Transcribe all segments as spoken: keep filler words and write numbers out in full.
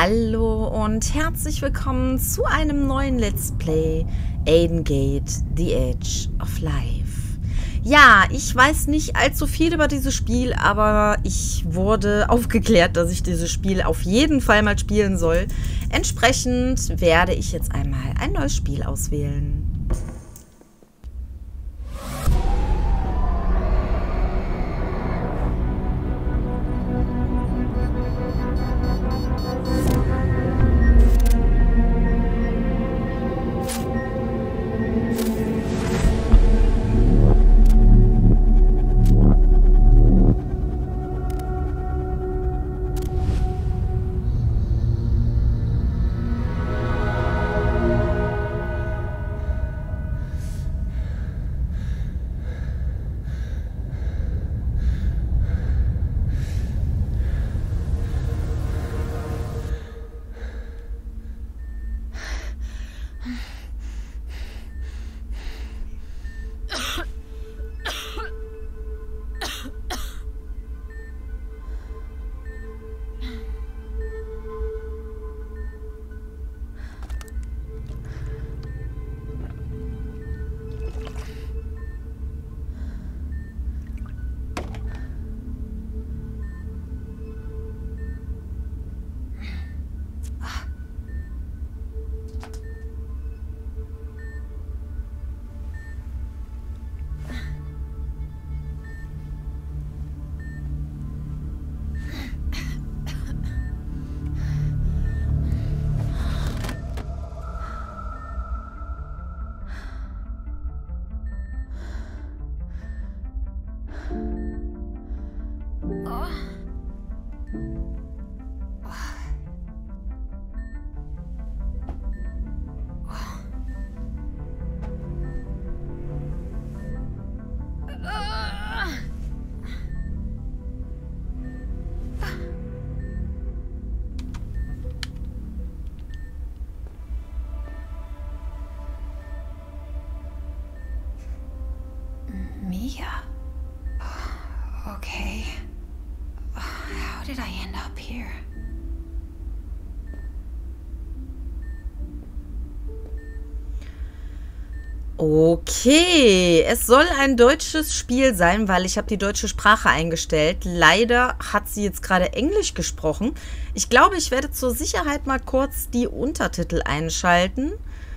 Hallo und herzlich willkommen zu einem neuen Let's Play Aiden Gate, The Edge of Life. Ja, ich weiß nicht allzu viel über dieses Spiel, aber ich wurde aufgeklärt, dass ich dieses Spiel auf jeden Fall mal spielen soll. Entsprechend werde ich jetzt einmal ein neues Spiel auswählen. Mia? Okay. How did I end up here? Okay, es soll ein deutsches Spiel sein, weil ich habe die deutsche Sprache eingestellt. Leider hat sie jetzt gerade Englisch gesprochen. Ich glaube, ich werde zur Sicherheit mal kurz die Untertitel einschalten.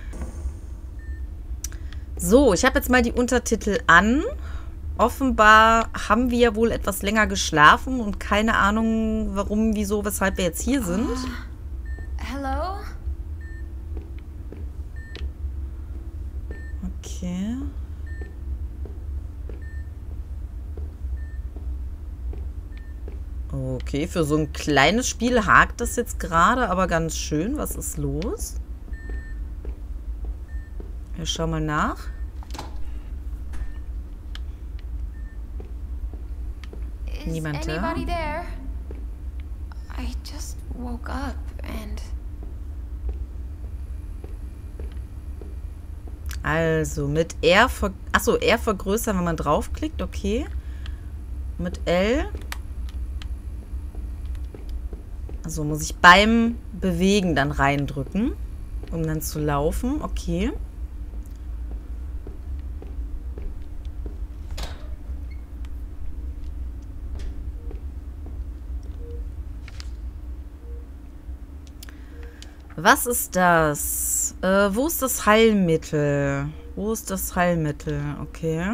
So, ich habe jetzt mal die Untertitel an. Offenbar haben wir wohl etwas länger geschlafen und keine Ahnung, warum, wieso, weshalb wir jetzt hier sind. Uh, hello? Okay. Okay, für so ein kleines Spiel hakt das jetzt gerade, aber ganz schön. Was ist los? Wir schauen mal nach. Niemand da? Anybody there? I just woke up and Also mit R ver Achso, R vergrößern, wenn man draufklickt, okay. Mit L. Also muss ich beim Bewegen dann reindrücken, um dann zu laufen, okay. Was ist das? Äh, wo ist das Heilmittel? Wo ist das Heilmittel? Okay.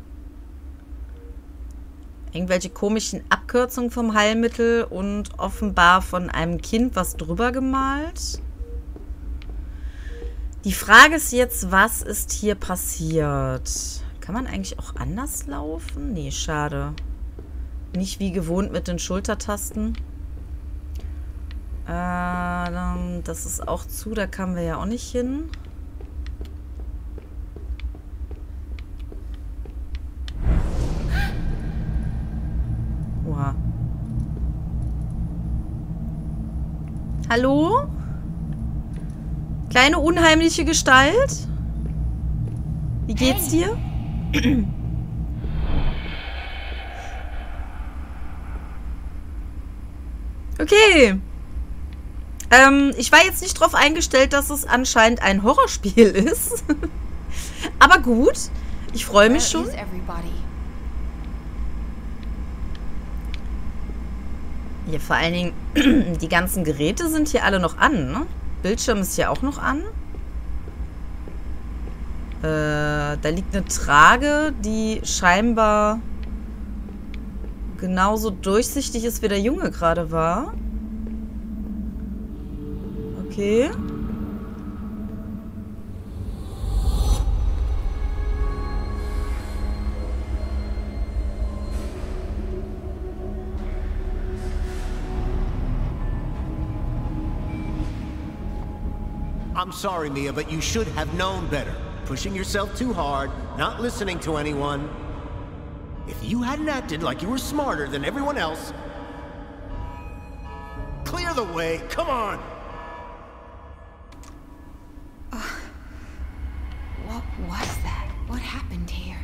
Irgendwelche komischen Abkürzungen vom Heilmittel und offenbar von einem Kind was drüber gemalt. Die Frage ist jetzt, was ist hier passiert? Kann man eigentlich auch anders laufen? Nee, schade. Nicht wie gewohnt mit den Schultertasten. Äh, das ist auch zu, da kamen wir ja auch nicht hin. Oha. Hallo? Kleine unheimliche Gestalt? Wie geht's dir? Okay. Ähm, ich war jetzt nicht drauf eingestellt, dass es anscheinend ein Horrorspiel ist. Aber gut. Ich freue mich schon. Hier vor allen Dingen, die ganzen Geräte sind hier alle noch an, ne? Bildschirm ist hier auch noch an. Äh, da liegt eine Trage, die scheinbar genauso durchsichtig ist, wie der Junge gerade war. Okay. I'm sorry, Mia, but you should have known better. Pushing yourself too hard, not listening to anyone. If you hadn't acted like you were smarter than everyone else... Clear the way, come on! Uh, what was that? What happened here?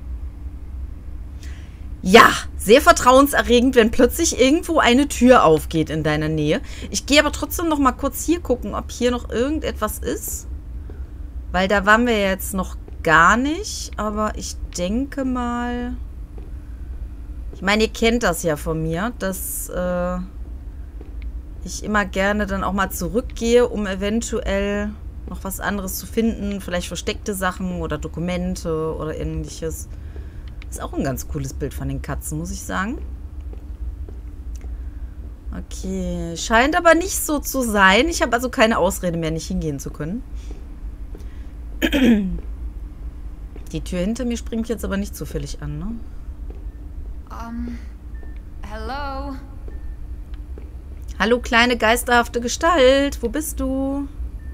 Ja, sehr vertrauenserregend, wenn plötzlich irgendwo eine Tür aufgeht in deiner Nähe. Ich gehe aber trotzdem noch mal kurz hier gucken, ob hier noch irgendetwas ist. Weil da waren wir jetzt noch gar nicht. Aber ich denke mal... Ich meine, ihr kennt das ja von mir, dass äh, ich immer gerne dann auch mal zurückgehe, um eventuell noch was anderes zu finden. Vielleicht versteckte Sachen oder Dokumente oder ähnliches. Ist auch ein ganz cooles Bild von den Katzen, muss ich sagen. Okay, scheint aber nicht so zu sein. Ich habe also keine Ausrede mehr, nicht hingehen zu können. Die Tür hinter mir springt jetzt aber nicht zufällig an, ne? Um, hello? Hallo, kleine geisterhafte Gestalt. Wo bist du?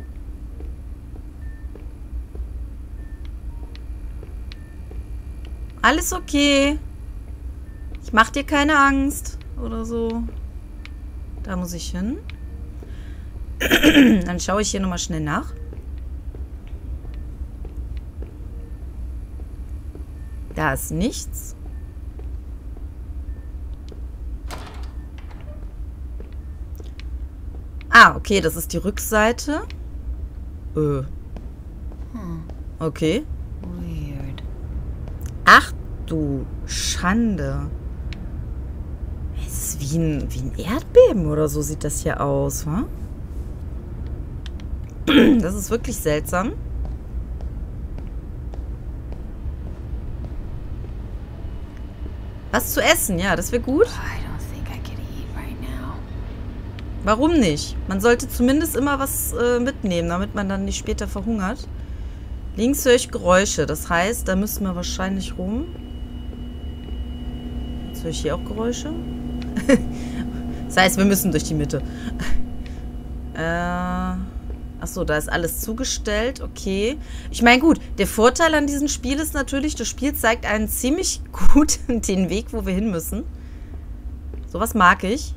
Alles okay. Ich mach dir keine Angst. Oder so. Da muss ich hin. Dann schaue ich hier nochmal schnell nach. Da ist nichts. Ah, okay, das ist die Rückseite. Äh. Okay. Weird. Ach du Schande. Es ist wie ein, wie ein Erdbeben oder so sieht das hier aus, wa? Das ist wirklich seltsam. Was zu essen, ja, das wäre gut. Warum nicht? Man sollte zumindest immer was äh, mitnehmen, damit man dann nicht später verhungert. Links höre ich Geräusche. Das heißt, da müssen wir wahrscheinlich rum. Jetzt höre ich hier auch Geräusche. Das heißt, wir müssen durch die Mitte. äh, achso, da ist alles zugestellt. Okay. Ich meine, gut, der Vorteil an diesem Spiel ist natürlich, das Spiel zeigt einen ziemlich gut den Weg, wo wir hin müssen. Sowas mag ich.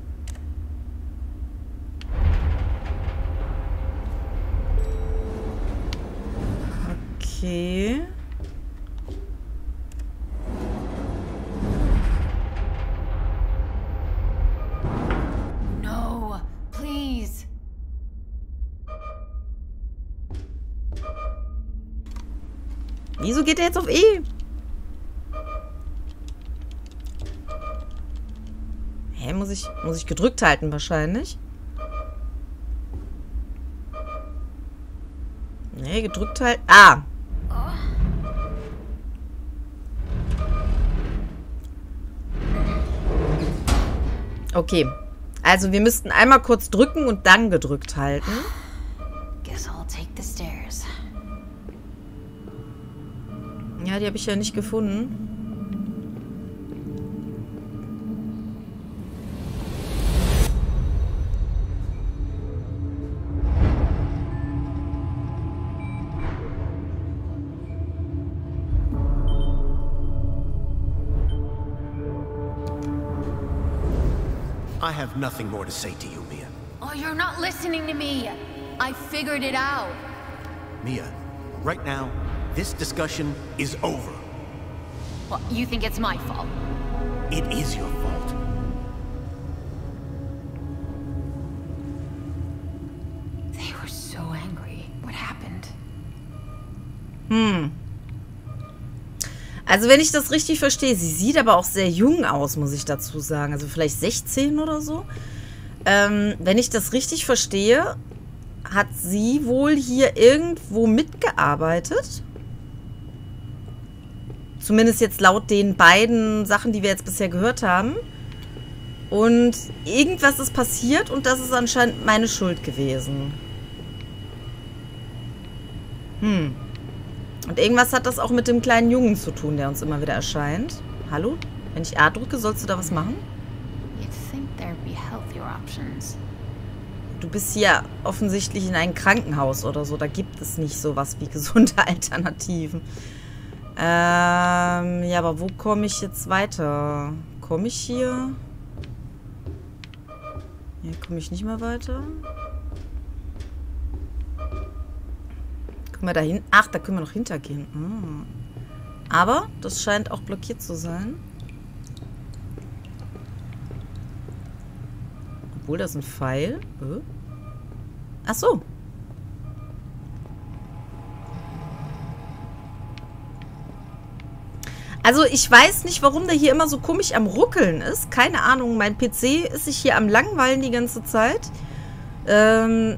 Okay. No, please. Wieso geht er jetzt auf E? Hä, muss ich, muss ich gedrückt halten wahrscheinlich? Nee, gedrückt halten. Ah! Okay. Also wir müssten einmal kurz drücken und dann gedrückt halten. Guess I'll take the stairs. Ja, die habe ich ja nicht gefunden. I have nothing more to say to you, Mia. Oh, you're not listening to me. I figured it out. Mia, right now, this discussion is over. Well, you think it's my fault? It is your fault. Hm. Also wenn ich das richtig verstehe, sie sieht aber auch sehr jung aus, muss ich dazu sagen. Also vielleicht sechzehn oder so. Ähm, wenn ich das richtig verstehe, hat sie wohl hier irgendwo mitgearbeitet. Zumindest jetzt laut den beiden Sachen, die wir jetzt bisher gehört haben. Und irgendwas ist passiert und das ist anscheinend meine Schuld gewesen. Hm. Und irgendwas hat das auch mit dem kleinen Jungen zu tun, der uns immer wieder erscheint. Hallo? Wenn ich A drücke, sollst du da was machen? Du bist hier offensichtlich in einem Krankenhaus oder so. Da gibt es nicht sowas wie gesunde Alternativen. Ähm, ja, aber wo komme ich jetzt weiter? Komme ich hier? Hier komme ich nicht mehr weiter. Guck mal da hin. Ach, da können wir noch hintergehen. Hm. Aber das scheint auch blockiert zu sein. Obwohl, das ist ein Pfeil. Äh? Ach so. Also ich weiß nicht, warum der hier immer so komisch am Ruckeln ist. Keine Ahnung, mein P C ist sich hier am Langweilen die ganze Zeit. Ähm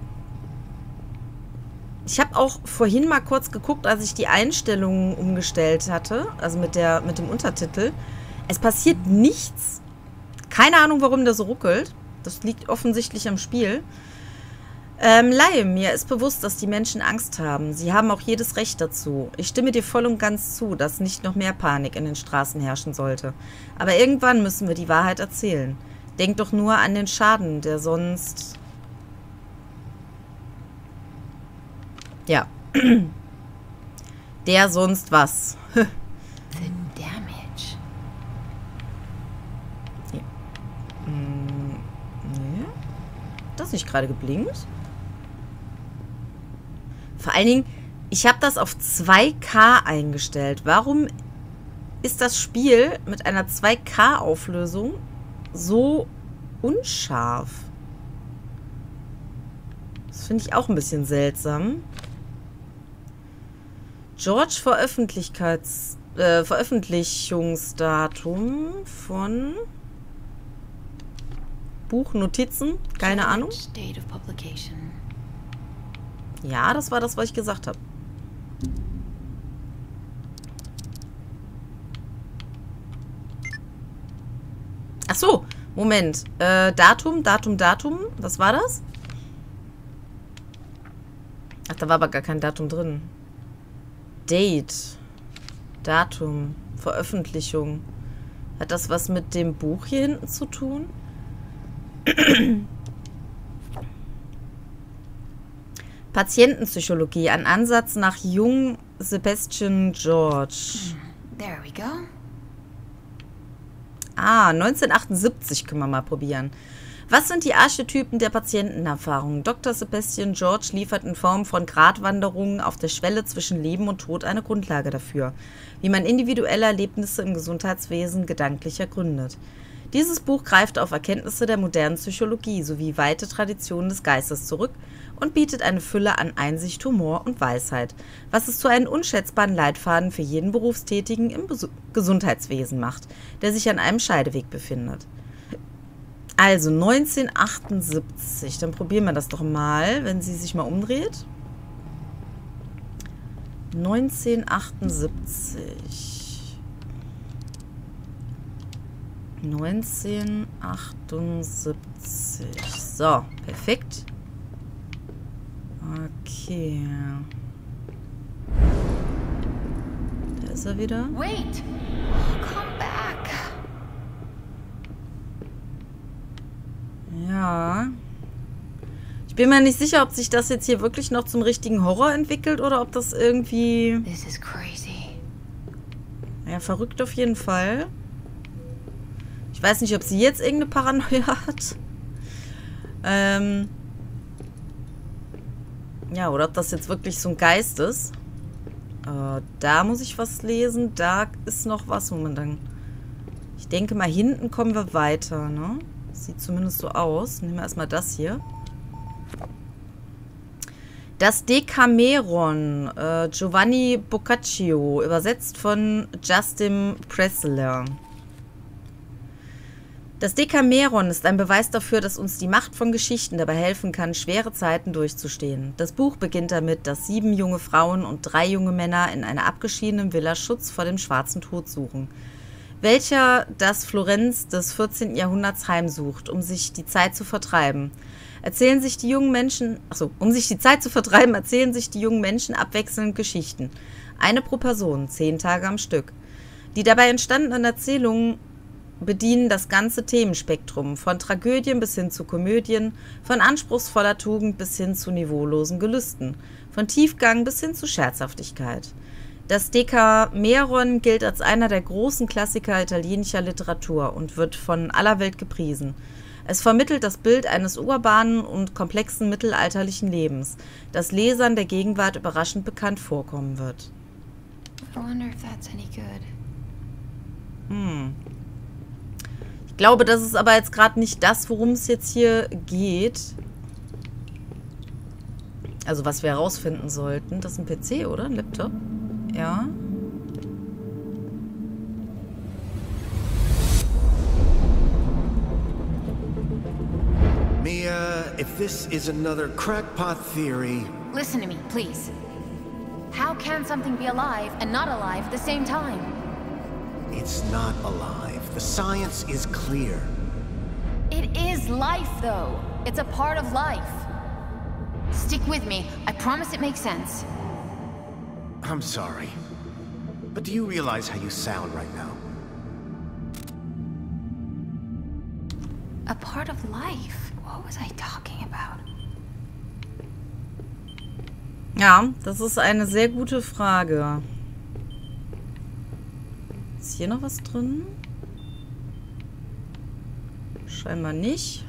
ich habe auch vorhin mal kurz geguckt, als ich die Einstellungen umgestellt hatte. Also mit, der, mit dem Untertitel. Es passiert nichts. Keine Ahnung, warum der so ruckelt. Das liegt offensichtlich am Spiel. Ähm, Laie, mir ist bewusst, dass die Menschen Angst haben. Sie haben auch jedes Recht dazu. Ich stimme dir voll und ganz zu, dass nicht noch mehr Panik in den Straßen herrschen sollte. Aber irgendwann müssen wir die Wahrheit erzählen. Denk doch nur an den Schaden, der sonst... Ja. Der sonst was. The damage. Ja. Hm, nee. Das nicht gerade geblinkt? Vor allen Dingen, ich habe das auf zwei K eingestellt. Warum ist das Spiel mit einer zwei K Auflösung so unscharf? Das finde ich auch ein bisschen seltsam. George Veröffentlichkeits, äh, Veröffentlichungsdatum von Buchnotizen, keine Ahnung. Ja, das war das, was ich gesagt habe. Ach so, Moment. Äh, Datum, Datum, Datum. Was war das? Ach, da war aber gar kein Datum drin. Date. Datum. Veröffentlichung. Hat das was mit dem Buch hier hinten zu tun? Patientenpsychologie. Ein Ansatz nach Jung Sebastian George. There we go. Ah, neunzehnhundertachtundsiebzig können wir mal probieren. Was sind die Archetypen der Patientenerfahrung? Doktor Sebastian George liefert in Form von Gratwanderungen auf der Schwelle zwischen Leben und Tod eine Grundlage dafür, wie man individuelle Erlebnisse im Gesundheitswesen gedanklich ergründet. Dieses Buch greift auf Erkenntnisse der modernen Psychologie sowie weite Traditionen des Geistes zurück und bietet eine Fülle an Einsicht, Humor und Weisheit, was es zu einem unschätzbaren Leitfaden für jeden Berufstätigen im Bes- Gesundheitswesen macht, der sich an einem Scheideweg befindet. Also neunzehnhundertachtundsiebzig, dann probieren wir das doch mal, wenn sie sich mal umdreht. neunzehnhundertachtundsiebzig. neunzehnhundertachtundsiebzig. So, perfekt. Okay. Da ist er wieder. Wait! Come back! Ja. Ich bin mir nicht sicher, ob sich das jetzt hier wirklich noch zum richtigen Horror entwickelt oder ob das irgendwie... This is crazy. Ja, verrückt auf jeden Fall. Ich weiß nicht, ob sie jetzt irgendeine Paranoia hat. Ähm... Ja, oder ob das jetzt wirklich so ein Geist ist. Äh, da muss ich was lesen. Da ist noch was, wo man dann... Ich denke mal, hinten kommen wir weiter, ne? Sieht zumindest so aus. Nehmen wir erstmal das hier. Das Decameron, äh, Giovanni Boccaccio, übersetzt von Justin Pressler. Das Decameron ist ein Beweis dafür, dass uns die Macht von Geschichten dabei helfen kann, schwere Zeiten durchzustehen. Das Buch beginnt damit, dass sieben junge Frauen und drei junge Männer in einer abgeschiedenen Villa Schutz vor dem schwarzen Tod suchen, welcher das Florenz des vierzehnten Jahrhunderts heimsucht, um sich die Zeit zu vertreiben. Erzählen sich die jungen Menschen, achso, um sich die Zeit zu vertreiben, erzählen sich die jungen Menschen abwechselnd Geschichten. Eine pro Person, zehn Tage am Stück. Die dabei entstandenen Erzählungen bedienen das ganze Themenspektrum, von Tragödien bis hin zu Komödien, von anspruchsvoller Tugend bis hin zu niveaulosen Gelüsten, von Tiefgang bis hin zu Scherzhaftigkeit. Das Decameron gilt als einer der großen Klassiker italienischer Literatur und wird von aller Welt gepriesen. Es vermittelt das Bild eines urbanen und komplexen mittelalterlichen Lebens, das Lesern der Gegenwart überraschend bekannt vorkommen wird. I wonder if that's any good. Hm. Ich glaube, das ist aber jetzt gerade nicht das, worum es jetzt hier geht. Also was wir herausfinden sollten. Das ist ein P C, oder? Ein Laptop? Ja. Mia, if this is another crackpot theory... Listen to me, please. How can something be alive and not alive at the same time? It's not alive. The science is clear. It is life, though. It's a part of life. Stick with me. I promise it makes sense. I'm sorry. But do you realize how you sound right now? A part of life? What was I talking about? Ja, das ist eine sehr gute Frage. Ist hier noch was drin? Scheinbar nicht.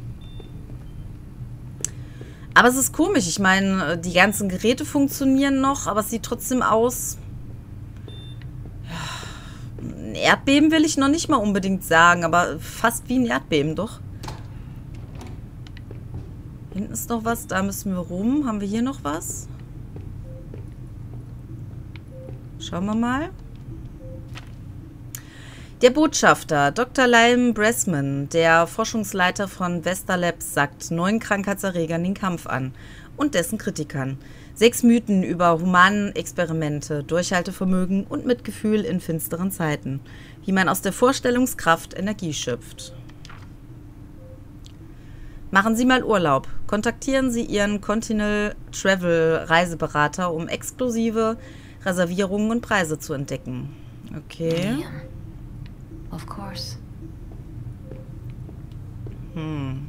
Aber es ist komisch. Ich meine, die ganzen Geräte funktionieren noch, aber es sieht trotzdem aus... Ja, ein Erdbeben will ich noch nicht mal unbedingt sagen, aber fast wie ein Erdbeben, doch. Hinten ist noch was, da müssen wir rum. Haben wir hier noch was? Schauen wir mal. Der Botschafter, Doktor Lyle Bressman, der Forschungsleiter von Vesta Labs, sagt neuen Krankheitserregern den Kampf an und dessen Kritikern. Sechs Mythen über humanen Experimente, Durchhaltevermögen und Mitgefühl in finsteren Zeiten. Wie man aus der Vorstellungskraft Energie schöpft. Machen Sie mal Urlaub. Kontaktieren Sie Ihren Continental Travel Reiseberater, um exklusive Reservierungen und Preise zu entdecken. Okay. Damn. Of course. Hm.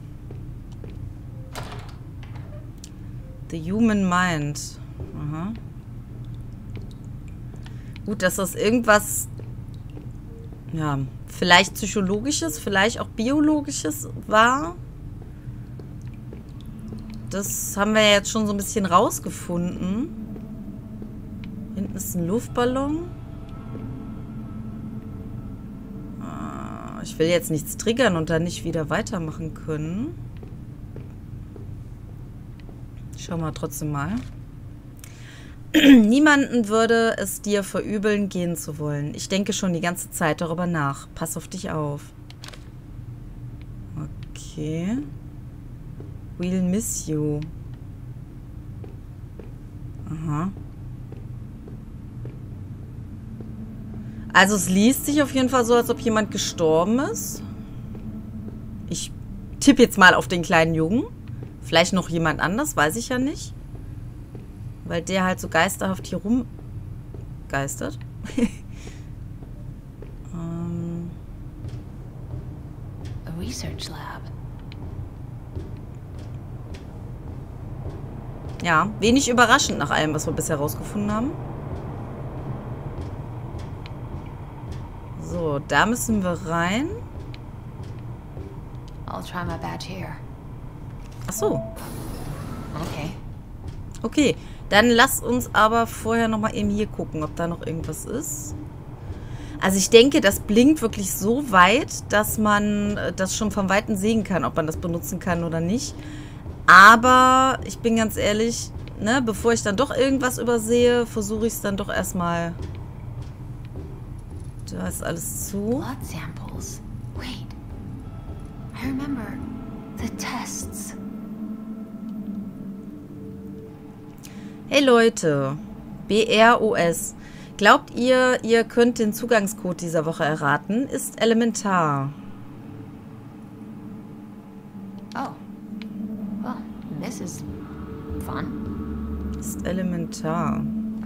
The Human Mind. Aha. Gut, dass das irgendwas, ja, vielleicht Psychologisches, vielleicht auch Biologisches war. Das haben wir ja jetzt schon so ein bisschen rausgefunden. Hinten ist ein Luftballon. Ich will jetzt nichts triggern und dann nicht wieder weitermachen können. Schau mal trotzdem mal. Niemanden würde es dir verübeln, gehen zu wollen. Ich denke schon die ganze Zeit darüber nach. Pass auf dich auf. Okay. We'll miss you. Aha. Also es liest sich auf jeden Fall so, als ob jemand gestorben ist. Ich tippe jetzt mal auf den kleinen Jungen. Vielleicht noch jemand anders, weiß ich ja nicht. Weil der halt so geisterhaft hier rumgeistert. ähm. A research lab. Ja, wenig überraschend nach allem, was wir bisher rausgefunden haben. So, da müssen wir rein. I'll try my badge here. Ach so. Okay. Okay, dann lass uns aber vorher nochmal eben hier gucken, ob da noch irgendwas ist. Also ich denke, das blinkt wirklich so weit, dass man das schon von Weitem sehen kann, ob man das benutzen kann oder nicht. Aber ich bin ganz ehrlich, ne, bevor ich dann doch irgendwas übersehe, versuche ich es dann doch erstmal. Da ist alles zu. Blood samples. Wait. I remember the tests. Hey Leute, B R O S. Glaubt ihr, ihr könnt den Zugangscode dieser Woche erraten? Ist elementar. Oh. Well, this is fun. Ist elementar.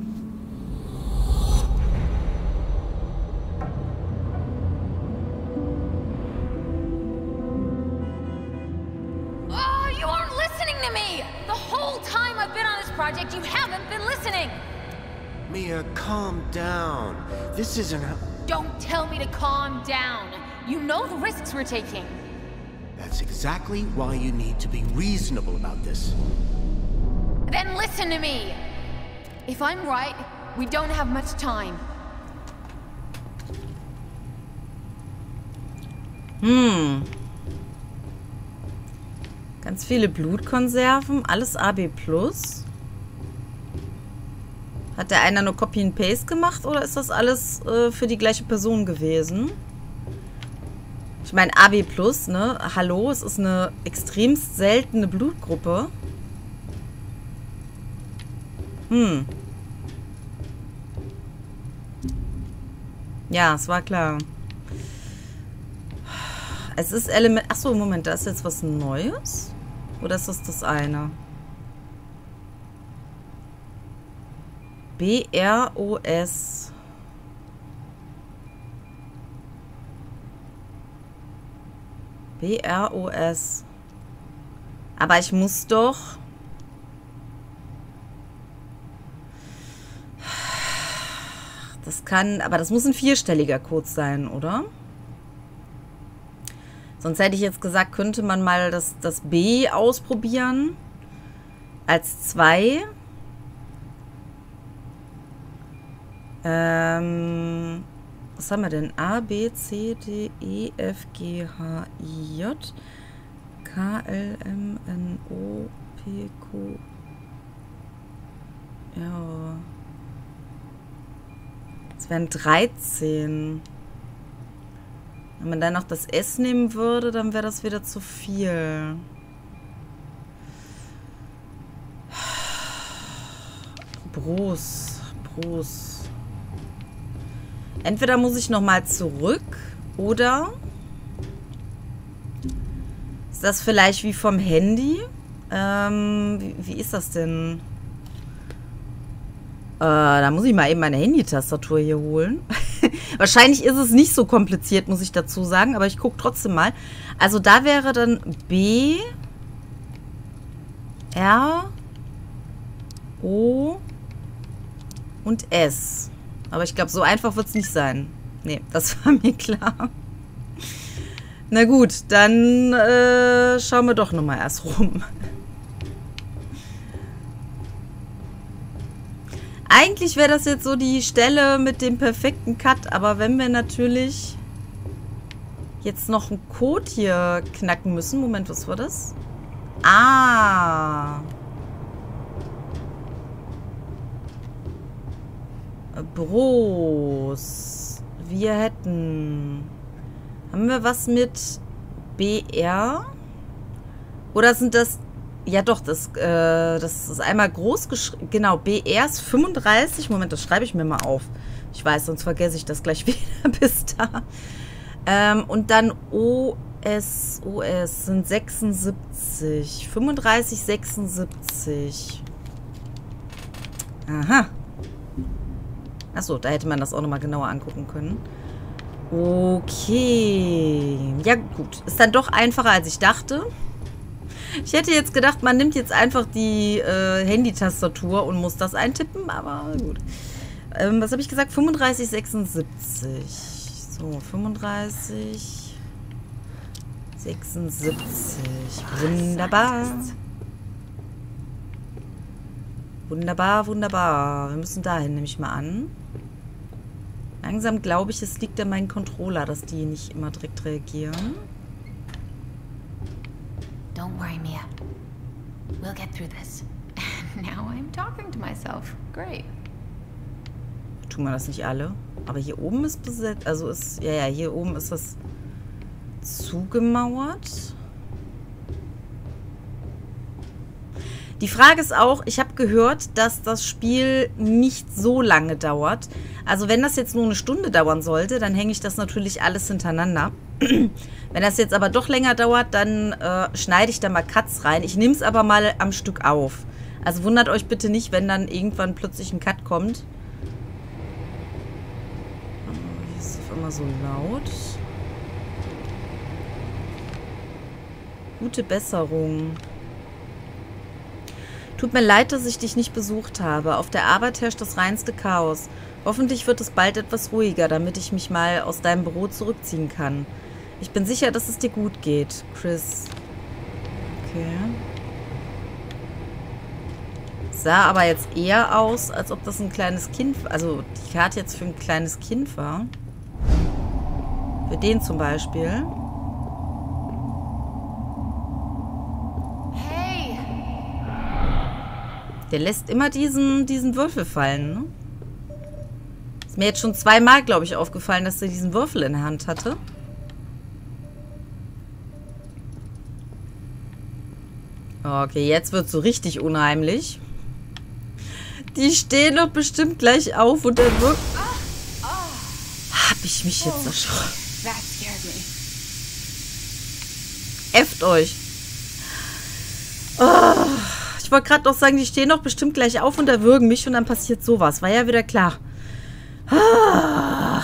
Oh, you aren't listening to me! The whole time I've been on this project, you haven't been listening! Mia, calm down. This isn't how... Don't tell me to calm down. You know the risks we're taking. That's exactly why you need to be reasonable about this. Then listen to me! If I'm right, we don't have much time. Hm. Ganz viele Blutkonserven, alles A B plus. Hat der einer nur Copy and Paste gemacht oder ist das alles äh, für die gleiche Person gewesen? Ich meine, A B plus, ne? Hallo, es ist eine extremst seltene Blutgruppe. Hm. Ja, es war klar. Es ist Element... Achso, Moment, da ist jetzt was Neues? Oder ist das das eine? B R O S. B R O S. Aber ich muss doch... Das kann... Aber das muss ein vierstelliger Code sein, oder? Sonst hätte ich jetzt gesagt, könnte man mal das, das B ausprobieren. Als zwei. Ähm, was haben wir denn? A, B, C, D, E, F, G, H, I, J, K, L, M, N, O, P, Q. Ja. Das wären dreizehn. Wenn man dann noch das S nehmen würde, dann wäre das wieder zu viel. Bruce. Bruce. Entweder muss ich nochmal zurück oder ist das vielleicht wie vom Handy? Ähm, wie, wie ist das denn? Äh, da muss ich mal eben meine Handy-Tastatur hier holen. Wahrscheinlich ist es nicht so kompliziert, muss ich dazu sagen, aber ich gucke trotzdem mal. Also da wäre dann B, R, O und S. Aber ich glaube, so einfach wird es nicht sein. Nee, das war mir klar. Na gut, dann äh, schauen wir doch nochmal erst rum. Eigentlich wäre das jetzt so die Stelle mit dem perfekten Cut, aber wenn wir natürlich jetzt noch einen Code hier knacken müssen. Moment, was war das? Ah. Bros. Wir hätten... Haben wir was mit B R? Oder sind das... Ja doch, das, äh, das ist einmal groß geschrieben. Genau, B R ist fünfunddreißig. Moment, das schreibe ich mir mal auf. Ich weiß, sonst vergesse ich das gleich wieder bis da. Ähm, und dann O S, O S sind sechsundsiebzig. fünfunddreißig, sechsundsiebzig. Aha. Achso, da hätte man das auch nochmal genauer angucken können. Okay. Ja gut, ist dann doch einfacher, als ich dachte. Ich hätte jetzt gedacht, man nimmt jetzt einfach die äh, Handy-Tastatur und muss das eintippen, aber gut. Ähm, was habe ich gesagt? fünfunddreißig, sechsundsiebzig. So, fünfunddreißig, sechsundsiebzig. Wunderbar. Wunderbar, wunderbar. Wir müssen dahin, nehme ich mal an. Langsam glaube ich, es liegt an meinen Controller, dass die nicht immer direkt reagieren. Don't worry, Mia. We'll get through this. Now I'm talking to myself. Great. Tun wir das nicht alle? Aber hier oben ist besetzt. Also ist. Ja, ja, hier oben ist das zugemauert. Die Frage ist auch, ich habe gehört, dass das Spiel nicht so lange dauert. Also wenn das jetzt nur eine Stunde dauern sollte, dann hänge ich das natürlich alles hintereinander. Wenn das jetzt aber doch länger dauert, dann äh, schneide ich da mal Cuts rein. Ich nehme es aber mal am Stück auf. Also wundert euch bitte nicht, wenn dann irgendwann plötzlich ein Cut kommt. Oh, hier ist es immer so laut. Gute Besserung. Tut mir leid, dass ich dich nicht besucht habe. Auf der Arbeit herrscht das reinste Chaos. Hoffentlich wird es bald etwas ruhiger, damit ich mich mal aus deinem Büro zurückziehen kann. Ich bin sicher, dass es dir gut geht, Chris. Okay. Sah aber jetzt eher aus, als ob das ein kleines Kind... Also die Karte jetzt für ein kleines Kind war. Für den zum Beispiel. Der lässt immer diesen, diesen Würfel fallen, ne? Ist mir jetzt schon zweimal, glaube ich, aufgefallen, dass er diesen Würfel in der Hand hatte. Okay, jetzt wird es so richtig unheimlich. Die stehen doch bestimmt gleich auf und der wirkt... Hab ich mich jetzt erschrocken. Äfft euch. Oh. Ich wollte gerade noch sagen, die stehen doch bestimmt gleich auf und erwürgen mich und dann passiert sowas. War ja wieder klar. Ah.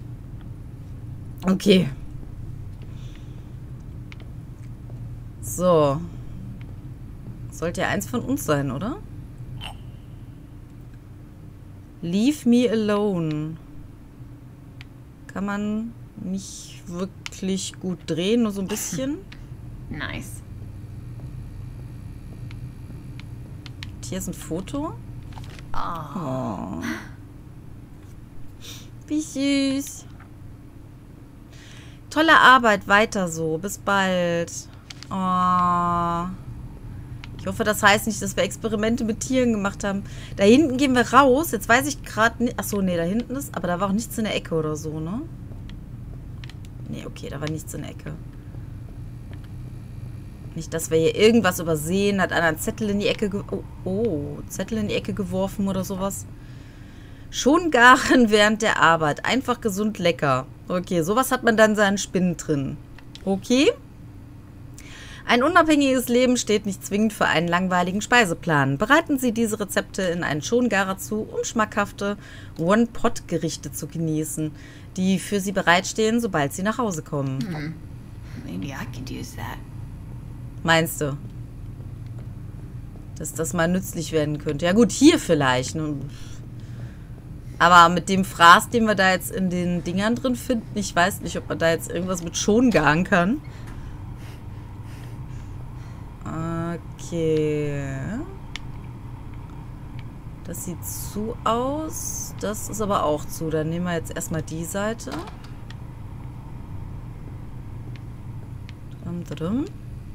Okay. So. Sollte ja eins von uns sein, oder? Leave me alone. Kann man nicht wirklich gut drehen, nur so ein bisschen. Nice. Hier ist ein Foto. Oh. Oh. Wie süß. Tolle Arbeit, weiter so. Bis bald. Oh. Ich hoffe, das heißt nicht, dass wir Experimente mit Tieren gemacht haben. Da hinten gehen wir raus. Jetzt weiß ich gerade nicht. Achso, nee, da hinten ist. Aber da war auch nichts in der Ecke oder so, ne? Nee, okay, da war nichts in der Ecke. Nicht, dass wir hier irgendwas übersehen. Hat einer einen Zettel in die Ecke ge oh, oh, Zettel in die Ecke geworfen oder sowas. Schon garen während der Arbeit. Einfach gesund lecker. Okay, sowas hat man dann in seinen Spinnen drin. Okay. Ein unabhängiges Leben steht nicht zwingend für einen langweiligen Speiseplan. Bereiten Sie diese Rezepte in einen Schongarer zu, um schmackhafte One-Pot-Gerichte zu genießen, die für Sie bereitstehen, sobald Sie nach Hause kommen. Hmm. Maybe I could use that. Meinst du? Dass das mal nützlich werden könnte. Ja gut, hier vielleicht. Aber mit dem Fraß, den wir da jetzt in den Dingern drin finden, ich weiß nicht, ob man da jetzt irgendwas mit schon garen kann. Okay. Das sieht zu aus. Das ist aber auch zu. Dann nehmen wir jetzt erstmal die Seite. Drum, drum.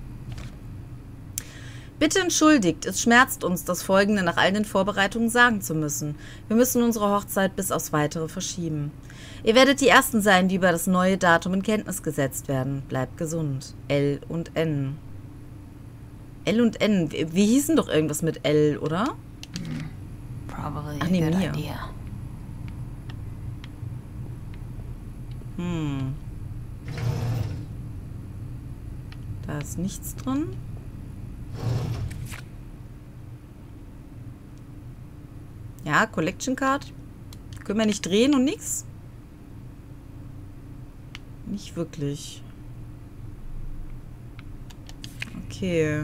Bitte entschuldigt, es schmerzt uns, das Folgende nach all den Vorbereitungen sagen zu müssen. Wir müssen unsere Hochzeit bis aufs Weitere verschieben. Ihr werdet die Ersten sein, die über das neue Datum in Kenntnis gesetzt werden. Bleibt gesund. L und N. L und N. Wir, wir hießen doch irgendwas mit L, oder? Probably a Ach nee, good mir. idea. Hm. Da ist nichts drin. Ja, Collection Card. Können wir nicht drehen und nichts? Nicht wirklich. Okay.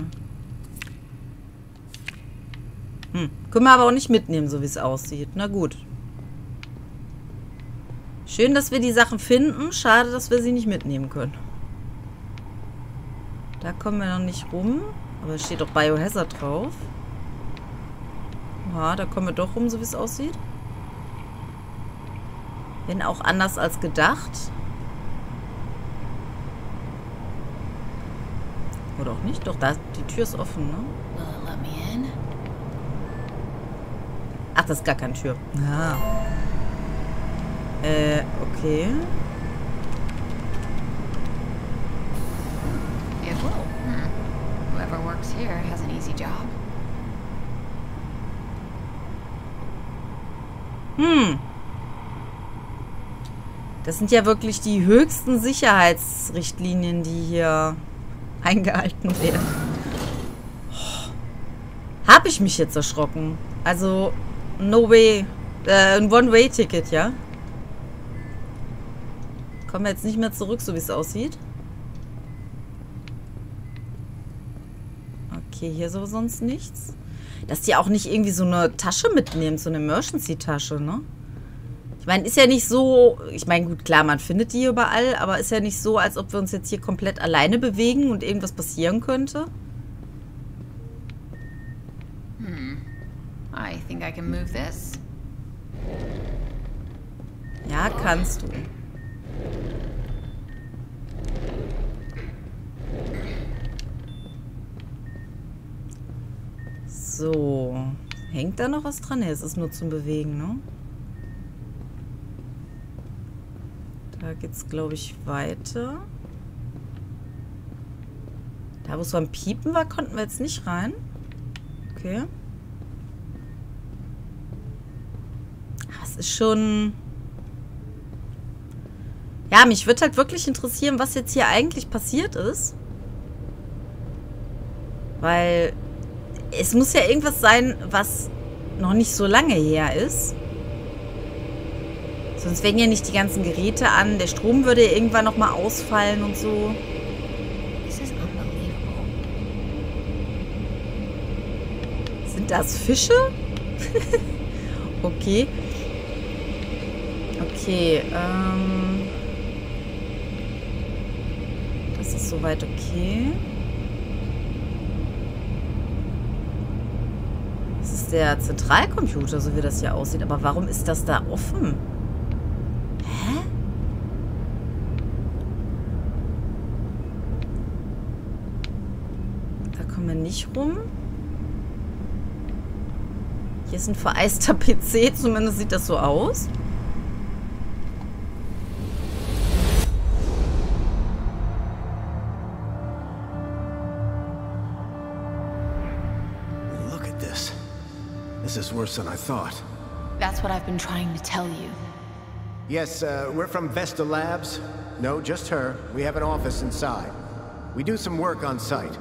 Hm. Können wir aber auch nicht mitnehmen, so wie es aussieht. Na gut. Schön, dass wir die Sachen finden. Schade, dass wir sie nicht mitnehmen können. Da kommen wir noch nicht rum. Aber es steht doch Biohazard drauf. Ja, da kommen wir doch rum, so wie es aussieht. Wenn auch anders als gedacht. Oder auch nicht. Doch, da die Tür ist offen, ne? Will it let me in? Ach, das ist gar keine Tür. Ah. Äh, okay. It will. Hmm. Whoever works here has an easy job. Hm. Das sind ja wirklich die höchsten Sicherheitsrichtlinien, die hier eingehalten werden. Oh. Habe ich mich jetzt erschrocken? Also, no way. Äh, ein One-Way-Ticket, ja? Kommen wir jetzt nicht mehr zurück, so wie es aussieht. Okay, hier so sonst nichts. Dass die auch nicht irgendwie so eine Tasche mitnehmen, so eine Emergency-Tasche, ne? Ich meine, ist ja nicht so... Ich meine, gut, klar, man findet die überall, aber ist ja nicht so, als ob wir uns jetzt hier komplett alleine bewegen und irgendwas passieren könnte. Hmm. I think I can move this. Ja, kannst du. So. Hängt da noch was dran? Ne, es ist nur zum Bewegen, ne? Da geht's, glaube ich, weiter. Da, wo es beim Piepen war, konnten wir jetzt nicht rein. Okay. Das ist schon... Ja, mich würde halt wirklich interessieren, was jetzt hier eigentlich passiert ist. Weil es muss ja irgendwas sein, was noch nicht so lange her ist. Sonst wären ja nicht die ganzen Geräte an. Der Strom würde ja irgendwann nochmal ausfallen und so. Sind das Fische? Okay. Okay, ähm... das ist soweit okay. Das ist der Zentralcomputer, so wie das hier aussieht. Aber warum ist das da offen? Hä? Da kommen wir nicht rum. Hier ist ein vereister P C, zumindest sieht das so aus. Look at this. This is worse than I thought. That's what I've been trying to tell you. Yes, uh, we're from Vesta Labs. No, just her. We have an office inside. We do some work on site.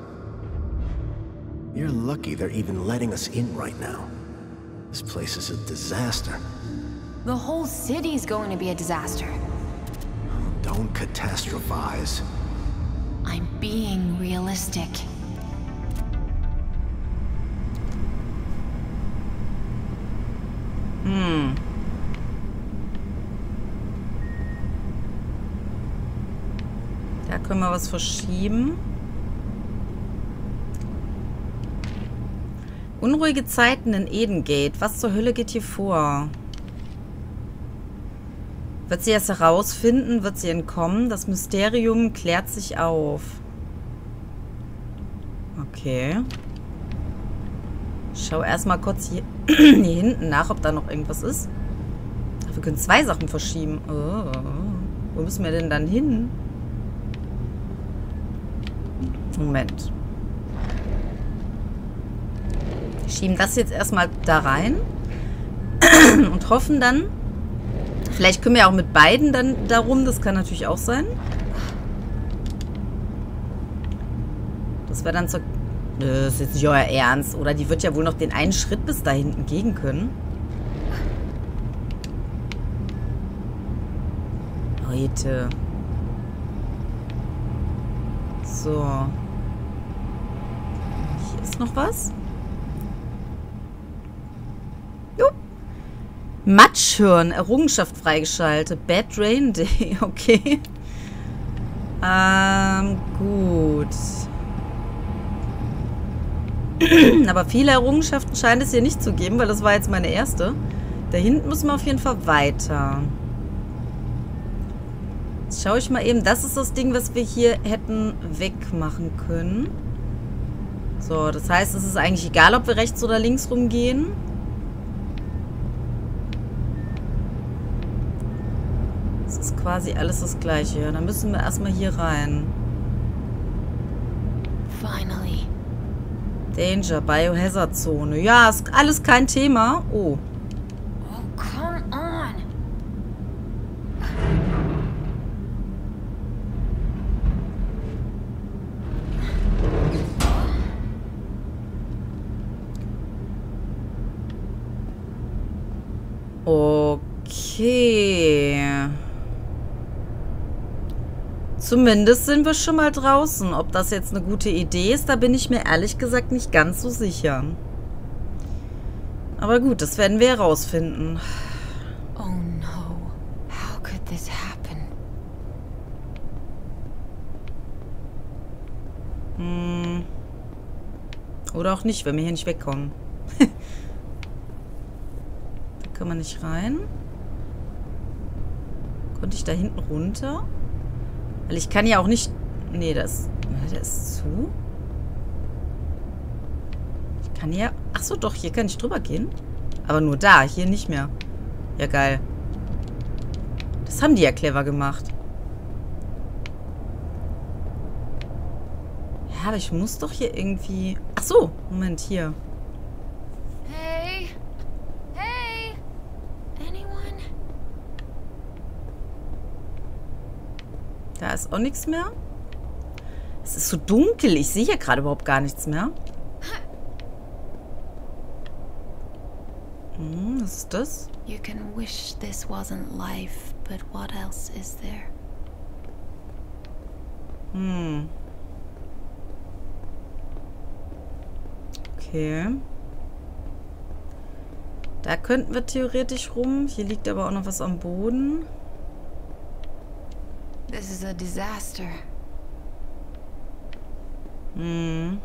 You're lucky they're even letting us in right now. This place is a disaster. The whole city's going to be a disaster. Don't catastrophize. I'm being realistic. Hm. Da können wir was verschieben. Unruhige Zeiten in Edengate. Was zur Hölle geht hier vor? Wird sie es herausfinden? Wird sie entkommen? Das Mysterium klärt sich auf. Okay. Ich schau erstmal kurz hier, hier hinten nach, ob da noch irgendwas ist. Ach, wir können zwei Sachen verschieben. Oh. Wo müssen wir denn dann hin? Moment. Wir schieben das jetzt erstmal da rein. Und hoffen dann... Vielleicht können wir auch mit beiden dann darum. Das kann natürlich auch sein. Das wäre dann zur... Das ist jetzt nicht euer Ernst. Oder die wird ja wohl noch den einen Schritt bis da hinten gehen können. Leute. So. Hier ist noch was. Jo. Matschhirn. Errungenschaft freigeschaltet. Bad Rain Day. Okay. Ähm, gut. Aber viele Errungenschaften scheint es hier nicht zu geben, weil das war jetzt meine erste. Da hinten müssen wir auf jeden Fall weiter. Jetzt schaue ich mal eben. Das ist das Ding, was wir hier hätten wegmachen können. So, das heißt, es ist eigentlich egal, ob wir rechts oder links rumgehen. Das ist quasi alles das Gleiche. Ja, dann müssen wir erstmal hier rein. Finally. Danger, Biohazard-Zone. Ja, ist alles kein Thema. Oh. Oh, come on. Okay. Zumindest sind wir schon mal draußen. Ob das jetzt eine gute Idee ist, da bin ich mir ehrlich gesagt nicht ganz so sicher. Aber gut, das werden wir herausfinden. Oh no. How could this happen? Hm. Oder auch nicht, wenn wir hier nicht wegkommen. Da kann man nicht rein. Konnte ich da hinten runter? Weil ich kann ja auch nicht... Nee, das... Der ist zu. Ich kann ja... Achso, doch, hier kann ich drüber gehen. Aber nur da, hier nicht mehr. Ja, geil. Das haben die ja clever gemacht. Ja, aber ich muss doch hier irgendwie... Achso, Moment, hier. Hey? Hey? Anyone? Da ist auch nichts mehr. Es ist so dunkel. Ich sehe hier gerade überhaupt gar nichts mehr. Hm, was ist das? You can wish this wasn't life, but what else is there? Hm. Okay. Da könnten wir theoretisch rum. Hier liegt aber auch noch was am Boden. This is a disaster. Hm.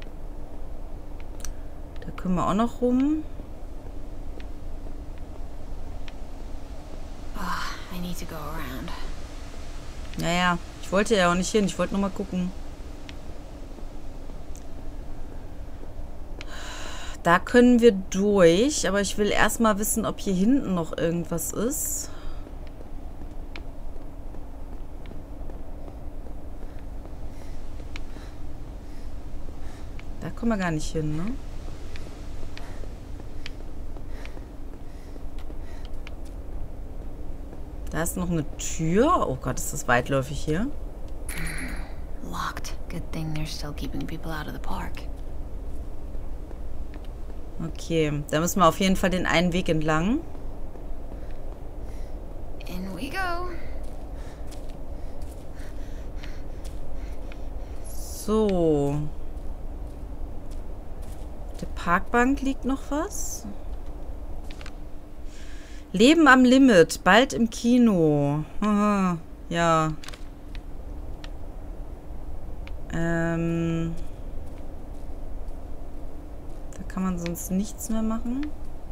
Da können wir auch noch rum. Oh, I need to go around. Naja, ich wollte ja auch nicht hin. Ich wollte nur mal gucken. Da können wir durch, aber ich will erstmal wissen, ob hier hinten noch irgendwas ist. Da kommen wir gar nicht hin, ne? Da ist noch eine Tür. Oh Gott, ist das weitläufig hier. Locked. Good thing they're still keeping people out of the park. Okay, da müssen wir auf jeden Fall den einen Weg entlang. In we go. So. Auf der Parkbank liegt noch was. Leben am Limit, bald im Kino. Aha, ja. Ähm... Da kann man sonst nichts mehr machen.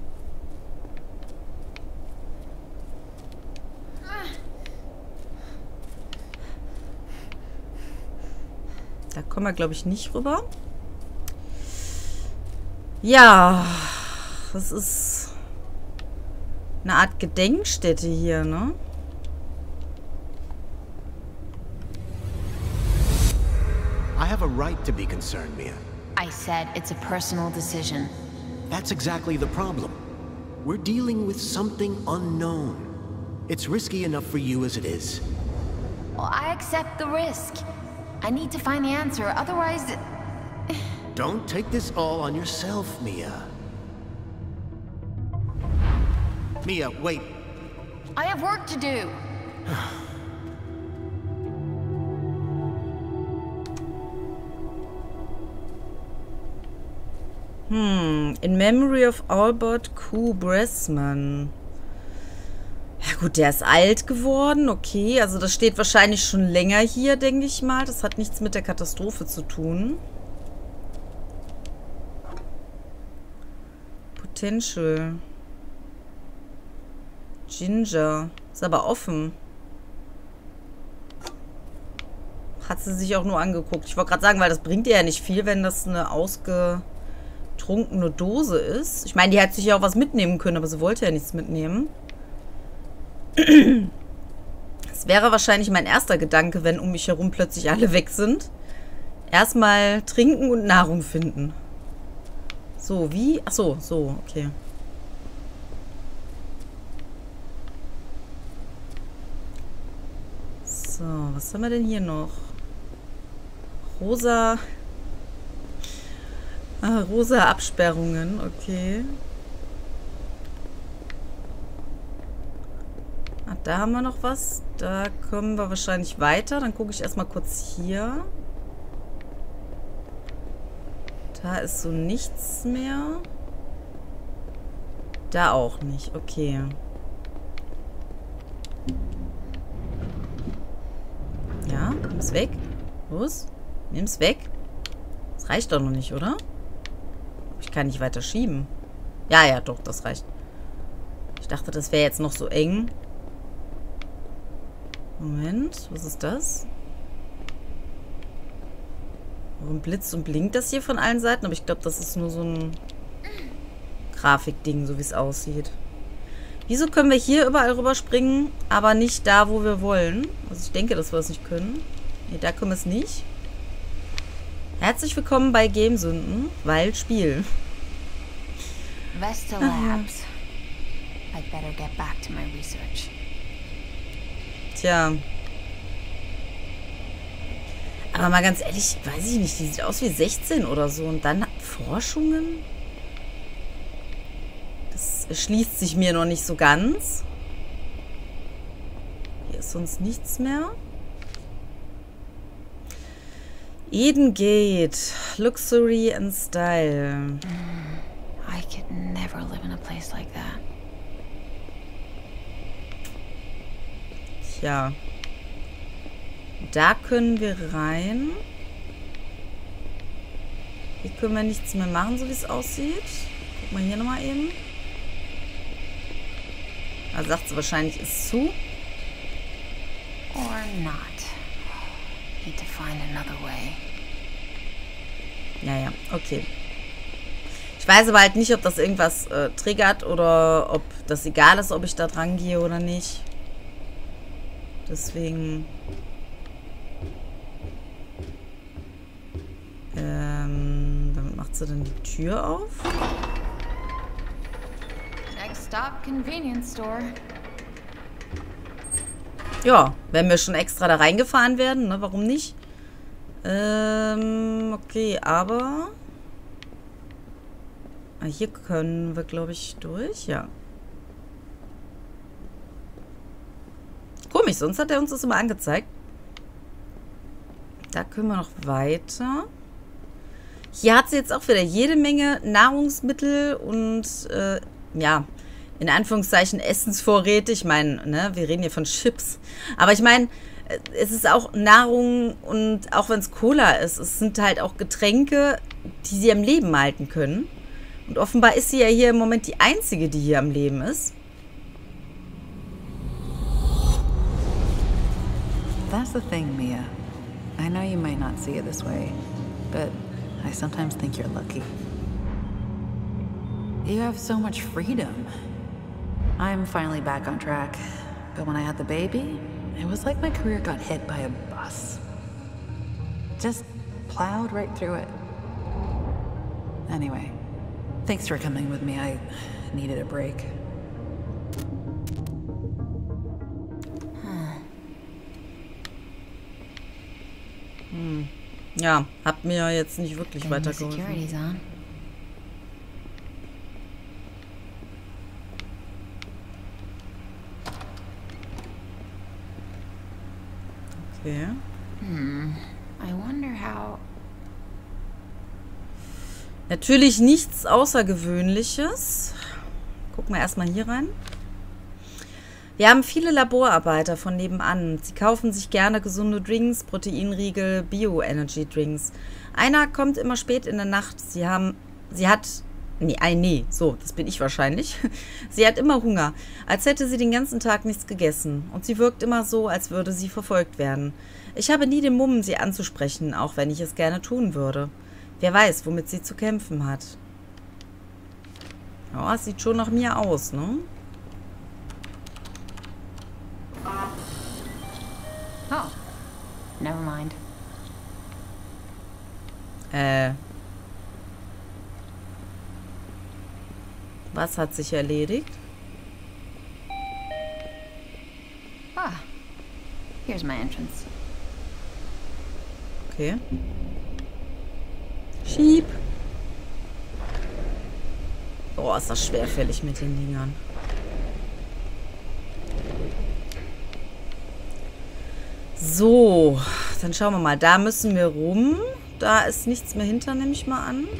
Da kommen wir, glaube ich, nicht rüber. Ja, das ist eine Art Gedenkstätte hier, ne? I have a right to be concerned, Mia. I said it's a personal decision. That's exactly the problem. We're dealing with something unknown. It's risky enough for you as it is. Well, I accept the risk. I need to find the answer, otherwise... Don't take this all on yourself, Mia. Mia, wait. I have work to do. Hm, in memory of Albert Q. Bressman. Ja gut, der ist alt geworden, okay. Also das steht wahrscheinlich schon länger hier, denke ich mal. Das hat nichts mit der Katastrophe zu tun. Potential. Ginger. Ist aber offen. Hat sie sich auch nur angeguckt. Ich wollte gerade sagen, weil das bringt ihr ja nicht viel, wenn das eine ausgetrunkene Dose ist. Ich meine, die hätte sich ja auch was mitnehmen können, aber sie wollte ja nichts mitnehmen. Das wäre wahrscheinlich mein erster Gedanke, wenn um mich herum plötzlich alle weg sind. Erstmal trinken und Nahrung finden. So, wie? Ach so, so, okay. So, was haben wir denn hier noch? Rosa... Ah, rosa Absperrungen, okay. Ah, da haben wir noch was. Da kommen wir wahrscheinlich weiter. Dann gucke ich erstmal kurz hier. Da ist so nichts mehr. Da auch nicht, okay. Ja, nimm's weg. Los, nimm's weg. Das reicht doch noch nicht, oder? Ich kann nicht weiter schieben. Ja, ja, doch, das reicht. Ich dachte, das wäre jetzt noch so eng. Moment, was ist das? Warum blitzt und blinkt das hier von allen Seiten? Aber ich glaube, das ist nur so ein Grafikding, so wie es aussieht. Wieso können wir hier überall rüberspringen, aber nicht da, wo wir wollen? Also ich denke, dass wir es nicht können. Nee, da können wir es nicht. Herzlich willkommen bei Gamesünden, weil Spiel. Vesta Labs. I'd better get back to my research. Tja. Aber mal ganz ehrlich, weiß ich nicht, die sieht aus wie sechzehn oder so. Und dann Forschungen? Das erschließt sich mir noch nicht so ganz. Hier ist sonst nichts mehr. Eden Gate. Luxury and Style. I could never live in a place like that. Tja. Da können wir rein. Hier können wir nichts mehr machen, so wie es aussieht. Guck mal hier nochmal eben. Da sagt sie wahrscheinlich, ist zu. Or not. Need to find another way. Ja, ja, okay. Ich weiß aber halt nicht, ob das irgendwas äh, triggert oder ob das egal ist, ob ich da dran gehe oder nicht. Deswegen... Ähm, damit macht sie dann die Tür auf. Next stop, convenience store. Ja, wenn wir schon extra da reingefahren werden, ne, warum nicht? Ähm, okay, aber... Ah, hier können wir, glaube ich, durch, ja. Komisch, sonst hat er uns das immer angezeigt. Da können wir noch weiter. Hier hat sie jetzt auch wieder jede Menge Nahrungsmittel und, äh, ja, in Anführungszeichen Essensvorräte. Ich meine, ne, wir reden hier von Chips. Aber ich meine, es ist auch Nahrung und auch wenn es Cola ist, es sind halt auch Getränke, die sie am Leben halten können. Und offenbar ist sie ja hier im Moment die Einzige, die hier am Leben ist. That's the thing, Mia. I know you might not see it this way, but I sometimes think you're lucky. You have so much freedom. I'm finally back on track, but when I had the baby, it was like my career got hit by a bus. Just plowed right through it. Anyway, thanks for coming with me. I needed a break. Hm. Ja, hat mir jetzt nicht wirklich weitergeholfen. Okay. Hmm. I wonder how. Natürlich nichts Außergewöhnliches. Gucken wir erstmal hier rein. Wir haben viele Laborarbeiter von nebenan. Sie kaufen sich gerne gesunde Drinks, Proteinriegel, Bio-Energy-Drinks. Einer kommt immer spät in der Nacht. Sie haben, sie hat, nee, ein, nee, so, das bin ich wahrscheinlich. Sie hat immer Hunger, als hätte sie den ganzen Tag nichts gegessen. Und sie wirkt immer so, als würde sie verfolgt werden. Ich habe nie den Mumm, sie anzusprechen, auch wenn ich es gerne tun würde. Wer weiß, womit sie zu kämpfen hat. Ja, es sieht schon nach mir aus, ne? Oh, never mind. Äh. Was hat sich erledigt? Ah, here's my entrance. Okay. Schieb. Boah, ist das schwerfällig mit den Dingern. So, dann schauen wir mal. Da müssen wir rum. Da ist nichts mehr hinter, nehme ich mal an.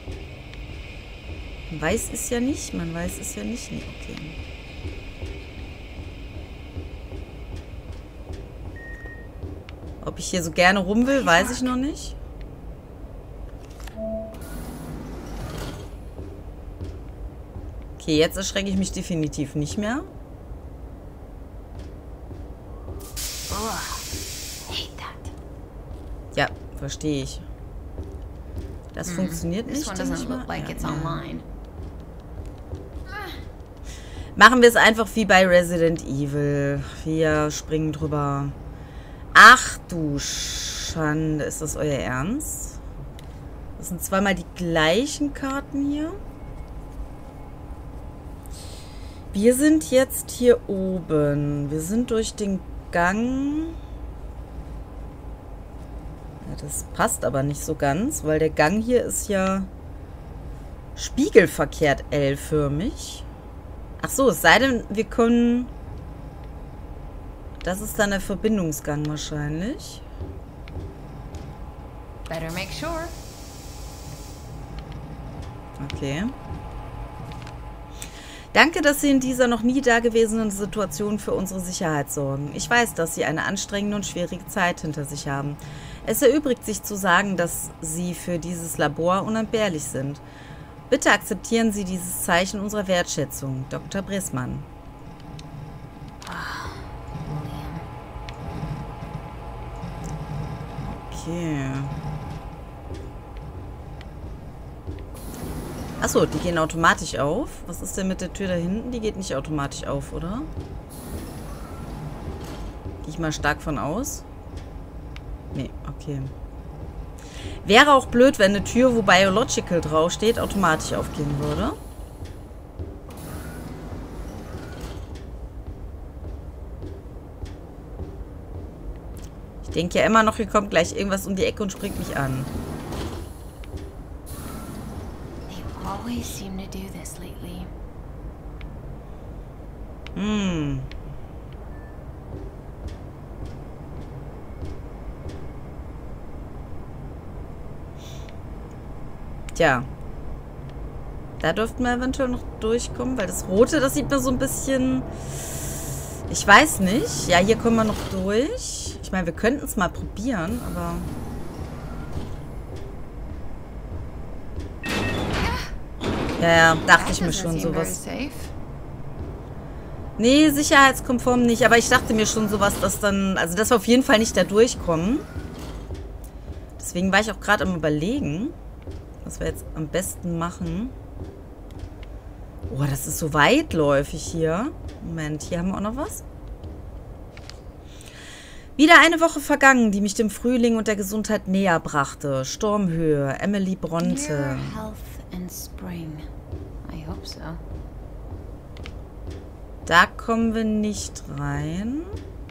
Man weiß es ja nicht. Man weiß es ja nicht. Nee, okay. Ob ich hier so gerne rum will, weiß ich noch nicht. Okay, jetzt erschrecke ich mich definitiv nicht mehr. Ja, verstehe ich. Das funktioniert nicht. Machen wir es einfach wie bei Resident Evil. Wir springen drüber. Ach du Schande, ist das euer Ernst? Das sind zweimal die gleichen Karten hier. Wir sind jetzt hier oben. Wir sind durch den Gang. Ja, das passt aber nicht so ganz, weil der Gang hier ist ja spiegelverkehrt L-förmig. Ach so, es sei denn, wir können... Das ist dann der Verbindungsgang wahrscheinlich. Better make sure. Okay. Danke, dass Sie in dieser noch nie dagewesenen Situation für unsere Sicherheit sorgen. Ich weiß, dass Sie eine anstrengende und schwierige Zeit hinter sich haben. Es erübrigt sich zu sagen, dass Sie für dieses Labor unentbehrlich sind. Bitte akzeptieren Sie dieses Zeichen unserer Wertschätzung, Doktor Brissmann. Okay. Achso, die gehen automatisch auf. Was ist denn mit der Tür da hinten? Die geht nicht automatisch auf, oder? Gehe ich mal stark von aus. Nee, okay. Wäre auch blöd, wenn eine Tür, wo Biological draufsteht, automatisch aufgehen würde. Ich denke ja immer noch, hier kommt gleich irgendwas um die Ecke und springt mich an. Always seem to do this lately. Hm. Tja. Da dürften wir eventuell noch durchkommen, weil das Rote, das sieht mir so ein bisschen... Ich weiß nicht. Ja, hier kommen wir noch durch. Ich meine, wir könnten es mal probieren, aber... Ja, ja, dachte ich mir schon sowas. Nee, sicherheitskonform nicht, aber ich dachte mir schon sowas, dass dann, also dass wir auf jeden Fall nicht da durchkommen. Deswegen war ich auch gerade am Überlegen, was wir jetzt am besten machen. Oh, das ist so weitläufig hier. Moment, hier haben wir auch noch was. Wieder eine Woche vergangen, die mich dem Frühling und der Gesundheit näher brachte. Sturmhöhe, Emily Bronte. And spring. I hope so. Da kommen wir nicht rein.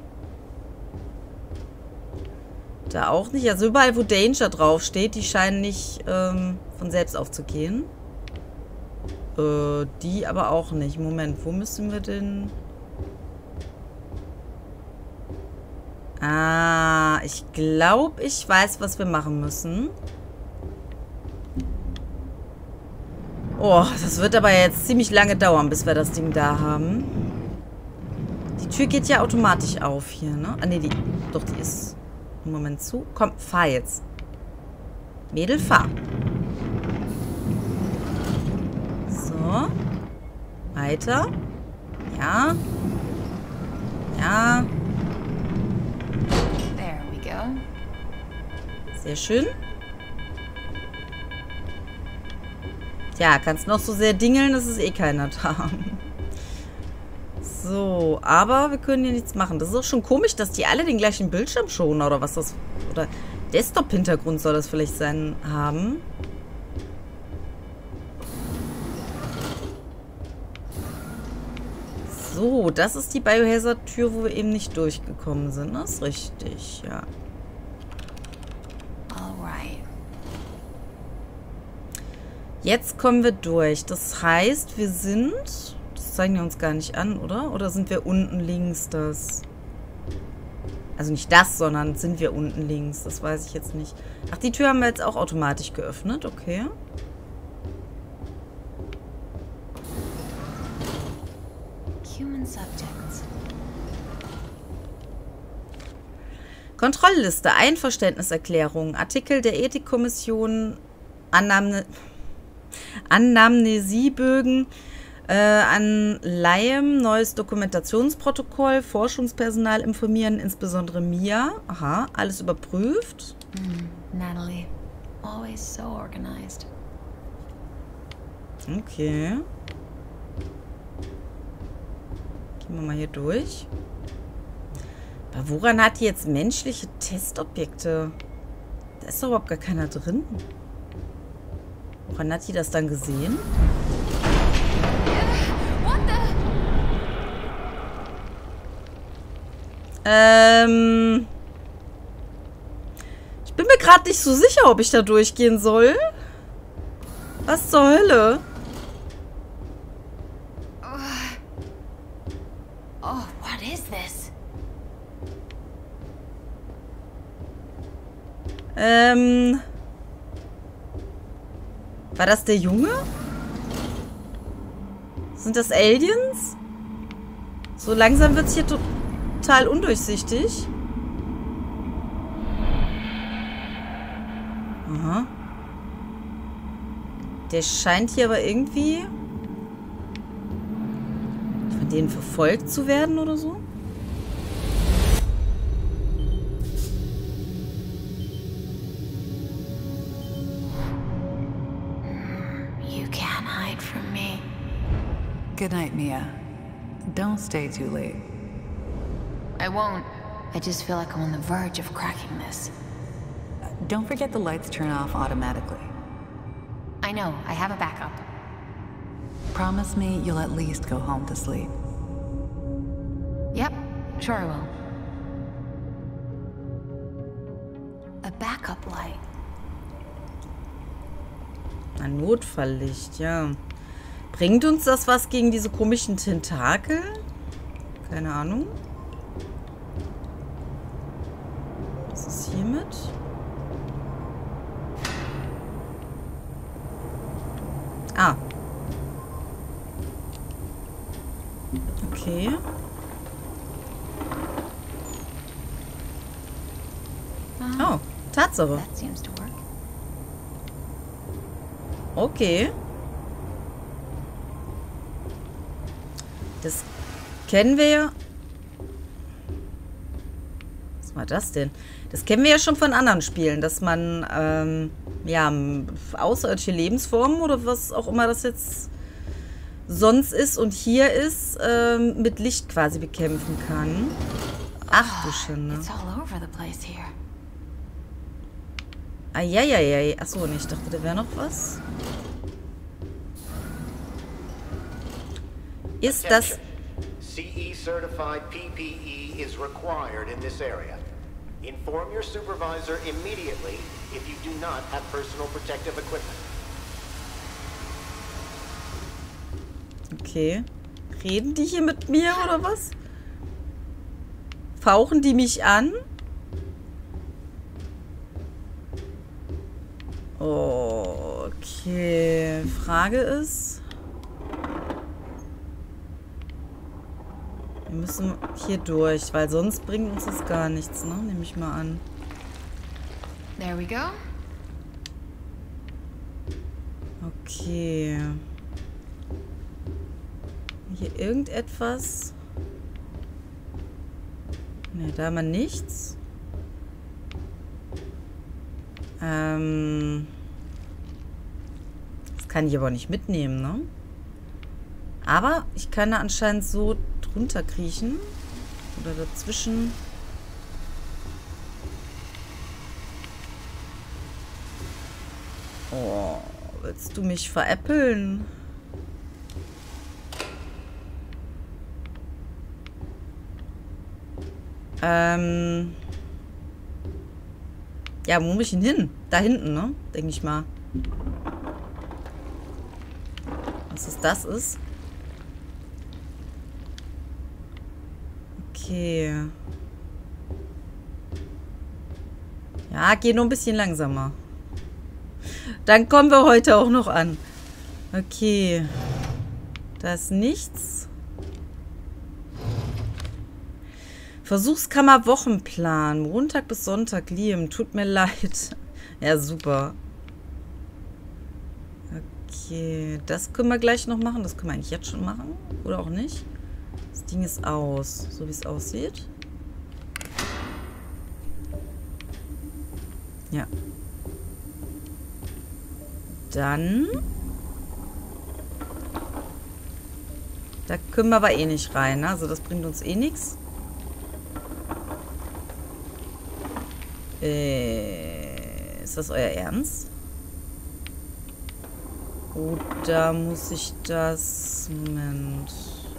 Da auch nicht. Also überall, wo Danger draufsteht, die scheinen nicht ähm, von selbst aufzugehen. Äh, die aber auch nicht. Moment, wo müssen wir denn... Ah, ich glaube, ich weiß, was wir machen müssen. Oh, das wird aber jetzt ziemlich lange dauern, bis wir das Ding da haben. Die Tür geht ja automatisch auf hier, ne? Ah, ne, die... Doch, die ist im Moment zu. Komm, fahr jetzt. Mädel, fahr. So. Weiter. Ja. Ja. There we go. Sehr schön. Ja, kannst noch so sehr dingeln, es ist eh keiner da. So, aber wir können hier nichts machen. Das ist auch schon komisch, dass die alle den gleichen Bildschirm schonen oder was das... Oder Desktop-Hintergrund soll das vielleicht sein haben. So, das ist die Biohazard-Tür, wo wir eben nicht durchgekommen sind. Das ist richtig, ja. Alright. Jetzt kommen wir durch. Das heißt, wir sind... Das zeigen die uns gar nicht an, oder? Oder sind wir unten links das? Also nicht das, sondern sind wir unten links. Das weiß ich jetzt nicht. Ach, die Tür haben wir jetzt auch automatisch geöffnet. Okay. Human subjects. Kontrollliste, Einverständniserklärung, Artikel der Ethikkommission, Annahme, Anamnesiebögen äh, an Laiem, neues Dokumentationsprotokoll, Forschungspersonal informieren, insbesondere Mia. Aha, alles überprüft. Mm, Natalie, always so organized. Okay. Gehen wir mal hier durch. Aber woran hat die jetzt menschliche Testobjekte? Da ist doch überhaupt gar keiner drin. Woran hat die das dann gesehen? What the? Ähm. Ich bin mir gerade nicht so sicher, ob ich da durchgehen soll. Was zur Hölle? Oh, what is this? Ähm. War das der Junge? Sind das Aliens? So langsam wird es hier total undurchsichtig. Aha. Der scheint hier aber irgendwie von denen verfolgt zu werden oder so. You can't hide from me. Good night, Mia. Don't stay too late. I won't. I just feel like I'm on the verge of cracking this. Don't forget the lights turn off automatically. I know. I have a backup. Promise me you'll at least go home to sleep. Yep. Sure I will. A backup light. Ein Notfalllicht, ja. Bringt uns das was gegen diese komischen Tentakel? Keine Ahnung. Was ist hiermit? Ah. Okay. Oh, Tatsache. That seems to work. Okay. Das kennen wir ja. Was war das denn? Das kennen wir ja schon von anderen Spielen, dass man ähm, ja außerirdische Lebensformen oder was auch immer das jetzt sonst ist und hier ist, ähm, mit Licht quasi bekämpfen kann. Ach du Schande. It's all over the place here. Eieiei. Achso, und ich dachte, da wäre noch was. Ist das... C E certified P P E is required in this area. Inform your supervisor immediately if you do not have personal protective equipment. Okay. Reden die hier mit mir oder was? Fauchen die mich an? Okay. Frage ist... Wir müssen hier durch, weil sonst bringt uns das gar nichts, ne? Nehme ich mal an. There we go. Okay. Hier irgendetwas? Ne, da haben wir nichts. Ähm. Das kann ich aber nicht mitnehmen, ne? Aber ich kann da anscheinend so runterkriechen. Oder dazwischen. Oh, willst du mich veräppeln? Ähm. Ja, wo muss ich denn hin? Da hinten, ne? Denke ich mal. Was es das ist? Okay. Ja, geh nur ein bisschen langsamer. Dann kommen wir heute auch noch an. Okay. Da ist nichts. Versuchskammer Wochenplan. Montag bis Sonntag, Liam. Tut mir leid. Ja, super. Okay. Das können wir gleich noch machen. Das können wir eigentlich jetzt schon machen. Oder auch nicht. Das Ding ist aus. So wie es aussieht. Ja. Dann. Da können wir aber eh nicht rein. Ne? Also das bringt uns eh nichts. Äh, ist das euer Ernst? Oder muss ich das... Moment.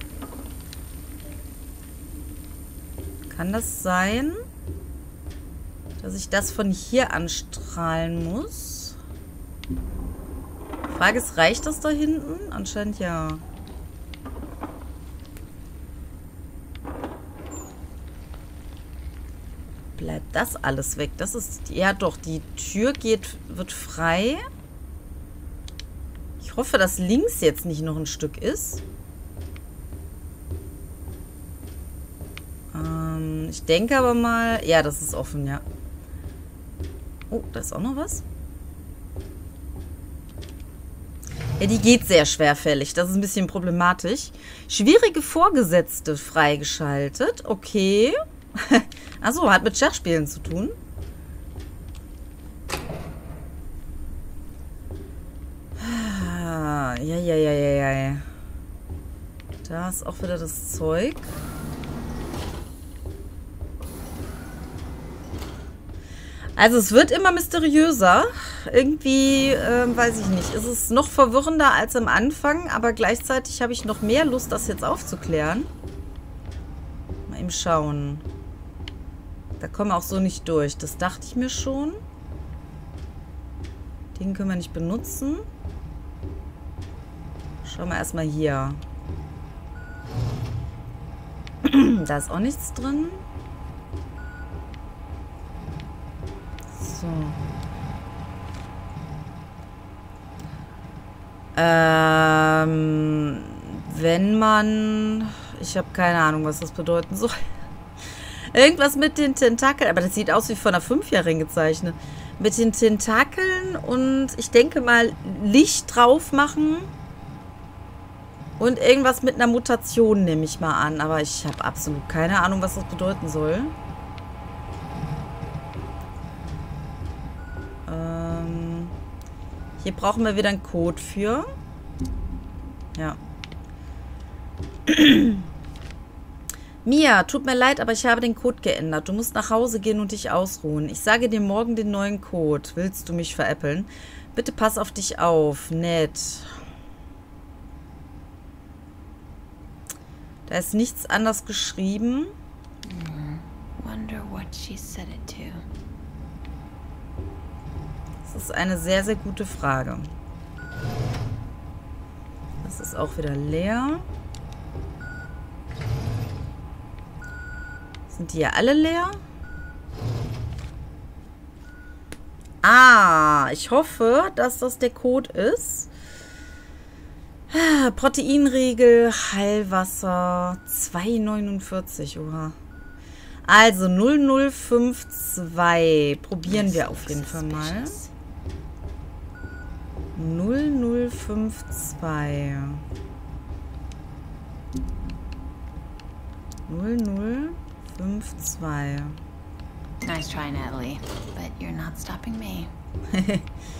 Kann das sein, dass ich das von hier anstrahlen muss? Frage ist, reicht das da hinten? Anscheinend ja. Bleibt das alles weg? Das ist... Ja doch, die Tür geht, wird frei. Ich hoffe, dass links jetzt nicht noch ein Stück ist. Ähm, ich denke aber mal... Ja, das ist offen, ja. Oh, da ist auch noch was. Ja, die geht sehr schwerfällig. Das ist ein bisschen problematisch. Schwierige Vorgesetzte freigeschaltet. Okay. Achso, hat mit Schachspielen zu tun. Ja, ja, ja, ja, ja. Da ist auch wieder das Zeug. Also es wird immer mysteriöser. Irgendwie, äh, weiß ich nicht, ist es noch verwirrender als am Anfang, aber gleichzeitig habe ich noch mehr Lust, das jetzt aufzuklären. Mal eben schauen. Da kommen wir auch so nicht durch. Das dachte ich mir schon. Den können wir nicht benutzen. Schauen wir erstmal hier. Da ist auch nichts drin. So. Ähm, wenn man... Ich habe keine Ahnung, was das bedeuten soll. Irgendwas mit den Tentakeln. Aber das sieht aus wie von einer Fünfjährigen gezeichnet. Mit den Tentakeln und ich denke mal Licht drauf machen. Und irgendwas mit einer Mutation nehme ich mal an. Aber ich habe absolut keine Ahnung, was das bedeuten soll. Ähm, hier brauchen wir wieder einen Code für. Ja. Mia, tut mir leid, aber ich habe den Code geändert. Du musst nach Hause gehen und dich ausruhen. Ich sage dir morgen den neuen Code. Willst du mich veräppeln? Bitte pass auf dich auf. Nett. Da ist nichts anders geschrieben. Wonder what she said it to. Das ist eine sehr, sehr gute Frage. Das ist auch wieder leer. Sind die ja alle leer? Ah, ich hoffe, dass das der Code ist. Proteinriegel, Heilwasser, zwei neunundvierzig, oha. Also null null fünf zwei. Probieren wir auf jeden Fall mal. null null fünf zwei. null null fünf zwei. Nice try, Natalie, but you're not stopping me.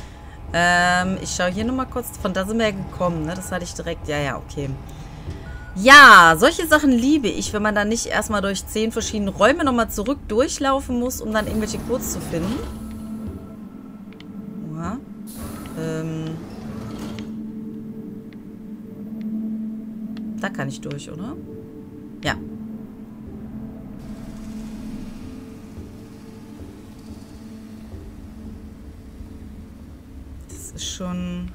ähm, ich schaue hier nochmal kurz. Von da sind wir ja gekommen, ne? Das hatte ich direkt. Ja, ja, okay. Ja, solche Sachen liebe ich, wenn man dann nicht erstmal durch zehn verschiedene Räume nochmal zurück durchlaufen muss, um dann irgendwelche Codes zu finden. Ja. Ähm. Da kann ich durch, oder? Ja. Das ist schon...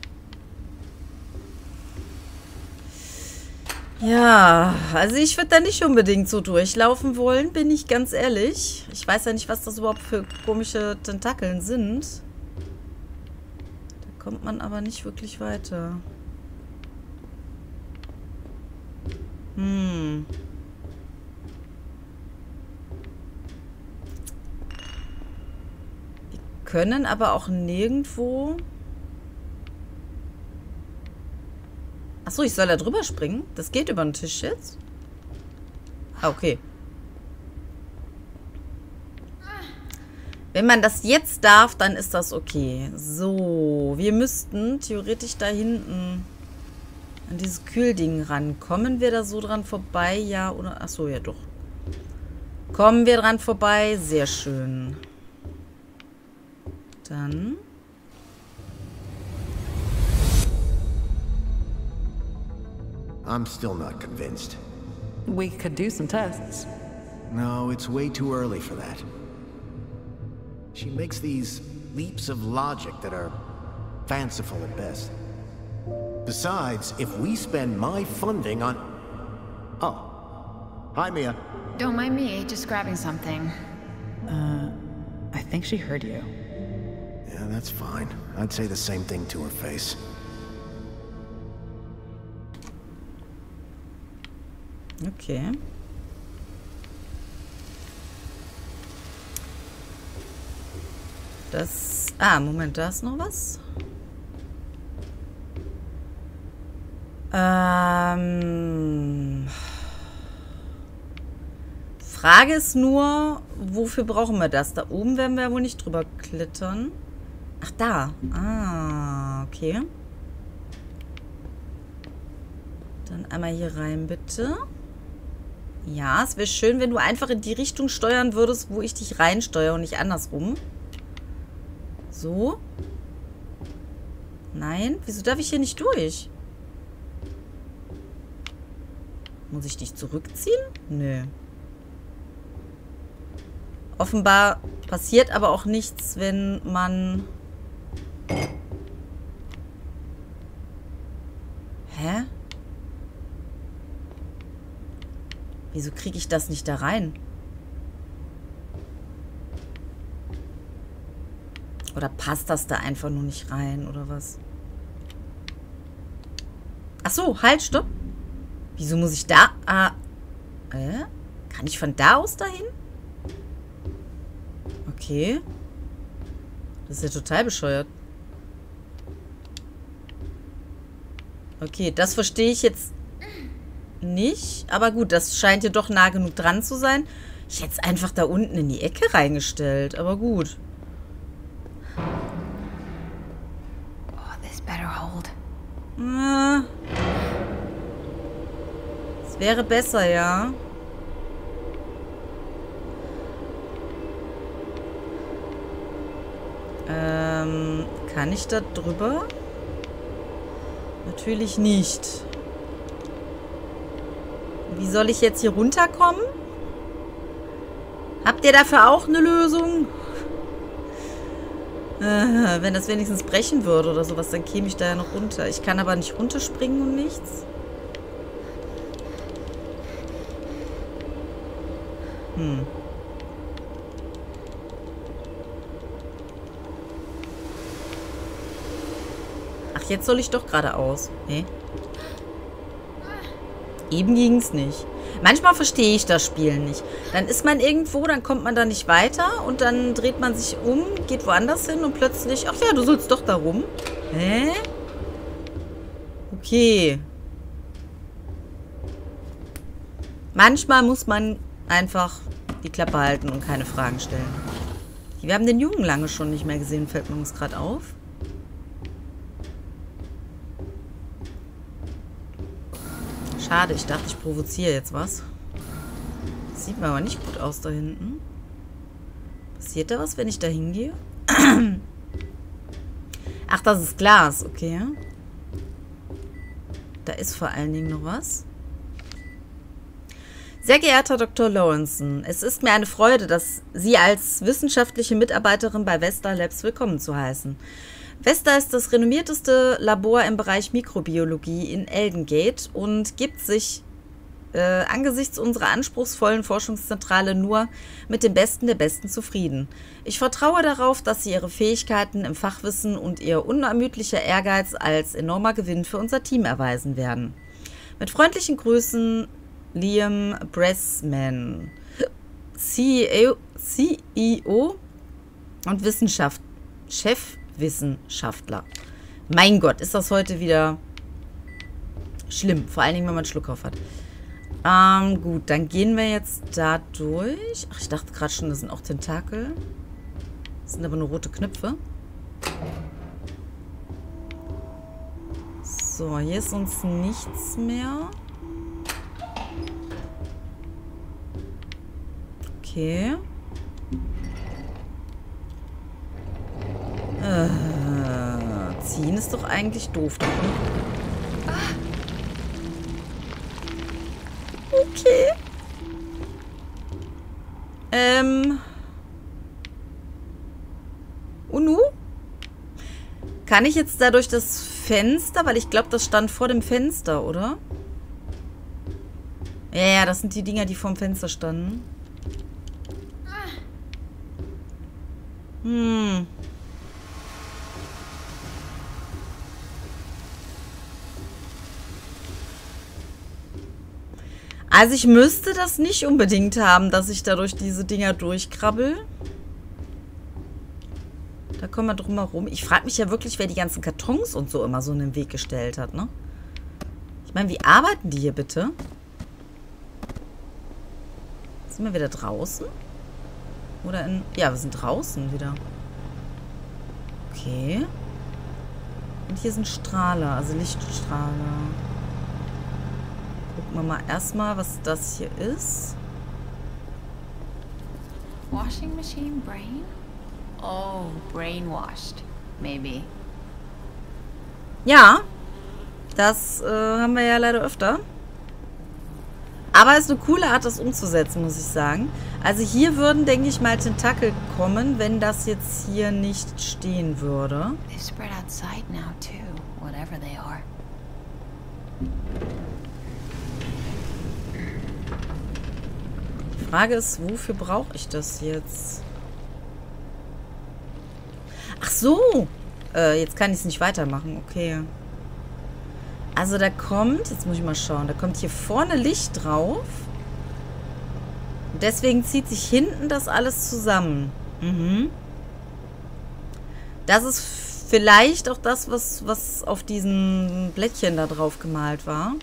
Ja, also ich würde da nicht unbedingt so durchlaufen wollen, bin ich ganz ehrlich. Ich weiß ja nicht, was das überhaupt für komische Tentakeln sind. Da kommt man aber nicht wirklich weiter. Hm. Wir können aber auch nirgendwo... Achso, ich soll da drüber springen? Das geht über den Tisch jetzt? Ah, okay. Wenn man das jetzt darf, dann ist das okay. So, wir müssten theoretisch da hinten an dieses Kühlding ran. Kommen wir da so dran vorbei? Ja, oder? Achso, ja doch. Kommen wir dran vorbei? Sehr schön. Dann... I'm still not convinced. We could do some tests. No, it's way too early for that. She makes these leaps of logic that are fanciful at best. Besides, if we spend my funding on... Oh. Hi, Mia. Don't mind me, just grabbing something. Uh, I think she heard you. Yeah, that's fine. I'd say the same thing to her face. Okay. Das... Ah, Moment, da ist noch was. Ähm... Frage ist nur, wofür brauchen wir das? Da oben werden wir ja wohl nicht drüber klettern. Ach, da. Ah, okay. Dann einmal hier rein, bitte. Ja, es wäre schön, wenn du einfach in die Richtung steuern würdest, wo ich dich reinsteuere und nicht andersrum. So. Nein, wieso darf ich hier nicht durch? Muss ich dich zurückziehen? Nö. Offenbar passiert aber auch nichts, wenn man... Hä? Wieso kriege ich das nicht da rein? Oder passt das da einfach nur nicht rein, oder was? Ach so, halt, stopp. Wieso muss ich da... Ah, äh? Kann ich von da aus dahin? Okay. Das ist ja total bescheuert. Okay, das verstehe ich jetzt nicht. Aber gut, das scheint ja doch nah genug dran zu sein. Ich hätte es einfach da unten in die Ecke reingestellt. Aber gut. Oh, this better hold. Ah. Es wäre besser, ja. Ähm, kann ich da drüber? Natürlich nicht. Wie soll ich jetzt hier runterkommen? Habt ihr dafür auch eine Lösung? Äh, wenn das wenigstens brechen würde oder sowas, dann käme ich da ja noch runter. Ich kann aber nicht runterspringen und nichts. Hm. Ach, jetzt soll ich doch geradeaus. Nee. Eben ging es nicht. Manchmal verstehe ich das Spiel nicht. Dann ist man irgendwo, dann kommt man da nicht weiter und dann dreht man sich um, geht woanders hin und plötzlich... Ach ja, du sollst doch da rum. Hä? Okay. Manchmal muss man einfach die Klappe halten und keine Fragen stellen. Wir haben den Jungen lange schon nicht mehr gesehen, fällt mir uns gerade auf. Schade, ich dachte, ich provoziere jetzt was. Das sieht mir aber nicht gut aus da hinten. Passiert da was, wenn ich da hingehe? Ach, das ist Glas, okay. Da ist vor allen Dingen noch was. Sehr geehrter Doktor Lawrenson, es ist mir eine Freude, dass Sie als wissenschaftliche Mitarbeiterin bei Vesta Labs willkommen zu heißen. Vesta ist das renommierteste Labor im Bereich Mikrobiologie in Elden Gate und gibt sich äh, angesichts unserer anspruchsvollen Forschungszentrale nur mit dem Besten der Besten zufrieden. Ich vertraue darauf, dass Sie Ihre Fähigkeiten im Fachwissen und Ihr unermüdlicher Ehrgeiz als enormer Gewinn für unser Team erweisen werden. Mit freundlichen Grüßen, Liam Bressman, C E O und Wissenschaft, Chefwissenschaftler. Mein Gott, ist das heute wieder schlimm. Vor allen Dingen, wenn man einen Schluck auf hat. Ähm, gut, dann gehen wir jetzt da durch. Ach, ich dachte gerade schon, das sind auch Tentakel. Das sind aber nur rote Knöpfe. So, hier ist uns nichts mehr. Okay. Äh, ziehen ist doch eigentlich doof. Okay. Ähm. Unu? Kann ich jetzt da durch das Fenster? Weil ich glaube, das stand vor dem Fenster, oder? Ja, ja, das sind die Dinger, die vorm Fenster standen. Hm. Also ich müsste das nicht unbedingt haben, dass ich da durch diese Dinger durchkrabbel. Da kommen wir drum herum. Ich frage mich ja wirklich, wer die ganzen Kartons und so immer so in den Weg gestellt hat, ne? Ich meine, wie arbeiten die hier bitte? Sind wir wieder draußen? Oder in... Ja, wir sind draußen wieder. Okay. Und hier sind Strahler, also Lichtstrahler. Gucken wir mal erstmal, was das hier ist. Washing machine brain? Oh, brainwashed. Maybe. Ja. Das äh, haben wir ja leider öfter. Aber es ist eine coole Art, das umzusetzen, muss ich sagen. Also hier würden, denke ich mal, Tentakel kommen, wenn das jetzt hier nicht stehen würde. They've spread outside now too, whatever they are. Die Frage ist, wofür brauche ich das jetzt? Ach so! Äh, jetzt kann ich es nicht weitermachen, okay. Also da kommt, jetzt muss ich mal schauen, da kommt hier vorne Licht drauf. Und deswegen zieht sich hinten das alles zusammen. Mhm. Das ist vielleicht auch das, was, was auf diesen Blättchen da drauf gemalt war.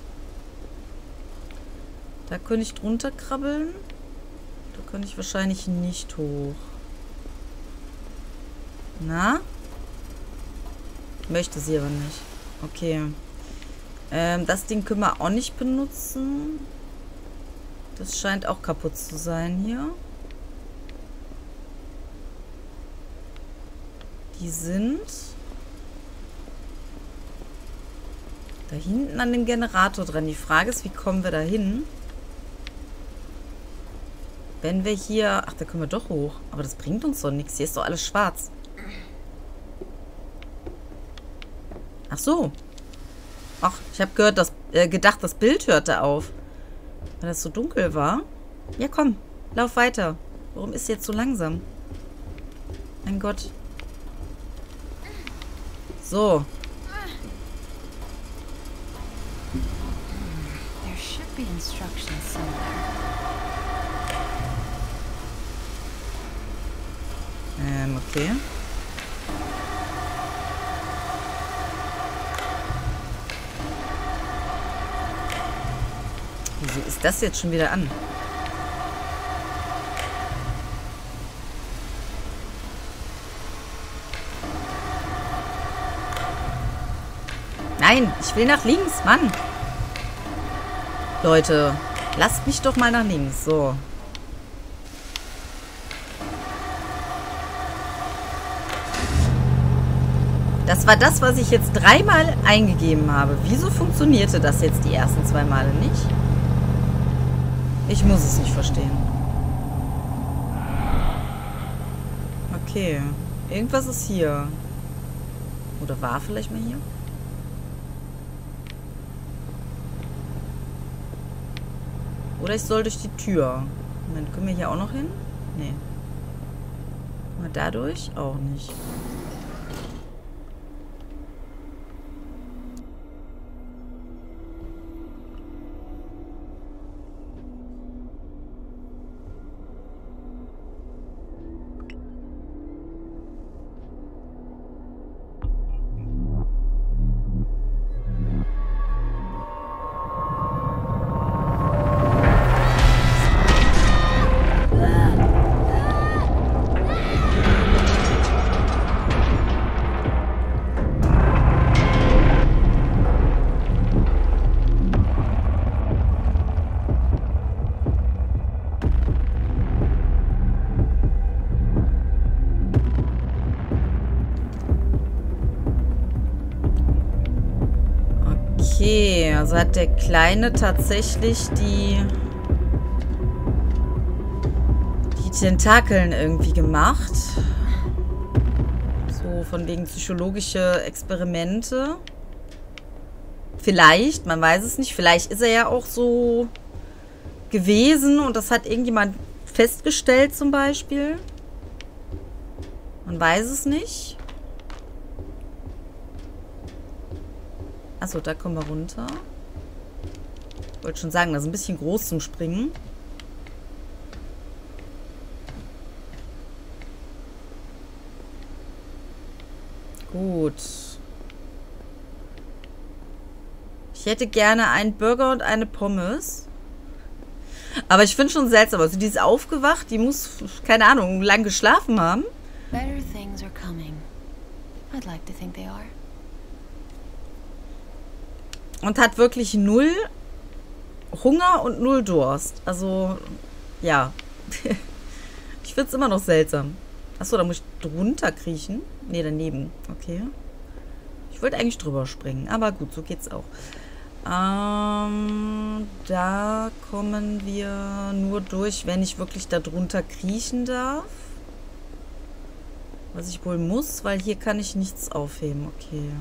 Da könnte ich drunter krabbeln. Da könnte ich wahrscheinlich nicht hoch. Na? Möchte sie aber nicht. Okay. Ähm, das Ding können wir auch nicht benutzen. Das scheint auch kaputt zu sein hier. Die sind da hinten an dem Generator dran. Die Frage ist, wie kommen wir da hin? Wenn wir hier... Ach, da können wir doch hoch. Aber das bringt uns doch nichts. Hier ist doch alles schwarz. Ach so. Ach, ich habe gehört, dass, äh, gedacht, das Bild hörte auf. Weil das so dunkel war. Ja, komm. Lauf weiter. Warum ist jetzt so langsam? Mein Gott. So. There should be instructions somewhere. Ähm, okay. Wieso ist das jetzt schon wieder an? Nein, ich will nach links, Mann. Leute, lasst mich doch mal nach links. So. Das war das, was ich jetzt dreimal eingegeben habe. Wieso funktionierte das jetzt die ersten zwei Male nicht? Ich muss es nicht verstehen. Okay. Irgendwas ist hier. Oder war vielleicht mal hier? Oder ich soll durch die Tür. Moment, können wir hier auch noch hin? Nee. Mal dadurch? Auch nicht. Okay, also hat der Kleine tatsächlich die, die Tentakeln irgendwie gemacht. So von wegen psychologische Experimente. Vielleicht, man weiß es nicht. Vielleicht ist er ja auch so gewesen und das hat irgendjemand festgestellt zum Beispiel. Man weiß es nicht. Achso, da kommen wir runter. Ich wollte schon sagen, das ist ein bisschen groß zum Springen. Gut. Ich hätte gerne einen Burger und eine Pommes. Aber ich finde schon seltsam. Also die ist aufgewacht, die muss, keine Ahnung, lang geschlafen haben. Better things are coming. I'd like to think they are. Und hat wirklich null Hunger und null Durst. Also, ja. Ich finde es immer noch seltsam. Achso, da muss ich drunter kriechen. Ne, daneben. Okay. Ich wollte eigentlich drüber springen. Aber gut, so geht's auch. Ähm, da kommen wir nur durch, wenn ich wirklich da drunter kriechen darf. Was ich wohl muss, weil hier kann ich nichts aufheben. Okay.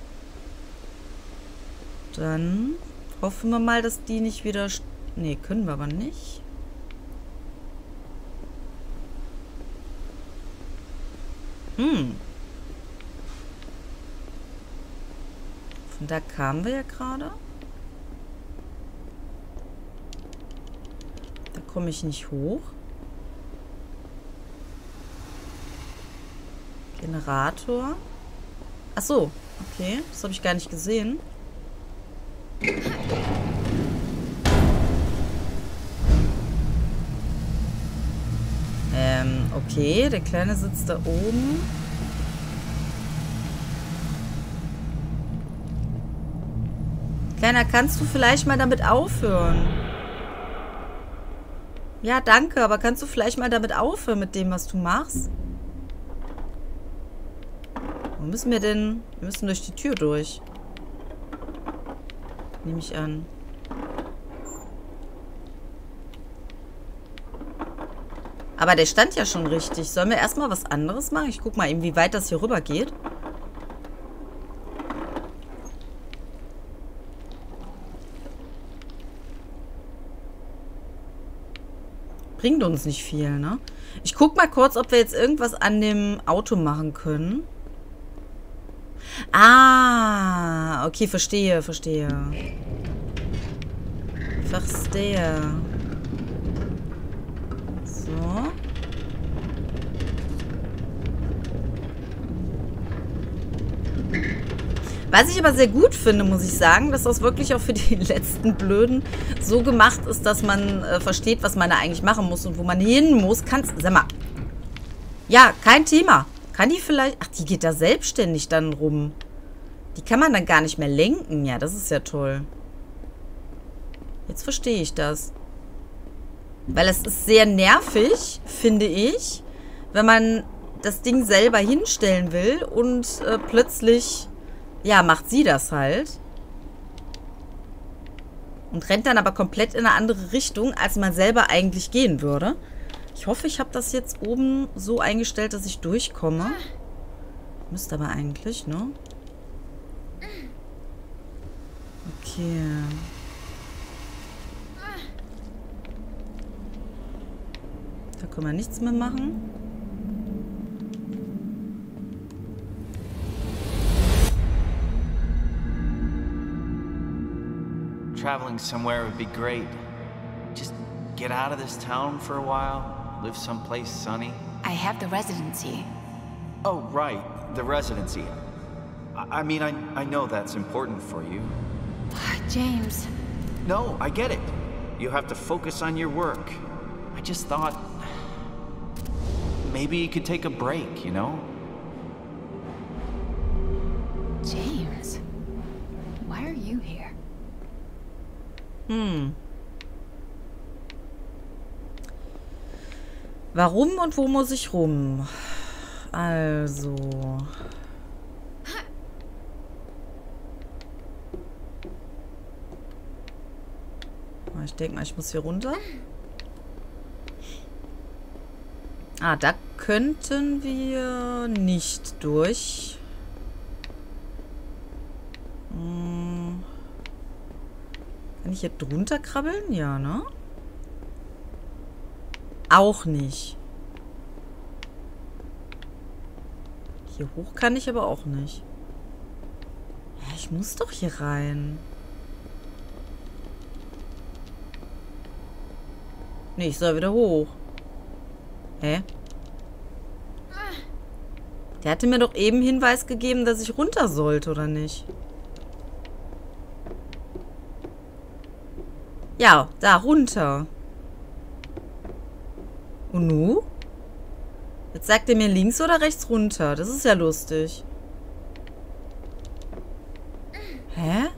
Dann hoffen wir mal, dass die nicht wieder... Ne, können wir aber nicht. Hm. Von da kamen wir ja gerade. Da komme ich nicht hoch. Generator. Ach so, okay. Das habe ich gar nicht gesehen. Ähm, okay, der Kleine sitzt da oben. Kleiner, kannst du vielleicht mal damit aufhören? Ja, danke, aber kannst du vielleicht mal damit aufhören mit dem, was du machst? Wo müssen wir denn? Wir müssen durch die Tür durch. Nehme ich an. Aber der stand ja schon richtig. Sollen wir erstmal was anderes machen? Ich guck mal eben, wie weit das hier rüber geht. Bringt uns nicht viel, ne? Ich guck mal kurz, ob wir jetzt irgendwas an dem Auto machen können. Ah, okay, verstehe, verstehe. Verstehe. So. Was ich aber sehr gut finde, muss ich sagen, dass das wirklich auch für die letzten Blöden so gemacht ist, dass man äh, versteht, was man da eigentlich machen muss und wo man hin muss. Kannst, sag mal. Ja, kein Thema. Kann die vielleicht... Ach, die geht da selbstständig dann rum. Die kann man dann gar nicht mehr lenken. Ja, das ist ja toll. Jetzt verstehe ich das. Weil es ist sehr nervig, finde ich, wenn man das Ding selber hinstellen will und äh, plötzlich, ja, macht sie das halt. Und rennt dann aber komplett in eine andere Richtung, als man selber eigentlich gehen würde. Ich hoffe, ich habe das jetzt oben so eingestellt, dass ich durchkomme. Müsste aber eigentlich, ne? Okay. Da können wir nichts mehr machen. Traveling somewhere would be great. Just get out of this town for a while, live someplace sunny. I have the residency. Oh, right, the residency. I, I mean, I, I know that's important for you. James. No, I get it. You have to focus on your work. I just thought... maybe you could take a break, you know? James. Why are you here? Hm. Warum und wo muss ich rum? Also. Ich denke mal, ich muss hier runter. Ah, da könnten wir nicht durch. Hm. Kann ich hier drunter krabbeln? Ja, ne? Auch nicht. Hier hoch kann ich aber auch nicht. Ja, ich muss doch hier rein. Nee, ich soll wieder hoch. Hä? Der hatte mir doch eben Hinweis gegeben, dass ich runter sollte, oder nicht? Ja, da runter. Und nu? Jetzt sagt er mir links oder rechts runter. Das ist ja lustig. Hä?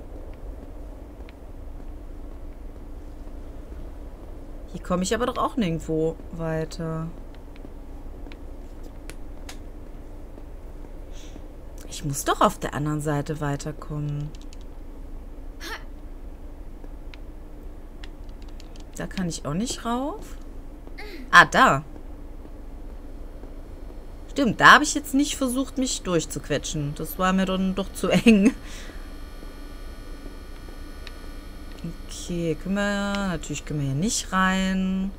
Hier komme ich aber doch auch nirgendwo weiter. Ich muss doch auf der anderen Seite weiterkommen. Da kann ich auch nicht rauf. Ah, da. Stimmt, da habe ich jetzt nicht versucht, mich durchzuquetschen. Das war mir dann doch zu eng. Okay, können wir... Natürlich können wir hier nicht rein.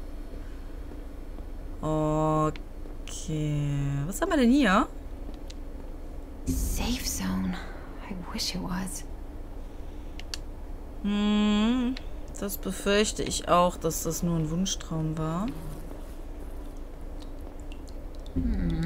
Okay. Was haben wir denn hier? Safe zone. I wish it was. Hm... Das befürchte ich auch, dass das nur ein Wunschtraum war. Hm.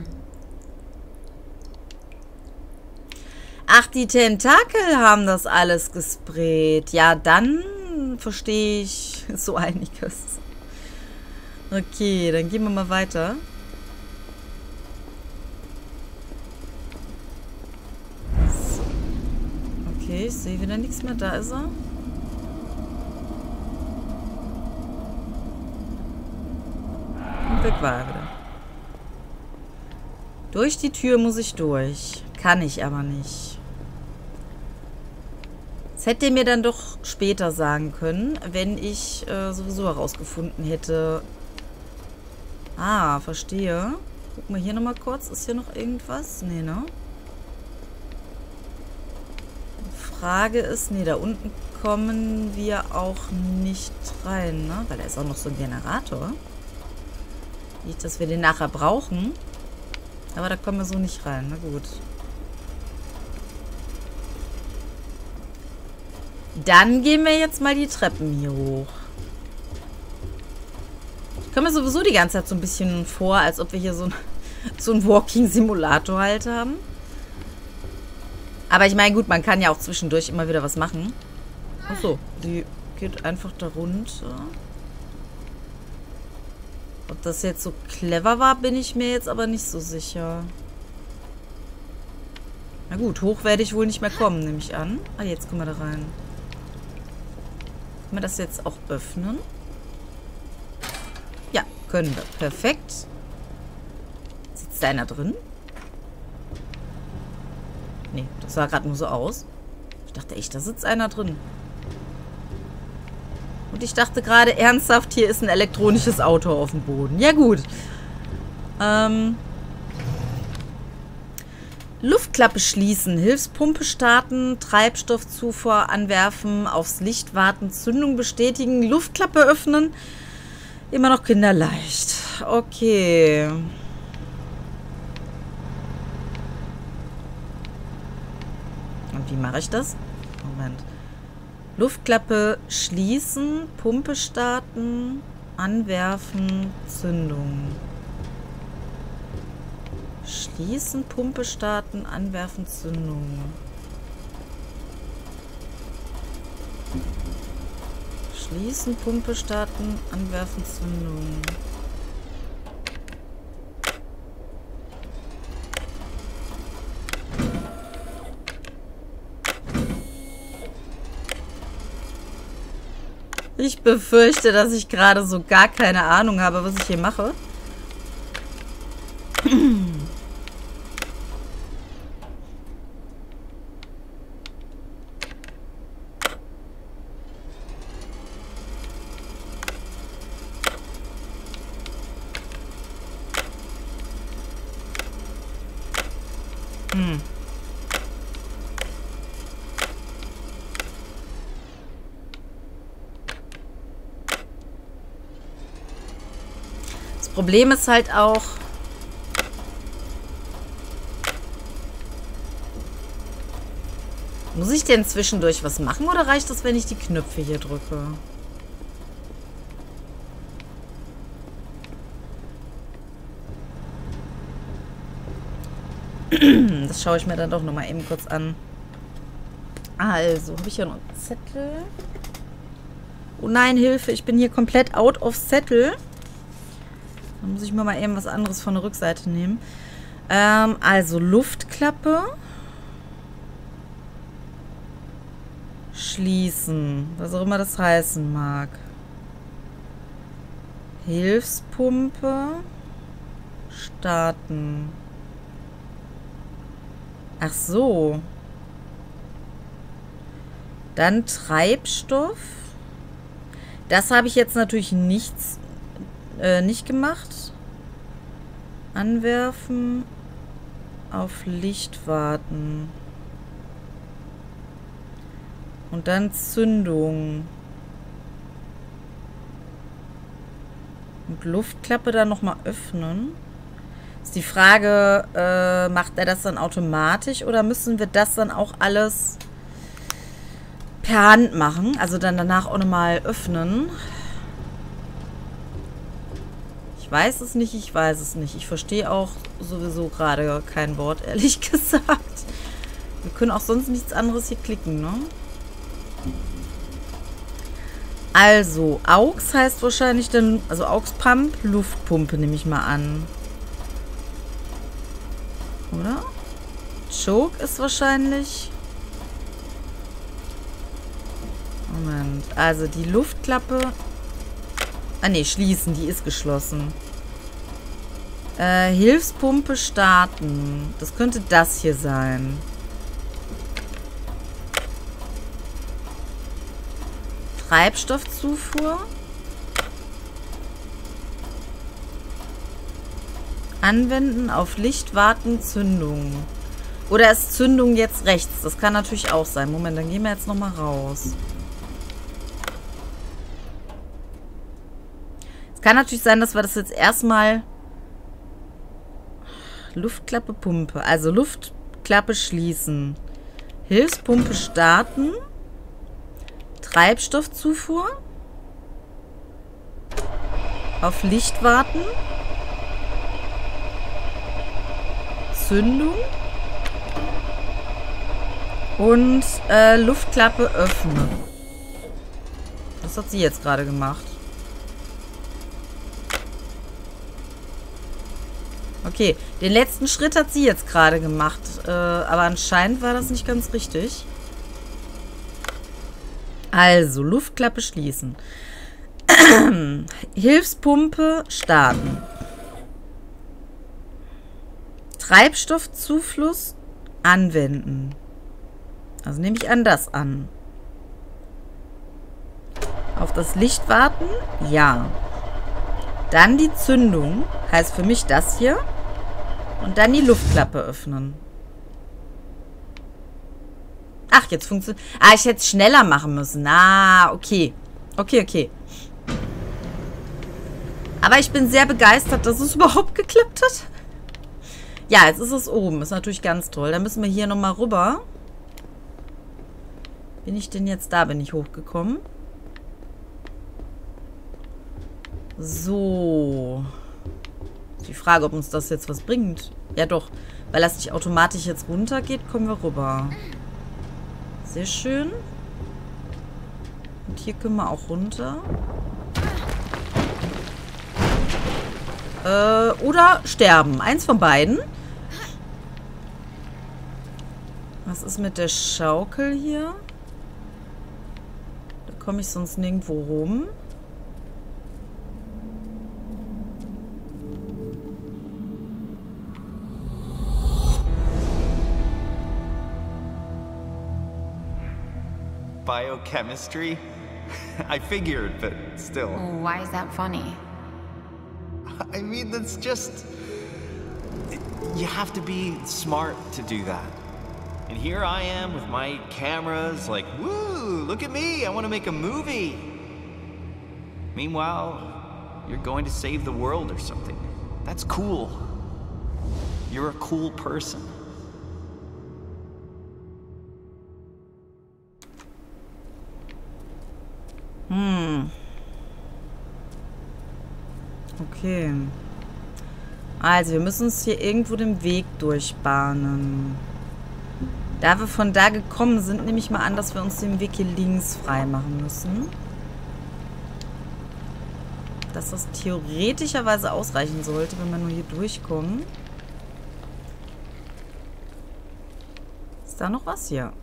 Ach, die Tentakel haben das alles gesprayt. Ja, dann verstehe ich so einiges. Okay, dann gehen wir mal weiter. So. Okay, ich sehe wieder nichts mehr. Da ist er. Weg war er wieder. Durch die Tür muss ich durch. Kann ich aber nicht. Das hätte er mir dann doch später sagen können, wenn ich äh, sowieso herausgefunden hätte. Ah, verstehe. Gucken wir hier nochmal kurz. Ist hier noch irgendwas? Nee, ne? Die Frage ist, nee, da unten kommen wir auch nicht rein, ne? Weil da ist auch noch so ein Generator. Nicht, dass wir den nachher brauchen. Aber da kommen wir so nicht rein. Na gut. Dann gehen wir jetzt mal die Treppen hier hoch. Ich komme mir sowieso die ganze Zeit so ein bisschen vor, als ob wir hier so, ein, so einen Walking-Simulator halt haben. Aber ich meine, gut, man kann ja auch zwischendurch immer wieder was machen. Achso, die geht einfach da runter. Ob das jetzt so clever war, bin ich mir jetzt aber nicht so sicher. Na gut, hoch werde ich wohl nicht mehr kommen, nehme ich an. Ah, jetzt kommen wir da rein. Können wir das jetzt auch öffnen? Ja, können wir. Perfekt. Sitzt da einer drin? Nee, das sah gerade nur so aus. Ich dachte echt, da sitzt einer drin. Und ich dachte gerade ernsthaft, hier ist ein elektronisches Auto auf dem Boden. Ja gut. Ähm... Luftklappe schließen, Hilfspumpe starten, Treibstoffzufuhr anwerfen, aufs Licht warten, Zündung bestätigen, Luftklappe öffnen. Immer noch kinderleicht. Okay. Und wie mache ich das? Moment. Luftklappe schließen, Pumpe starten, anwerfen, Zündung. Schließen, Pumpe starten, anwerfen, Zündung. Schließen, Pumpe starten, anwerfen, Zündung. Ich befürchte, dass ich gerade so gar keine Ahnung habe, was ich hier mache. Hm. Das Problem ist halt auch, muss ich denn zwischendurch was machen oder reicht das, wenn ich die Knöpfe hier drücke? Das schaue ich mir dann doch nochmal eben kurz an. Also, habe ich hier noch einen Zettel? Oh nein, Hilfe, ich bin hier komplett out of Zettel. Dann muss ich mir mal eben was anderes von der Rückseite nehmen. Ähm, also, Luftklappe. Schließen. Was auch immer das heißen mag. Hilfspumpe. Starten. Ach so. Dann Treibstoff. Das habe ich jetzt natürlich nichts, äh, nicht gemacht. Anwerfen. Auf Licht warten. Und dann Zündung. Und Luftklappe dann nochmal öffnen. Ist die Frage, äh, macht er das dann automatisch oder müssen wir das dann auch alles per Hand machen? Also dann danach auch nochmal öffnen. Ich weiß es nicht, ich weiß es nicht. Ich verstehe auch sowieso gerade kein Wort, ehrlich gesagt. Wir können auch sonst nichts anderes hier klicken, ne? Also, A U X heißt wahrscheinlich dann, also A U X Pump, Luftpumpe nehme ich mal an. Oder? Choke ist wahrscheinlich... Moment. Also die Luftklappe... Ah ne, schließen. Die ist geschlossen. Äh, Hilfspumpe starten. Das könnte das hier sein. Treibstoffzufuhr. Anwenden, auf Licht warten, Zündung. Oder ist Zündung jetzt rechts? Das kann natürlich auch sein. Moment, dann gehen wir jetzt nochmal raus. Es kann natürlich sein, dass wir das jetzt erstmal... Luftklappe, Pumpe. Also Luftklappe schließen. Hilfspumpe starten. Treibstoffzufuhr. Auf Licht warten. Zündung. Und äh, Luftklappe öffnen. Was hat sie jetzt gerade gemacht? Okay, den letzten Schritt hat sie jetzt gerade gemacht. Äh, aber anscheinend war das nicht ganz richtig. Also, Luftklappe schließen. Hilfspumpe starten. Treibstoffzufluss anwenden. Also nehme ich an das an. Auf das Licht warten? Ja. Dann die Zündung. Heißt für mich das hier. Und dann die Luftklappe öffnen. Ach, jetzt funktioniert... Ah, ich hätte es schneller machen müssen. Ah, okay. Okay, okay. Aber ich bin sehr begeistert, dass es überhaupt geklappt hat. Ja, jetzt ist es oben. Ist natürlich ganz toll. Dann müssen wir hier nochmal rüber. Bin ich denn jetzt da? Bin ich hochgekommen? So. Ist die Frage, ob uns das jetzt was bringt. Ja doch. Weil das nicht automatisch jetzt runtergeht, kommen wir rüber. Sehr schön. Und hier können wir auch runter. Äh, oder sterben. Eins von beiden. Was ist mit der Schaukel hier? Da komme ich sonst nirgendwo rum. Biochemistry? I figured, but still. Why is that funny? I mean, that's just... You have to be smart to do that. And here I am with my cameras, like, woo, look at me, I want to make a movie. Meanwhile, you're going to save the world or something. That's cool. You're a cool person. Hm. Okay. Also, wir müssen uns hier irgendwo den Weg durchbahnen. Da wir von da gekommen sind, nehme ich mal an, dass wir uns den Weg hier links frei machen müssen. Dass das theoretischerweise ausreichen sollte, wenn wir nur hier durchkommen. Ist da noch was hier?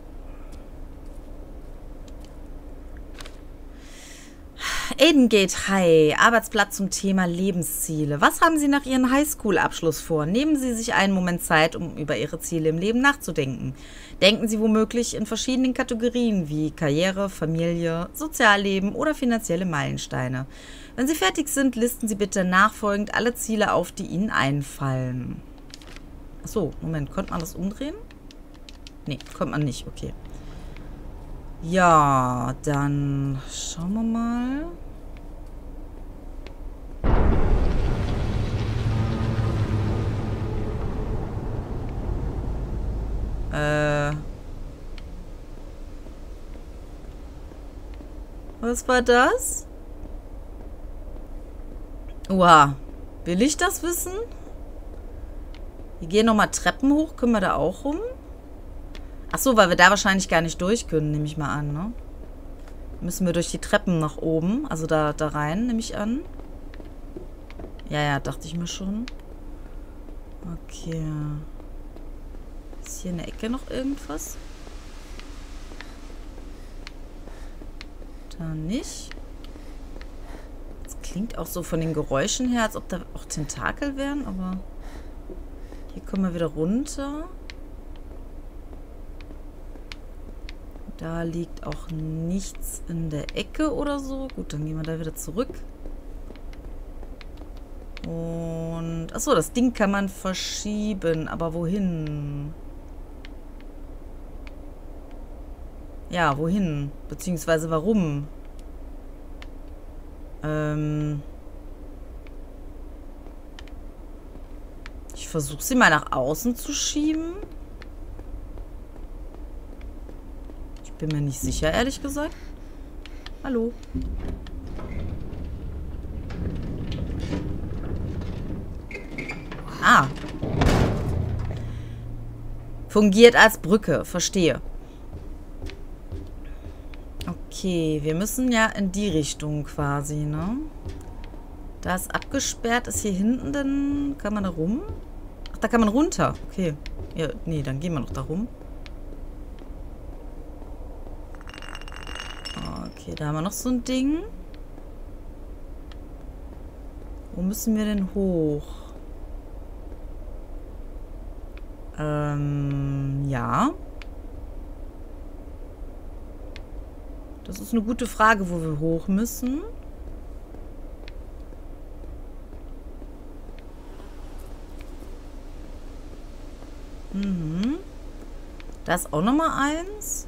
Aiden Gate High, Arbeitsblatt zum Thema Lebensziele. Was haben Sie nach Ihrem Highschool-Abschluss vor? Nehmen Sie sich einen Moment Zeit, um über Ihre Ziele im Leben nachzudenken. Denken Sie womöglich in verschiedenen Kategorien wie Karriere, Familie, Sozialleben oder finanzielle Meilensteine. Wenn Sie fertig sind, listen Sie bitte nachfolgend alle Ziele auf, die Ihnen einfallen. Achso, Moment, konnte man das umdrehen? Nee, konnte man nicht, okay. Ja, dann schauen wir mal. Äh. Was war das? Uah. Will ich das wissen? Wir gehen nochmal Treppen hoch. Können wir da auch rum? Ach so, weil wir da wahrscheinlich gar nicht durch können, nehme ich mal an, ne? Müssen wir durch die Treppen nach oben. Also da, da rein, nehme ich an. Ja, ja, dachte ich mir schon. Okay. Ist hier in der Ecke noch irgendwas? Da nicht. Das klingt auch so von den Geräuschen her, als ob da auch Tentakel wären, aber hier kommen wir wieder runter. Da liegt auch nichts in der Ecke oder so. Gut, dann gehen wir da wieder zurück. Und... Achso, das Ding kann man verschieben. Aber wohin? Ja, wohin? Beziehungsweise warum? Ähm... Ich versuche sie mal nach außen zu schieben. Bin mir nicht sicher, ehrlich gesagt. Hallo. Ah. Fungiert als Brücke. Verstehe. Okay, wir müssen ja in die Richtung quasi, ne? Da ist abgesperrt. Ist hier hinten denn... Kann man da rum? Ach, da kann man runter. Okay. Ja, nee, dann gehen wir noch da rum. Okay, da haben wir noch so ein Ding. Wo müssen wir denn hoch? Ähm, ja. Das ist eine gute Frage, wo wir hoch müssen. Mhm. Da ist auch nochmal eins.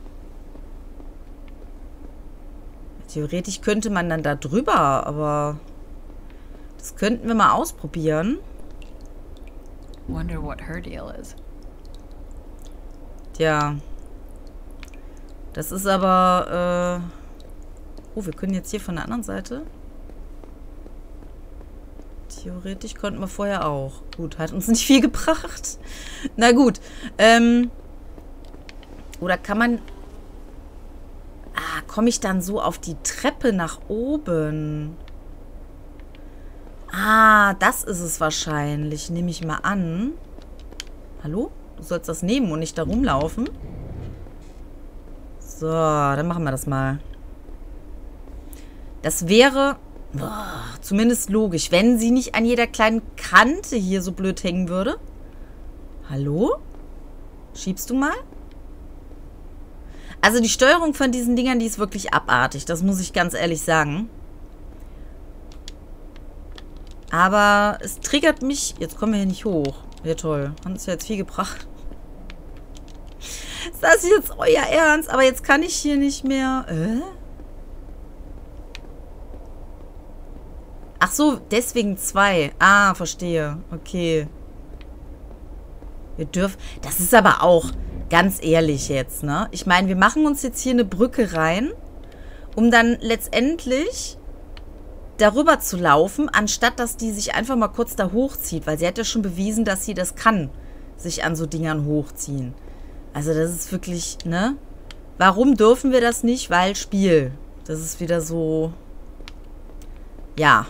Theoretisch könnte man dann da drüber, aber das könnten wir mal ausprobieren. Wonder what her deal is. Tja. Das ist aber, äh oh, wir können jetzt hier von der anderen Seite. Theoretisch konnten wir vorher auch. Gut, hat uns nicht viel gebracht. Na gut. Ähm Oder kann man... Ah, komme ich dann so auf die Treppe nach oben? Ah, das ist es wahrscheinlich. Nehme ich mal an. Hallo? Du sollst das nehmen und nicht da rumlaufen. So, dann machen wir das mal. Das wäre boah, zumindest logisch, wenn sie nicht an jeder kleinen Kante hier so blöd hängen würde. Hallo? Schiebst du mal? Also die Steuerung von diesen Dingern, die ist wirklich abartig. Das muss ich ganz ehrlich sagen. Aber es triggert mich... Jetzt kommen wir hier nicht hoch. Ja, toll. Hat uns ja jetzt viel gebracht. Ist das jetzt euer Ernst? Aber jetzt kann ich hier nicht mehr... Äh? Ach so, deswegen zwei. Ah, verstehe. Okay. Wir dürfen... Das ist aber auch... Ganz ehrlich jetzt, ne? Ich meine, wir machen uns jetzt hier eine Brücke rein, um dann letztendlich darüber zu laufen, anstatt dass die sich einfach mal kurz da hochzieht. Weil sie hat ja schon bewiesen, dass sie das kann, sich an so Dingern hochziehen. Also das ist wirklich, ne? Warum dürfen wir das nicht? Weil Spiel. Das ist wieder so... Ja.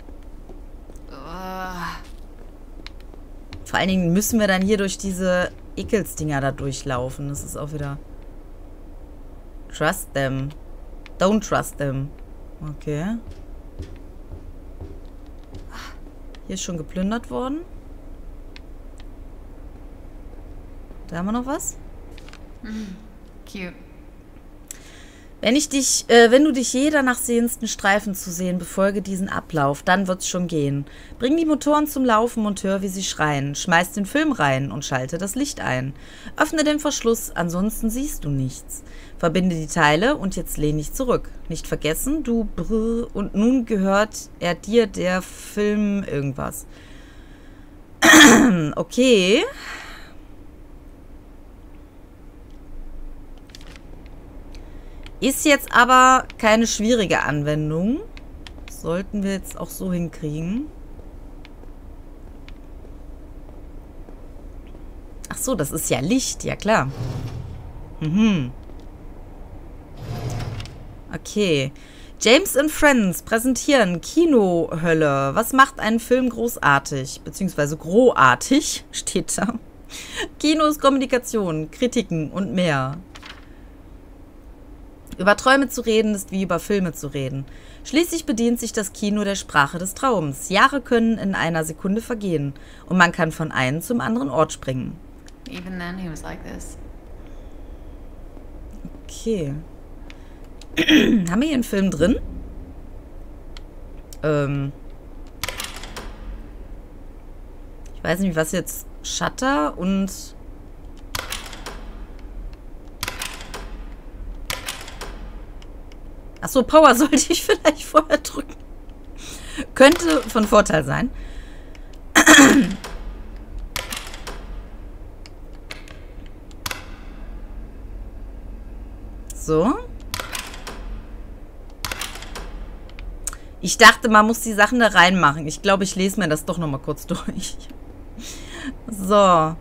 Vor allen Dingen müssen wir dann hier durch diese... Ekelsdinger da durchlaufen. Das ist auch wieder... Trust them. Don't trust them. Okay. Hier ist schon geplündert worden. Da haben wir noch was. Mm, cute. Wenn ich dich, äh, wenn du dich je danach sehnst, einen Streifen zu sehen, befolge diesen Ablauf, dann wird's schon gehen. Bring die Motoren zum Laufen und hör, wie sie schreien. Schmeiß den Film rein und schalte das Licht ein. Öffne den Verschluss, ansonsten siehst du nichts. Verbinde die Teile und jetzt lehn dich zurück. Nicht vergessen, du brr, und nun gehört er dir, der Film irgendwas. Okay. Ist jetzt aber keine schwierige Anwendung. Sollten wir jetzt auch so hinkriegen. Ach so, das ist ja Licht. Ja, klar. Mhm. Okay. James and Friends präsentieren Kinohölle. Was macht einen Film großartig? Beziehungsweise großartig, steht da. Kino ist Kommunikation, Kritiken und mehr. Über Träume zu reden, ist wie über Filme zu reden. Schließlich bedient sich das Kino der Sprache des Traums. Jahre können in einer Sekunde vergehen und man kann von einem zum anderen Ort springen. Even then he was like this. Okay. Haben wir hier einen Film drin? Ähm. Ich weiß nicht, was jetzt Shutter und... Achso, Power sollte ich vielleicht vorher drücken. Könnte von Vorteil sein. So. Ich dachte, man muss die Sachen da reinmachen. Ich glaube, ich lese mir das doch nochmal kurz durch. So.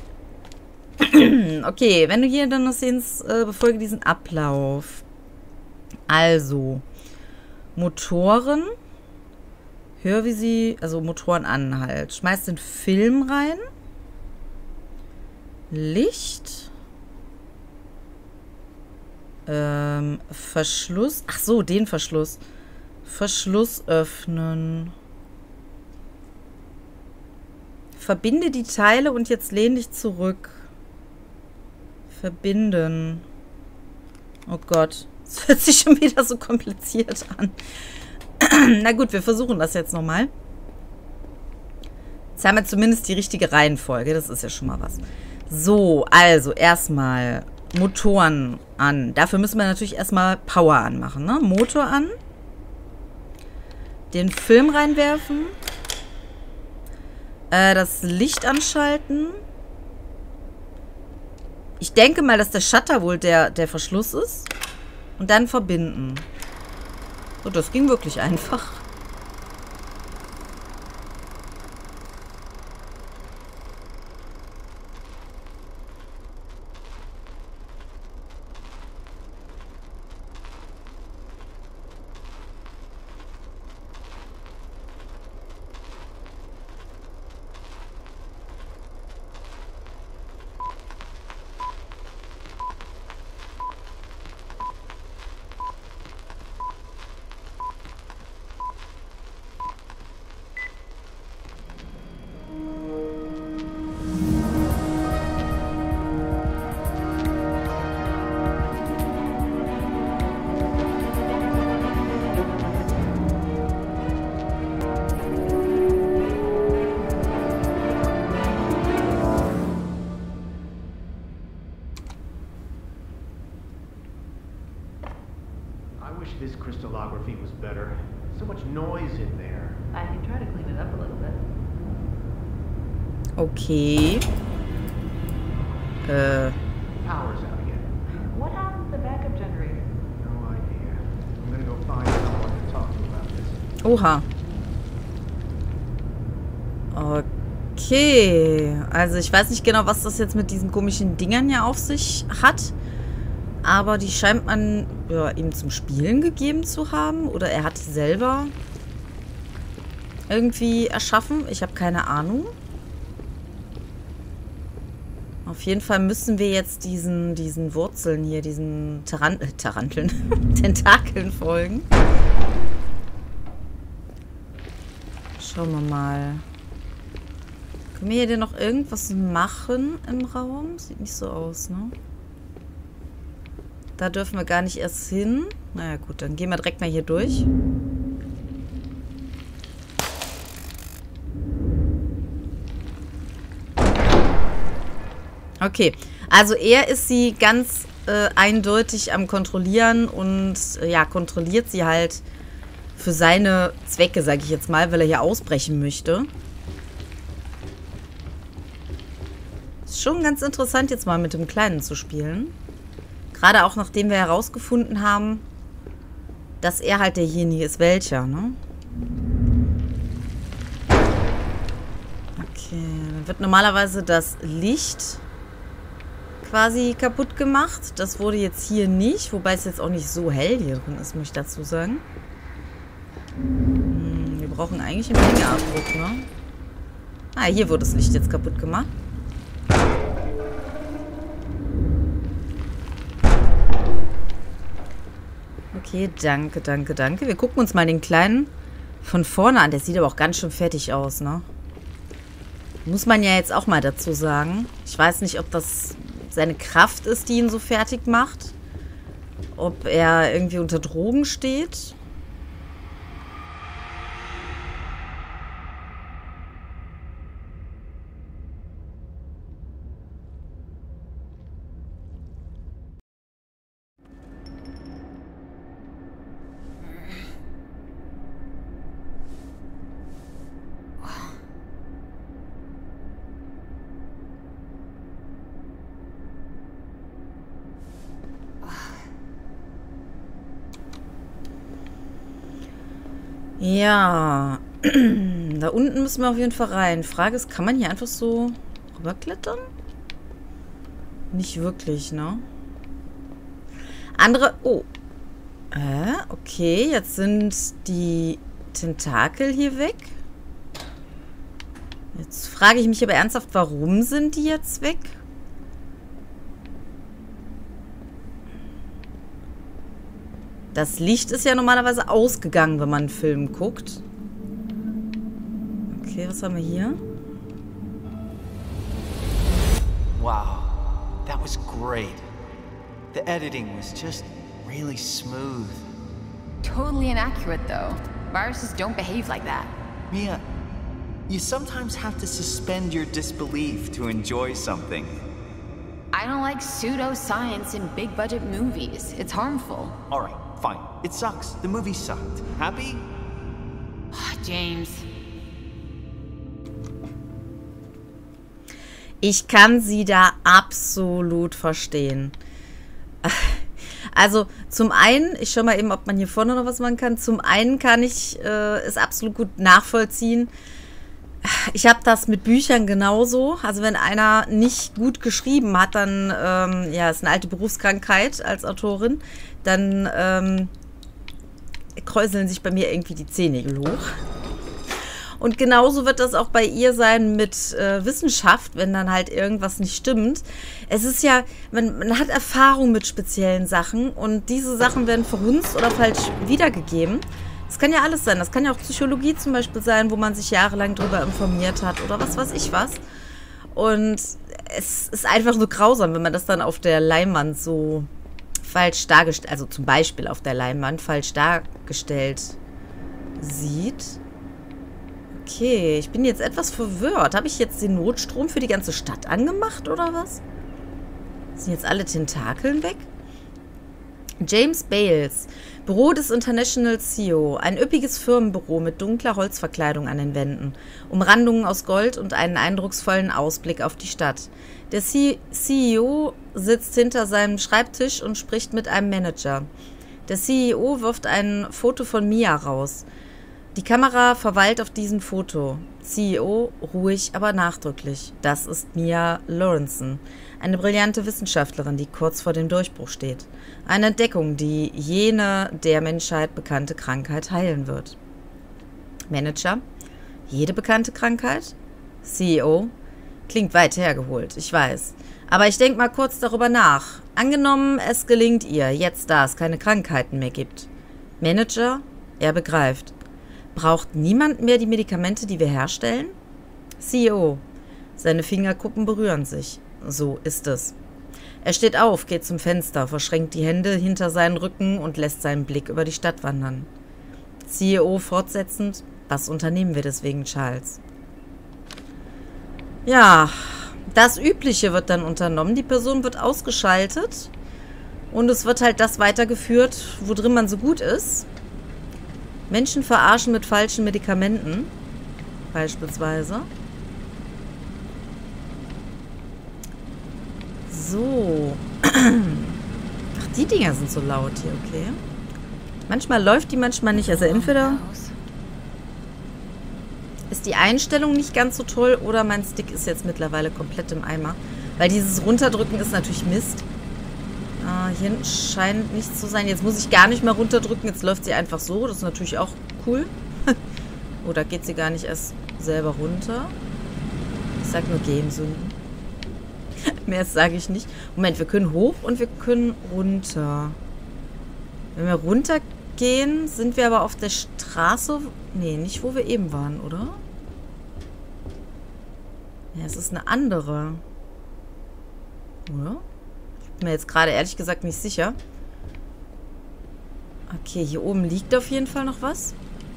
Okay, wenn du hier dann noch sehst, äh, befolge diesen Ablauf. Also, Motoren. Hör, wie sie, also Motoren an halt. Schmeiß den Film rein. Licht. Ähm, Verschluss. Ach so, den Verschluss. Verschluss öffnen. Verbinde die Teile und jetzt lehn dich zurück. Verbinden. Oh Gott. Das hört sich schon wieder so kompliziert an. Na gut, wir versuchen das jetzt nochmal. Jetzt haben wir zumindest die richtige Reihenfolge. Das ist ja schon mal was. So, also erstmal Motoren an. Dafür müssen wir natürlich erstmal Power anmachen, ne? Motor an. Den Film reinwerfen. Äh, das Licht anschalten. Ich denke mal, dass der Shutter wohl der, der Verschluss ist. Und dann verbinden. So, das ging wirklich einfach. This crystallography was better. So much noise in there. I can try to clean it up a little bit. Okay. Äh. Power's out again. What happened to the backup generator? No idea. I'm gonna go find someone to talk to about this. Oha. Okay. Also ich weiß nicht genau, was das jetzt mit diesen komischen Dingern ja auf sich hat. Aber die scheint man ja, ihm zum Spielen gegeben zu haben. Oder er hat die selber irgendwie erschaffen. Ich habe keine Ahnung. Auf jeden Fall müssen wir jetzt diesen, diesen Wurzeln hier, diesen Taran äh, Taranteln, Tentakeln folgen. Schauen wir mal. Können wir hier denn noch irgendwas machen im Raum? Sieht nicht so aus, ne? Da dürfen wir gar nicht erst hin. Naja gut, dann gehen wir direkt mal hier durch. Okay, also er ist sie ganz äh, eindeutig am Kontrollieren und äh, ja, kontrolliert sie halt für seine Zwecke, sage ich jetzt mal, weil er hier ausbrechen möchte. Ist schon ganz interessant, jetzt mal mit dem Kleinen zu spielen. Gerade auch nachdem wir herausgefunden haben, dass er halt derjenige ist, welcher, ne? Okay, dann wird normalerweise das Licht quasi kaputt gemacht. Das wurde jetzt hier nicht, wobei es jetzt auch nicht so hell hier drin ist, muss ich dazu sagen. Hm, wir brauchen eigentlich einen Fingerabdruck, ne? Ah, hier wurde das Licht jetzt kaputt gemacht. Okay, danke, danke, danke. Wir gucken uns mal den Kleinen von vorne an. Der sieht aber auch ganz schön fertig aus, ne? Muss man ja jetzt auch mal dazu sagen. Ich weiß nicht, ob das seine Kraft ist, die ihn so fertig macht. Ob er irgendwie unter Drogen steht. Ja, da unten müssen wir auf jeden Fall rein. Frage ist, kann man hier einfach so rüberklettern? Nicht wirklich, ne? Andere... Oh. Äh, okay, jetzt sind die Tentakel hier weg. Jetzt frage ich mich aber ernsthaft, warum sind die jetzt weg? Das Licht ist ja normalerweise ausgegangen, wenn man einen Film guckt. Okay, was haben wir hier? Wow, that was great. The editing was just really smooth. Totally inaccurate, though. Viruses don't behave like that. Mia, you sometimes have to suspend your disbelief to enjoy something. I don't like pseudoscience in big-budget movies. It's harmful. All right, fine. It sucks. The movie sucked. Happy? James. Ich kann sie da absolut verstehen. Also zum einen, ich schau mal eben, ob man hier vorne noch was machen kann. Zum einen kann ich äh, es absolut gut nachvollziehen. Ich habe das mit Büchern genauso. Also wenn einer nicht gut geschrieben hat, dann, ähm, ja, ist eine alte Berufskrankheit als Autorin, dann ähm, kräuseln sich bei mir irgendwie die Zehennägel hoch. Und genauso wird das auch bei ihr sein mit äh, Wissenschaft, wenn dann halt irgendwas nicht stimmt. Es ist ja, man, man hat Erfahrung mit speziellen Sachen und diese Sachen werden verhunzt oder falsch wiedergegeben. Das kann ja alles sein. Das kann ja auch Psychologie zum Beispiel sein, wo man sich jahrelang drüber informiert hat oder was weiß ich was. Und es ist einfach so grausam, wenn man das dann auf der Leinwand so falsch dargestellt, also zum Beispiel auf der Leinwand falsch dargestellt sieht. Okay, ich bin jetzt etwas verwirrt. Habe ich jetzt den Notstrom für die ganze Stadt angemacht oder was? Sind jetzt alle Tentakeln weg? James Bales, Büro des International C E O, ein üppiges Firmenbüro mit dunkler Holzverkleidung an den Wänden, Umrandungen aus Gold und einen eindrucksvollen Ausblick auf die Stadt. Der C E O sitzt hinter seinem Schreibtisch und spricht mit einem Manager. Der C E O wirft ein Foto von Mia raus. Die Kamera verweilt auf diesem Foto. C E O ruhig, aber nachdrücklich. Das ist Mia Lawrenson, eine brillante Wissenschaftlerin, die kurz vor dem Durchbruch steht. Eine Entdeckung, die jene der Menschheit bekannte Krankheit heilen wird. Manager? Jede bekannte Krankheit? C E O? Klingt weit hergeholt, ich weiß. Aber ich denke mal kurz darüber nach. Angenommen, es gelingt ihr, jetzt da es keine Krankheiten mehr gibt. Manager? Er begreift. Braucht niemand mehr die Medikamente, die wir herstellen? C E O. Seine Fingerkuppen berühren sich. So ist es. Er steht auf, geht zum Fenster, verschränkt die Hände hinter seinen Rücken und lässt seinen Blick über die Stadt wandern. C E O fortsetzend. Was unternehmen wir deswegen, Charles? Ja, das Übliche wird dann unternommen. Die Person wird ausgeschaltet und es wird halt das weitergeführt, worin man so gut ist. Menschen verarschen mit falschen Medikamenten, beispielsweise. So. Ach, die Dinger sind so laut hier, okay. Manchmal läuft die, manchmal nicht. Also entweder ist die Einstellung nicht ganz so toll oder mein Stick ist jetzt mittlerweile komplett im Eimer. Weil dieses Runterdrücken ist natürlich Mist. Ah, hier scheint nichts zu sein. Jetzt muss ich gar nicht mehr runterdrücken. Jetzt läuft sie einfach so. Das ist natürlich auch cool. Oder geht sie gar nicht erst selber runter? Ich sag nur Gamesünden. Mehr sage ich nicht. Moment, wir können hoch und wir können runter. Wenn wir runtergehen, sind wir aber auf der Straße. Nee, nicht wo wir eben waren, oder? Ja, es ist eine andere. Oder? Ich bin mir jetzt gerade ehrlich gesagt nicht sicher. Okay, hier oben liegt auf jeden Fall noch was.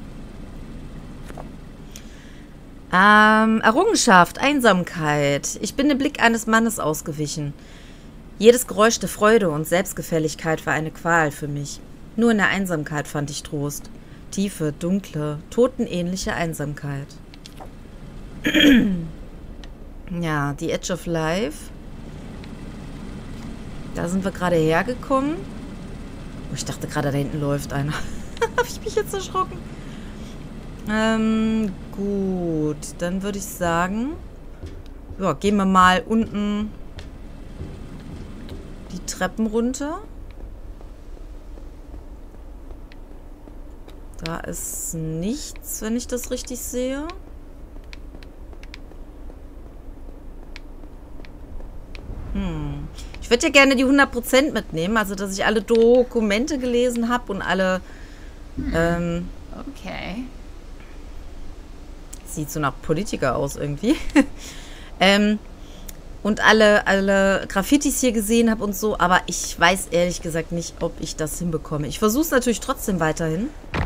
Ähm, Errungenschaft, Einsamkeit. Ich bin dem Blick eines Mannes ausgewichen. Jedes Geräusch der Freude und Selbstgefälligkeit war eine Qual für mich. Nur in der Einsamkeit fand ich Trost. Tiefe, dunkle, totenähnliche Einsamkeit. Ja, die Edge of Life. Da sind wir gerade hergekommen. Oh, ich dachte gerade, da hinten läuft einer. Habe ich mich jetzt erschrocken. Ähm, gut. Dann würde ich sagen, ja, gehen wir mal unten die Treppen runter. Da ist nichts, wenn ich das richtig sehe. Hm. Ich würde ja gerne die hundert Prozent mitnehmen, also dass ich alle Dokumente gelesen habe und alle... Hm. Ähm, okay. Sieht so nach Politiker aus irgendwie. ähm, und alle, alle Graffitis hier gesehen habe und so, aber ich weiß ehrlich gesagt nicht, ob ich das hinbekomme. Ich versuche es natürlich trotzdem weiterhin.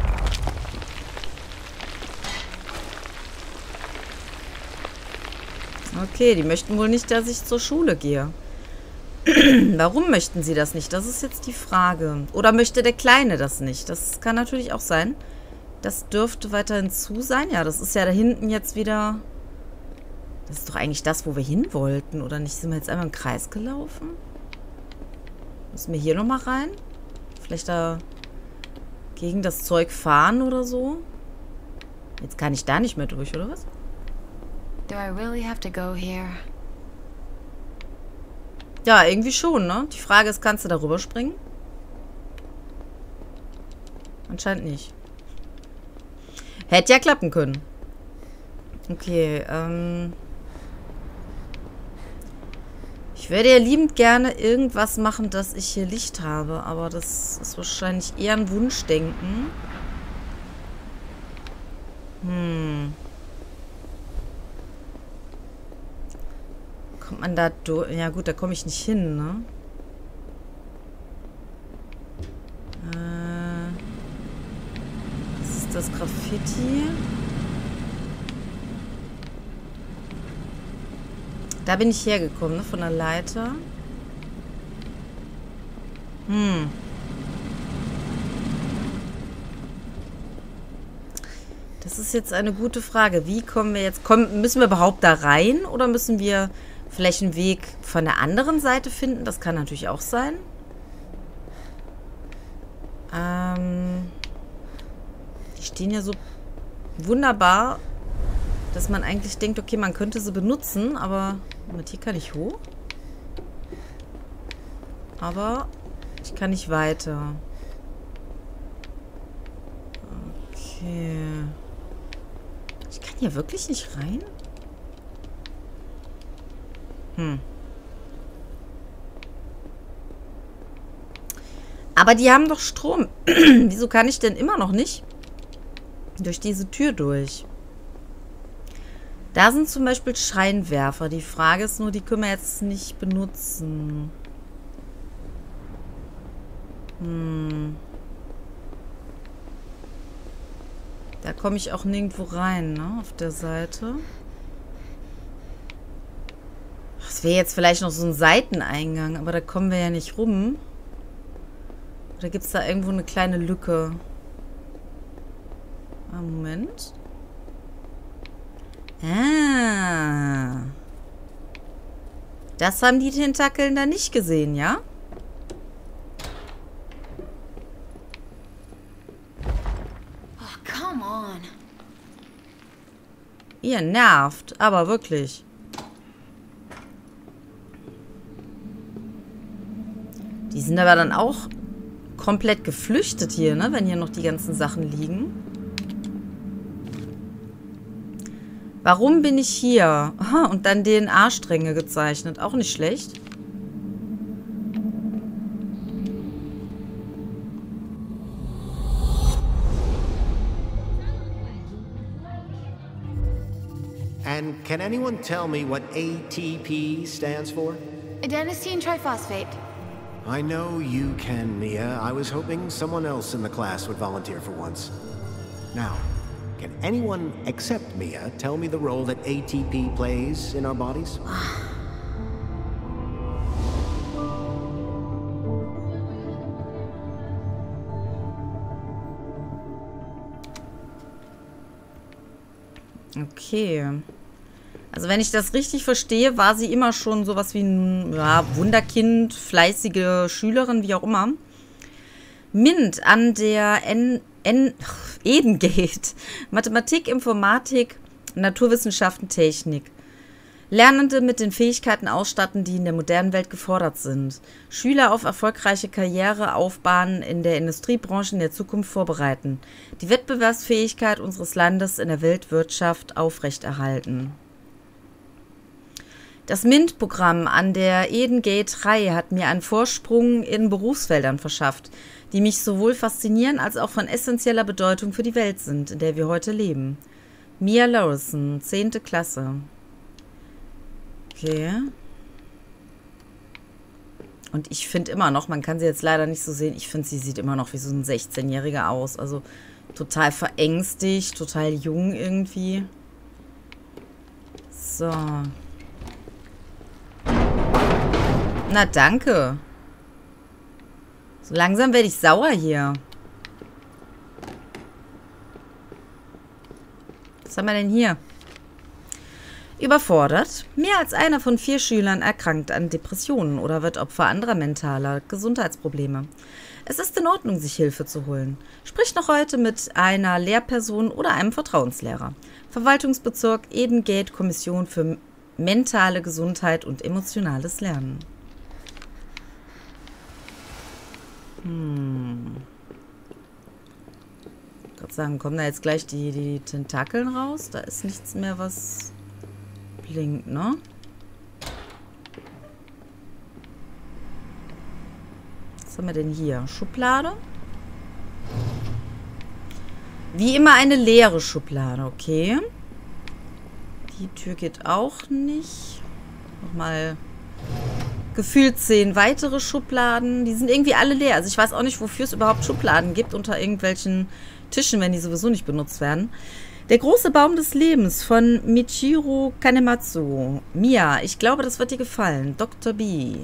Okay, die möchten wohl nicht, dass ich zur Schule gehe. Warum möchten sie das nicht? Das ist jetzt die Frage. Oder möchte der Kleine das nicht? Das kann natürlich auch sein. Das dürfte weiterhin zu sein. Ja, das ist ja da hinten jetzt wieder... Das ist doch eigentlich das, wo wir hin wollten, oder nicht? Sind wir jetzt einmal im Kreis gelaufen? Müssen wir hier nochmal rein? Vielleicht da gegen das Zeug fahren oder so? Jetzt kann ich da nicht mehr durch, oder was? Do I really have to go here? Ja, irgendwie schon, ne? Die Frage ist, kannst du da rüberspringen? Anscheinend nicht. Hätte ja klappen können. Okay, ähm... ich würde ja liebend gerne irgendwas machen, dass ich hier Licht habe, aber das ist wahrscheinlich eher ein Wunschdenken. Hm. Kommt man da durch? Ja gut, da komme ich nicht hin, ne? Äh, das ist das Graffiti. Da bin ich hergekommen, ne? Von der Leiter. Hm. Das ist jetzt eine gute Frage. Wie kommen wir jetzt... Kommen, müssen wir überhaupt da rein? Oder müssen wir vielleicht einen Weg von der anderen Seite finden? Das kann natürlich auch sein. Ähm, die stehen ja so wunderbar, dass man eigentlich denkt, okay, man könnte sie benutzen, aber mit hier kann ich hoch. Aber ich kann nicht weiter. Okay. Ich kann hier wirklich nicht rein? Hm. Aber die haben doch Strom. Wieso kann ich denn immer noch nicht durch diese Tür durch? Da sind zum Beispiel Scheinwerfer. Die Frage ist nur, die können wir jetzt nicht benutzen. Hm. Da komme ich auch nirgendwo rein, ne? Auf der Seite. Das wäre jetzt vielleicht noch so ein Seiteneingang, aber da kommen wir ja nicht rum. Oder gibt es da irgendwo eine kleine Lücke? Ah, Moment. Ah. Das haben die Tentakeln da nicht gesehen, ja? Oh, come on. Ihr nervt, aber wirklich. Die sind aber dann auch komplett geflüchtet hier, ne? Wenn hier noch die ganzen Sachen liegen. Warum bin ich hier? Aha, und dann D N A-Stränge gezeichnet. Auch nicht schlecht. And can anyone tell me what A T P stands for? Adenosine triphosphate. I know you can, Mia. I was hoping someone else in the class would volunteer for once. Now, can anyone except Mia tell me the role that A T P plays in our bodies? Okay. Also wenn ich das richtig verstehe, war sie immer schon sowas wie ein ja, Wunderkind, fleißige Schülerin, wie auch immer. Mint an der N N Edengate. Mathematik, Informatik, Naturwissenschaften, Technik. Lernende mit den Fähigkeiten ausstatten, die in der modernen Welt gefordert sind. Schüler auf erfolgreiche Karriereaufbahnen in der Industriebranche in der Zukunft vorbereiten. Die Wettbewerbsfähigkeit unseres Landes in der Weltwirtschaft aufrechterhalten. Das MINT-Programm an der Eden Gate drei hat mir einen Vorsprung in Berufsfeldern verschafft, die mich sowohl faszinieren als auch von essentieller Bedeutung für die Welt sind, in der wir heute leben. Mia Lorison, zehnte Klasse. Okay. Und ich finde immer noch, man kann sie jetzt leider nicht so sehen, ich finde, sie sieht immer noch wie so ein sechzehnjähriger aus. Also total verängstigt, total jung irgendwie. So. Na, danke. So langsam werde ich sauer hier. Was haben wir denn hier? Überfordert. Mehr als einer von vier Schülern erkrankt an Depressionen oder wird Opfer anderer mentaler Gesundheitsprobleme. Es ist in Ordnung, sich Hilfe zu holen. Sprich noch heute mit einer Lehrperson oder einem Vertrauenslehrer. Verwaltungsbezirk Eden Gate Kommission für mentale Gesundheit und emotionales Lernen. Hm. Ich würde sagen, kommen da jetzt gleich die, die Tentakeln raus? Da ist nichts mehr, was blinkt, ne? Was haben wir denn hier? Schublade? Wie immer eine leere Schublade, okay. Die Tür geht auch nicht. Nochmal gefühlt zehn weitere Schubladen. Die sind irgendwie alle leer. Also ich weiß auch nicht, wofür es überhaupt Schubladen gibt unter irgendwelchen Tischen, wenn die sowieso nicht benutzt werden. Der große Baum des Lebens von Michiro Kanematsu. Mia, ich glaube, das wird dir gefallen. Doktor B.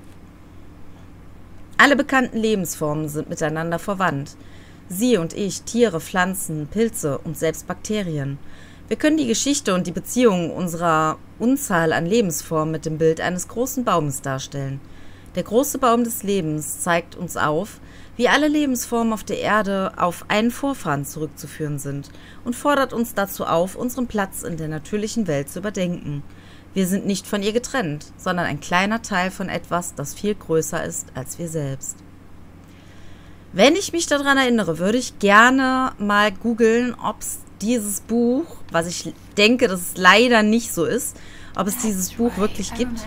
Alle bekannten Lebensformen sind miteinander verwandt. Sie und ich, Tiere, Pflanzen, Pilze und selbst Bakterien. Wir können die Geschichte und die Beziehungen unserer Unzahl an Lebensformen mit dem Bild eines großen Baumes darstellen. Der große Baum des Lebens zeigt uns auf, wie alle Lebensformen auf der Erde auf einen Vorfahren zurückzuführen sind und fordert uns dazu auf, unseren Platz in der natürlichen Welt zu überdenken. Wir sind nicht von ihr getrennt, sondern ein kleiner Teil von etwas, das viel größer ist als wir selbst. Wenn ich mich daran erinnere, würde ich gerne mal googeln, ob es dieses Buch, was ich denke, dass es leider nicht so ist, ob es dieses Buch wirklich gibt.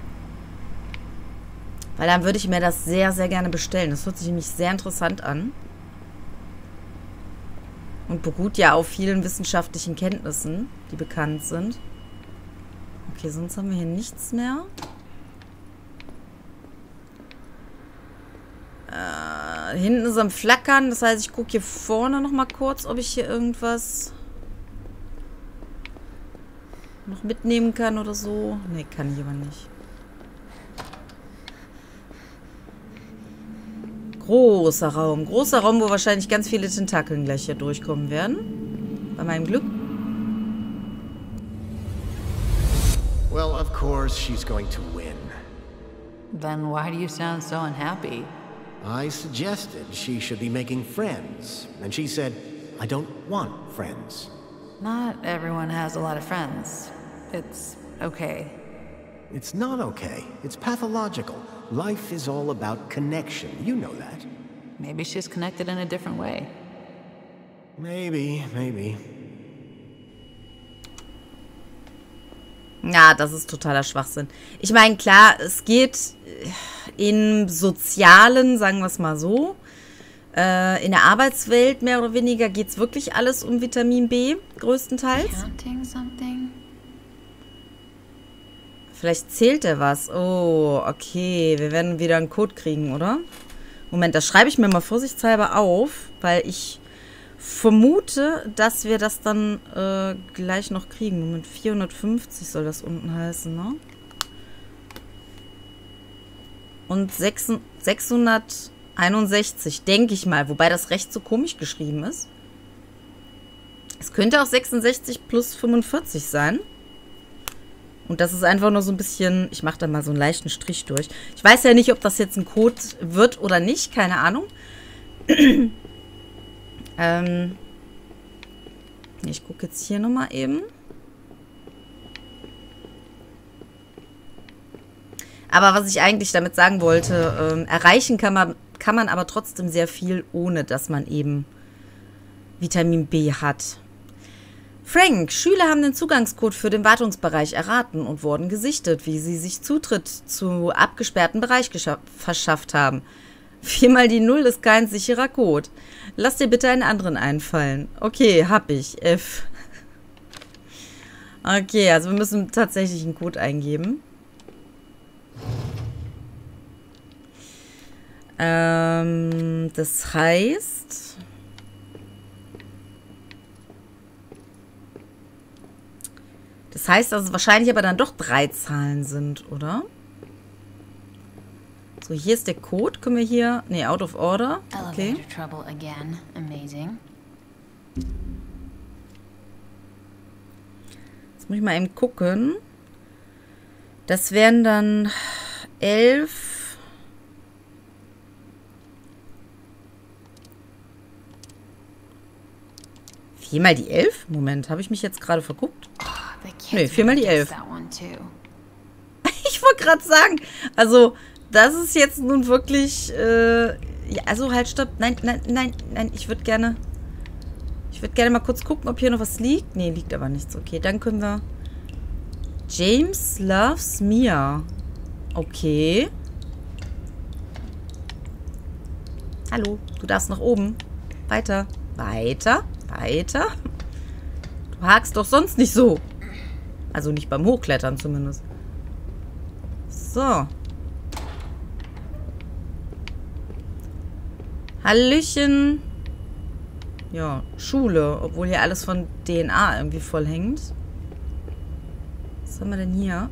Weil dann würde ich mir das sehr, sehr gerne bestellen. Das hört sich nämlich sehr interessant an. Und beruht ja auf vielen wissenschaftlichen Kenntnissen, die bekannt sind. Okay, sonst haben wir hier nichts mehr. Äh, hinten ist am Flackern. Das heißt, ich gucke hier vorne nochmal kurz, ob ich hier irgendwas noch mitnehmen kann oder so. Ne, kann ich aber nicht. Großer Raum. Großer Raum, wo wahrscheinlich ganz viele Tentakeln gleich hier durchkommen werden. Bei meinem Glück. Well, of course she's going to win. Then why do you sound so unhappy? I suggested she should be making friends, and she said, I don't want friends. Not everyone has a lot of friends. It's okay. It's not okay. It's pathological. Life is all about connection. You know that. Maybe she's connected in a different way. Maybe, maybe. Ja, das ist totaler Schwachsinn. Ich meine, klar, es geht im Sozialen, sagen wir es mal so, äh, in der Arbeitswelt mehr oder weniger geht es wirklich alles um Vitamin B, größtenteils. Counting something? Vielleicht zählt er was. Oh, okay, wir werden wieder einen Code kriegen, oder? Moment, das schreibe ich mir mal vorsichtshalber auf, weil ich vermute, dass wir das dann äh, gleich noch kriegen. Moment, vierhundertfünfzig soll das unten heißen, ne? Und sechshunderteinundsechzig, denke ich mal. Wobei das recht so komisch geschrieben ist. Es könnte auch sechsundsechzig plus fünfundvierzig sein. Und das ist einfach nur so ein bisschen... Ich mache da mal so einen leichten Strich durch. Ich weiß ja nicht, ob das jetzt ein Code wird oder nicht. Keine Ahnung. ähm... Ich gucke jetzt hier nochmal eben. Aber was ich eigentlich damit sagen wollte, ähm, erreichen kann man, kann man aber trotzdem sehr viel, ohne dass man eben Vitamin B hat. Frank, Schüler haben den Zugangscode für den Wartungsbereich erraten und wurden gesichtet, wie sie sich Zutritt zu abgesperrten Bereich verschafft haben. Viermal die Null ist kein sicherer Code. Lass dir bitte einen anderen einfallen. Okay, hab ich. F. Okay, also wir müssen tatsächlich einen Code eingeben. Ähm, das heißt... Das heißt, dass es wahrscheinlich aber dann doch drei Zahlen sind, oder? So, hier ist der Code. Können wir hier... Ne, out of order. Okay. Trouble again. Amazing. Jetzt muss ich mal eben gucken. Das wären dann elf... Viermal die elf? Moment, habe ich mich jetzt gerade verguckt? Nee, viermal die elf. Ich wollte gerade sagen, also, das ist jetzt nun wirklich, äh, ja, also halt, stopp, nein, nein, nein, nein, ich würde gerne, ich würde gerne mal kurz gucken, ob hier noch was liegt. Nee, liegt aber nichts. Okay, dann können wir, James loves Mia. Okay. Hallo, du darfst nach oben. Weiter, weiter, weiter. Du hakst doch sonst nicht so. Also nicht beim Hochklettern zumindest. So. Hallöchen. Ja, Schule. Obwohl hier alles von D N A irgendwie voll hängt. Was haben wir denn hier?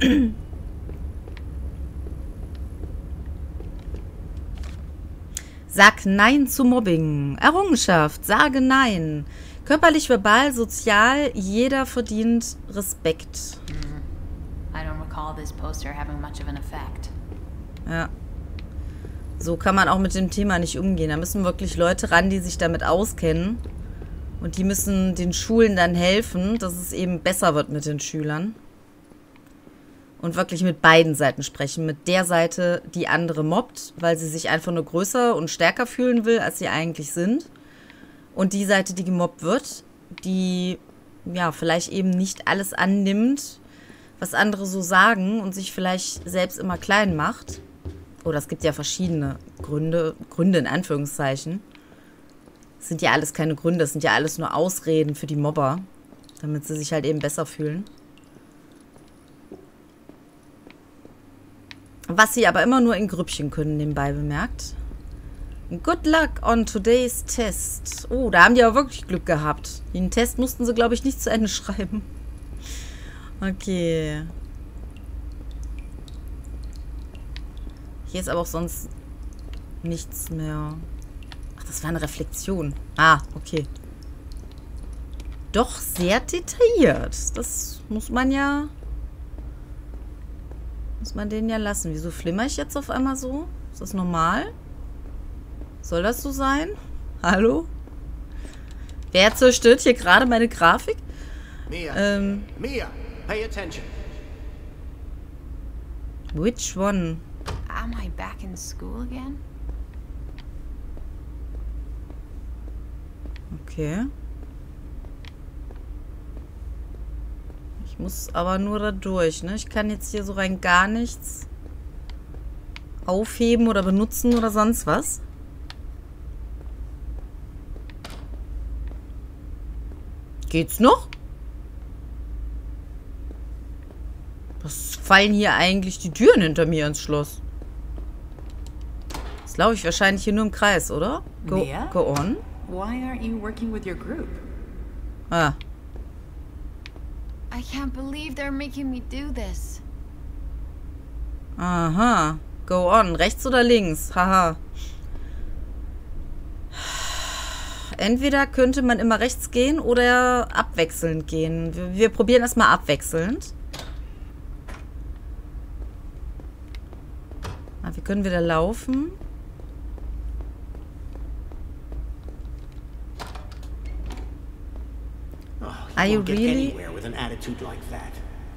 Sag Nein zu Mobbing. Errungenschaft. Sage Nein. Körperlich, verbal, sozial, jeder verdient Respekt. I don't recall this poster having much of an effect. Ja. So kann man auch mit dem Thema nicht umgehen. Da müssen wirklich Leute ran, die sich damit auskennen. Und die müssen den Schulen dann helfen, dass es eben besser wird mit den Schülern. Und wirklich mit beiden Seiten sprechen. Mit der Seite, die andere mobbt, weil sie sich einfach nur größer und stärker fühlen will, als sie eigentlich sind. Und die Seite, die gemobbt wird, die ja vielleicht eben nicht alles annimmt, was andere so sagen und sich vielleicht selbst immer klein macht. Oder es gibt ja verschiedene Gründe, Gründe in Anführungszeichen. Das sind ja alles keine Gründe, das sind ja alles nur Ausreden für die Mobber, damit sie sich halt eben besser fühlen. Was sie aber immer nur in Grüppchen können, nebenbei bemerkt. Good luck on today's test. Oh, da haben die aber wirklich Glück gehabt. Den Test mussten sie, glaube ich, nicht zu Ende schreiben. Okay. Hier ist aber auch sonst nichts mehr. Ach, das war eine Reflexion. Ah, okay. Doch sehr detailliert. Das muss man ja... Muss man den ja lassen. Wieso flimmer ich jetzt auf einmal so? Ist das normal? Soll das so sein? Hallo? Wer zerstört hier gerade meine Grafik? Mia, Ähm, Mia, pay attention. which one? Am I back in school again? Okay. Ich muss aber nur da durch, ne? Ich kann jetzt hier so rein gar nichts aufheben oder benutzen oder sonst was. Geht's noch? Was fallen hier eigentlich die Türen hinter mir ins Schloss? Jetzt laufe ich wahrscheinlich hier nur im Kreis, oder? Go, Mia? go on. Why aren't you working with your group? Ah. I can't believe they're making me do this. Aha. Go on. Rechts oder links? Haha. Entweder könnte man immer rechts gehen oder abwechselnd gehen. Wir, wir probieren erstmal abwechselnd. Ah, wir können wieder laufen. Oh, Are you won't get really- anywhere with an attitude like that.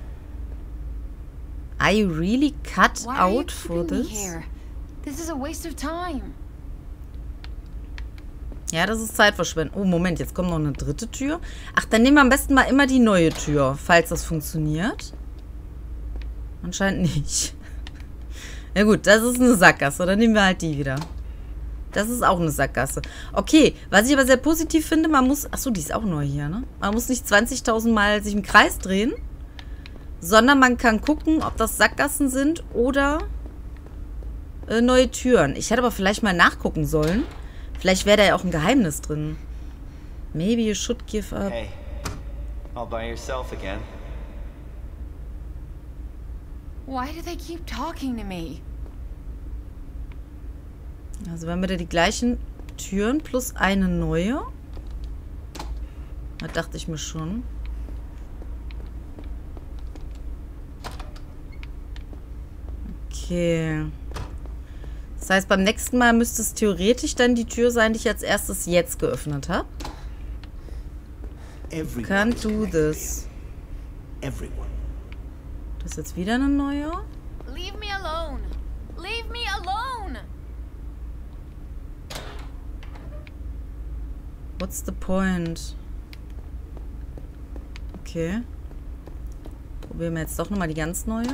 Are you really cut Why are you out for keeping me this? here? This is a waste of time. Ja, das ist Zeitverschwendung. Oh, Moment, jetzt kommt noch eine dritte Tür. Ach, dann nehmen wir am besten mal immer die neue Tür, falls das funktioniert. Anscheinend nicht. Ja gut, das ist eine Sackgasse. Dann nehmen wir halt die wieder. Das ist auch eine Sackgasse. Okay, was ich aber sehr positiv finde, man muss... Achso, die ist auch neu hier, ne? Man muss nicht zwanzigtausend Mal sich im Kreis drehen, sondern man kann gucken, ob das Sackgassen sind oder äh, neue Türen. Ich hätte aber vielleicht mal nachgucken sollen. Vielleicht wäre da ja auch ein Geheimnis drin. Maybe you should give up. Hey, all by yourself again. Why do they keep talking to me? Also wir haben wieder die gleichen Türen plus eine neue. Da dachte ich mir schon. Okay. Das heißt, beim nächsten Mal müsste es theoretisch dann die Tür sein, die ich als erstes jetzt geöffnet habe. Can't do this. Everyone. Das ist jetzt wieder eine neue. Leave me alone. Leave me alone. What's the point? Okay. Probieren wir jetzt doch nochmal die ganz neue.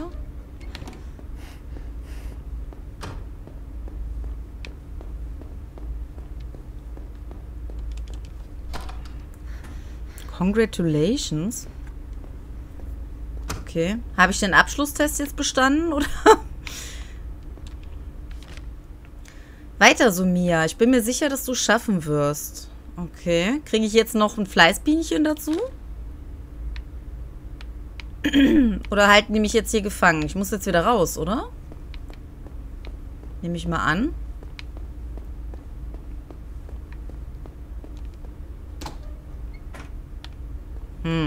Congratulations. Okay. Habe ich den Abschlusstest jetzt bestanden, oder? Weiter, Sumia. Ich bin mir sicher, dass du es schaffen wirst. Okay. Kriege ich jetzt noch ein Fleißbienchen dazu? Oder halten die mich jetzt hier gefangen? Ich muss jetzt wieder raus, oder? Nehme ich mal an. Hm.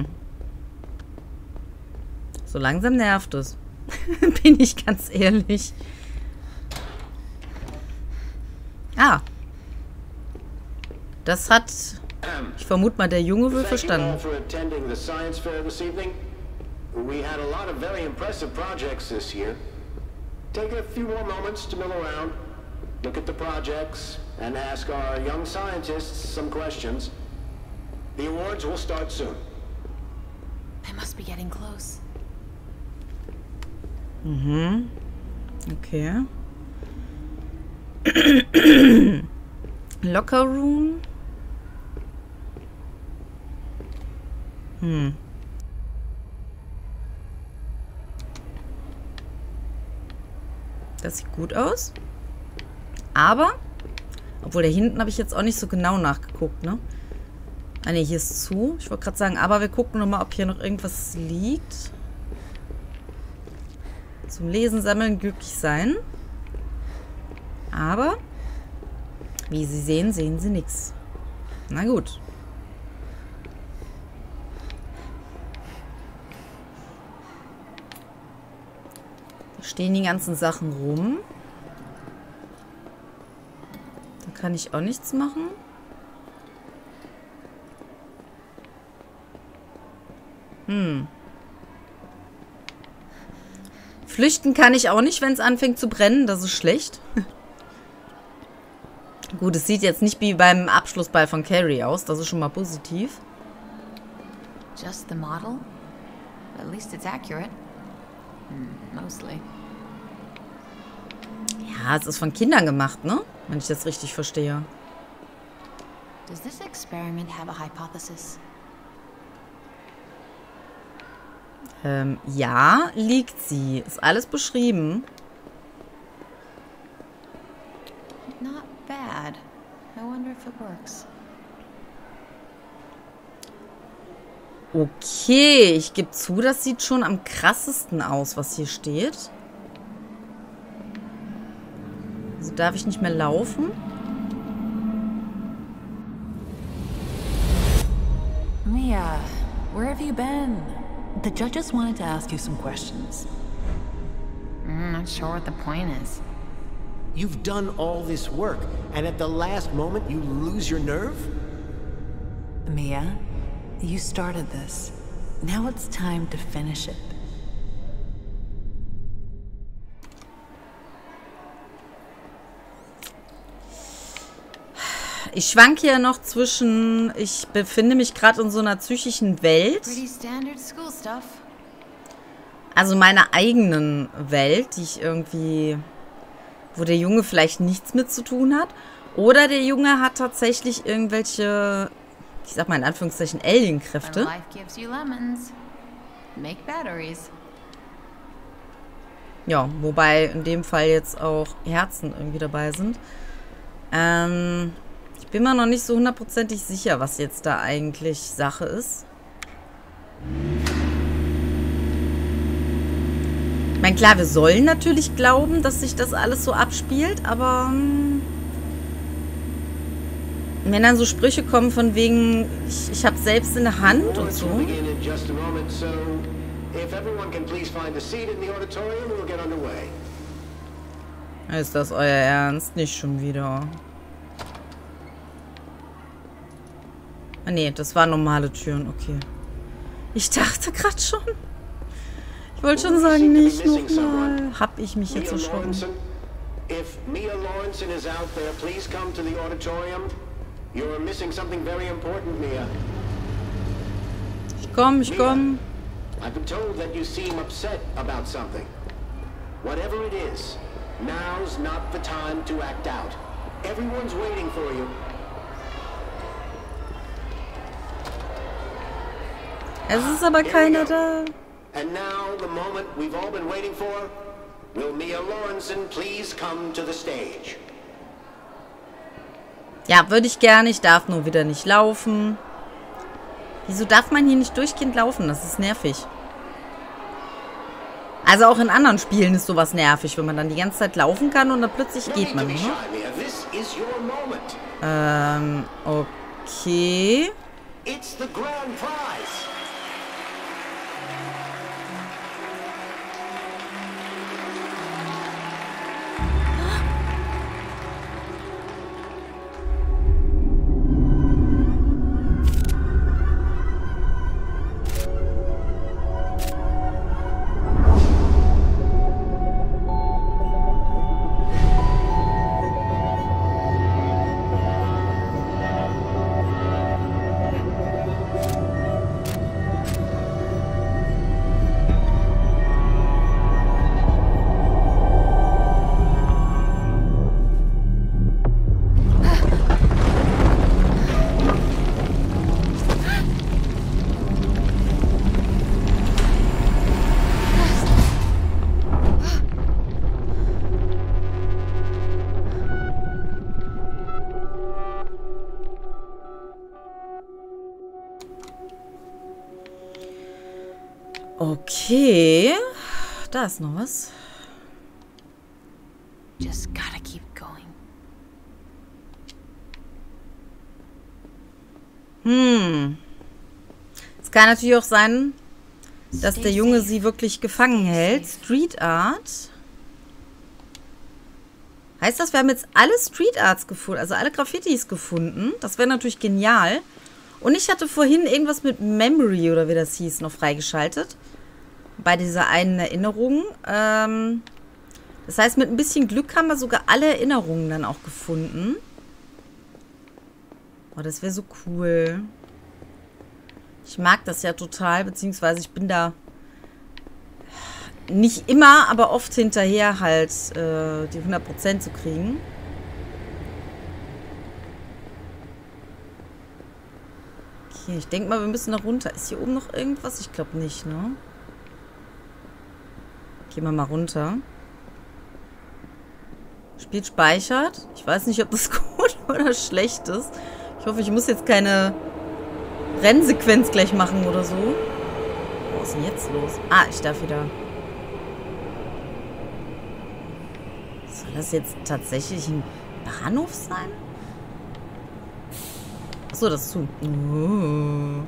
So langsam nervt es. Bin ich ganz ehrlich. Ah. Das hat, ich vermute mal, der Junge wohl verstanden. We had a lot of very impressive projects this year. Take a few more moments to mill around, look at the projects, and ask our young scientists some questions. The awards will start soon. I must be getting close. Mhm. Okay. Locker Room. Hm. Das sieht gut aus. Aber, obwohl da hinten habe ich jetzt auch nicht so genau nachgeguckt, ne? Ah ne, hier ist zu. Ich wollte gerade sagen, aber wir gucken nochmal, ob hier noch irgendwas liegt. Zum Lesen, Sammeln, glücklich sein. Aber, wie Sie sehen, sehen Sie nichts. Na gut. Da stehen die ganzen Sachen rum. Da kann ich auch nichts machen. Hm. Flüchten kann ich auch nicht, wenn es anfängt zu brennen. Das ist schlecht. Gut, es sieht jetzt nicht wie beim Abschlussball von Carrie aus. Das ist schon mal positiv. Just the model? At least it's accurate. Hmm, mostly. Ja, es ist von Kindern gemacht, ne? Wenn ich das richtig verstehe. Does this experiment have a hypothesis? Ähm, ja, liegt sie. Ist alles beschrieben. Not bad. I wonder if it works. Okay, ich gebe zu, das sieht schon am krassesten aus, was hier steht. Also darf ich nicht mehr laufen? Mia, where have you been? The judges wanted to ask you some questions. I'm not sure what the point is. You've done all this work, and at the last moment you lose your nerve? Mia, you started this. Now it's time to finish it. Ich schwanke ja noch zwischen, ich befinde mich gerade in so einer psychischen Welt, Pretty standard school stuff. also meiner eigenen Welt, die ich irgendwie, wo der Junge vielleicht nichts mit zu tun hat. Oder der Junge hat tatsächlich irgendwelche, ich sag mal in Anführungszeichen, When Alienkräfte. life gives you lemons, make batteries. Ja, wobei in dem Fall jetzt auch Herzen irgendwie dabei sind. Ähm, ich bin mir noch nicht so hundertprozentig sicher, was jetzt da eigentlich Sache ist. Ich meine, klar, wir sollen natürlich glauben, dass sich das alles so abspielt, aber hm, wenn dann so Sprüche kommen von wegen, ich, ich habe selbst in der Hand und so. Ist das euer Ernst? Nicht schon wieder. Ah, nee, das waren normale Türen, okay. Ich dachte gerade schon. Ich wollte schon sagen, nicht nochmal. Hab ich mich jetzt erschrocken. If Mia Lawrenson is out there, please come to the auditorium. You're missing something very important, Mia. Ich komm, ich komm. I've been told that you seem upset about something. Whatever it is, now's not the time to act out. Everyone's waiting for you. Es ist aber keiner da. And now, the moment we've all been waiting for. Will Mia Lawrenson please come to the stage? Ja, würde ich gerne. Ich darf nur wieder nicht laufen. Wieso darf man hier nicht durchgehend laufen? Das ist nervig. Also auch in anderen Spielen ist sowas nervig, wenn man dann die ganze Zeit laufen kann und dann plötzlich geht man nur. Ähm, okay. It's the grand prize. Okay. Da ist noch was. Just gotta keep going. Hm. Es kann natürlich auch sein, dass der Junge sie wirklich gefangen hält. Street Art. Heißt das, wir haben jetzt alle Street Arts gefunden, also alle Graffitis gefunden. Das wäre natürlich genial. Und ich hatte vorhin irgendwas mit Memory, oder wie das hieß, noch freigeschaltet. Bei dieser einen Erinnerung. Ähm, das heißt, mit ein bisschen Glück haben wir sogar alle Erinnerungen dann auch gefunden. Oh, das wäre so cool. Ich mag das ja total, beziehungsweise ich bin da nicht immer, aber oft hinterher halt äh, die hundert Prozent zu kriegen. Okay, ich denke mal, wir müssen noch runter. Ist hier oben noch irgendwas? Ich glaube nicht, ne? Gehen wir mal runter. Spiel speichert. Ich weiß nicht, ob das gut oder schlecht ist. Ich hoffe, ich muss jetzt keine Rennsequenz gleich machen oder so. Was ist denn jetzt los? Ah, ich darf wieder. Soll das jetzt tatsächlich ein Bahnhof sein? Achso, das ist zu. Uh.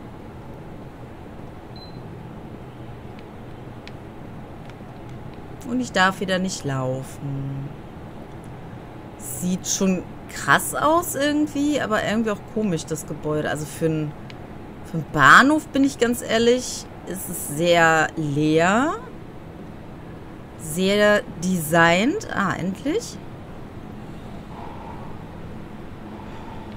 Und ich darf wieder nicht laufen. Sieht schon krass aus irgendwie, aber irgendwie auch komisch, das Gebäude. Also für einen für einen Bahnhof, bin ich ganz ehrlich, ist es sehr leer. Sehr designt. Ah, endlich.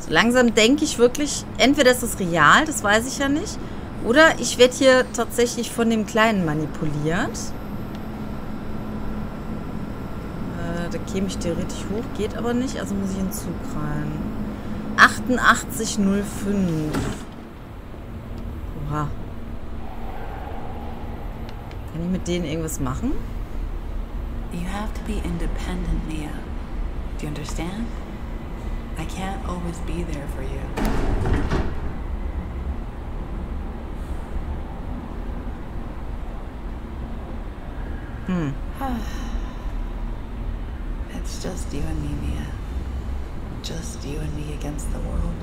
So langsam denke ich wirklich, entweder ist das real, das weiß ich ja nicht, oder ich werde hier tatsächlich von dem Kleinen manipuliert. Äh, da käme ich theoretisch hoch, geht aber nicht, also muss ich in den Zug rein. achtundachtzig null fünf. Oha. Kann ich mit denen irgendwas machen? You have to be independent, Mia. Do you understand? I can't always be there for you. Hm. It's just you and me, Mia. Just you and me against the world.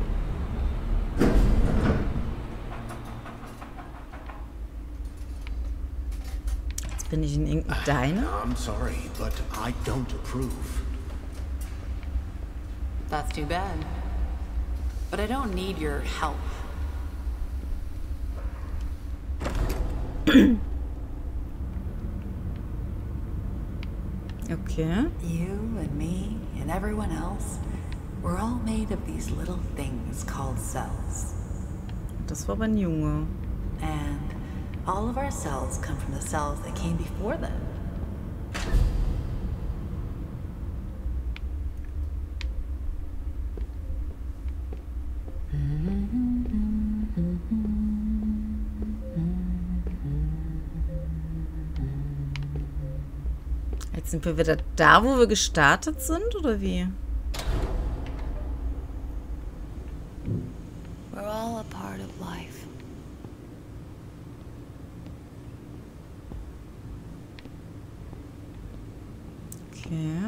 Jetzt bin ich in irgendeinem Diner. I'm sorry, but I don't approve. That's too bad. But I don't need your help. Okay. You and me and everyone else, we're all made of these little things called cells. Das war aber ein Junge. And all of our cells come from the cells that came before them. Jetzt sind wir wieder da, wo wir gestartet sind, oder wie? We're all a part of life. Okay.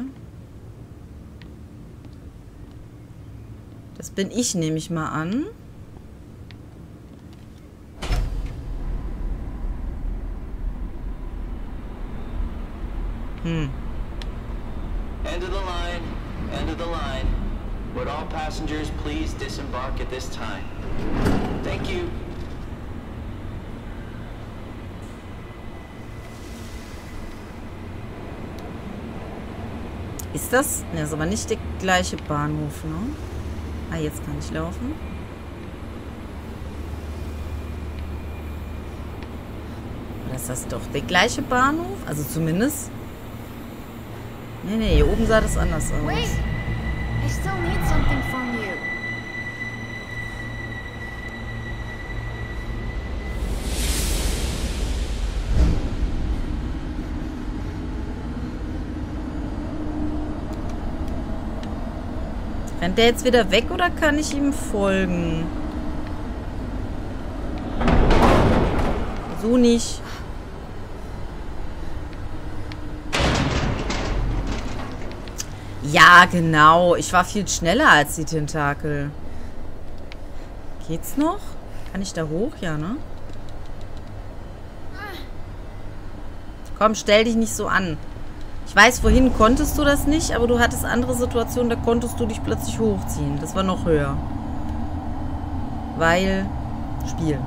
Das bin ich, nehme ich mal an. Hm. End of the line. End of the line. Would all passengers please disembark at this time? Thank you. Ist das? Ne, ist aber nicht der gleiche Bahnhof, ne? Ah, jetzt kann ich laufen. Oder ist das doch der gleiche Bahnhof? Also zumindest. Nee, nee, hier oben sah das anders aus. Wait! I still need something from you. Rennt der jetzt wieder weg oder kann ich ihm folgen? So nicht. Ja, genau. Ich war viel schneller als die Tentakel. Geht's noch? Kann ich da hoch? Ja, ne? Komm, stell dich nicht so an. Ich weiß, vorhin konntest du das nicht, aber du hattest andere Situationen, da konntest du dich plötzlich hochziehen. Das war noch höher. Weil Spiel.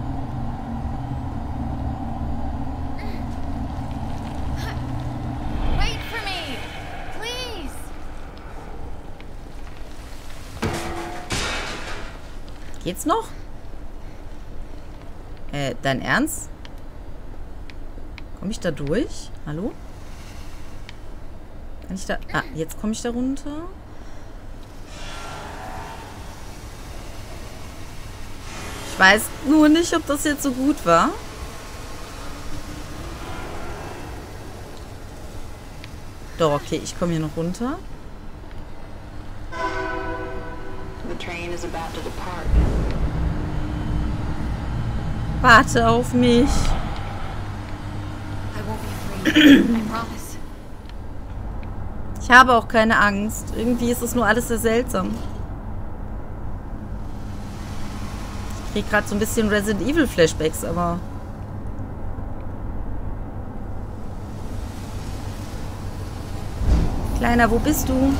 Wait for me! Please! Geht's noch? Äh, dein Ernst? Komme ich da durch? Hallo? Kann ich da... Ah, jetzt komme ich da runter. Ich weiß nur nicht, ob das jetzt so gut war. Doch, okay, ich komme hier noch runter. The train is about to depart. Warte auf mich. I won't be afraid. I promise. Ich habe auch keine Angst. Irgendwie ist es nur alles sehr seltsam. Ich kriege gerade so ein bisschen Resident Evil Flashbacks, aber... Kleiner, wo bist du?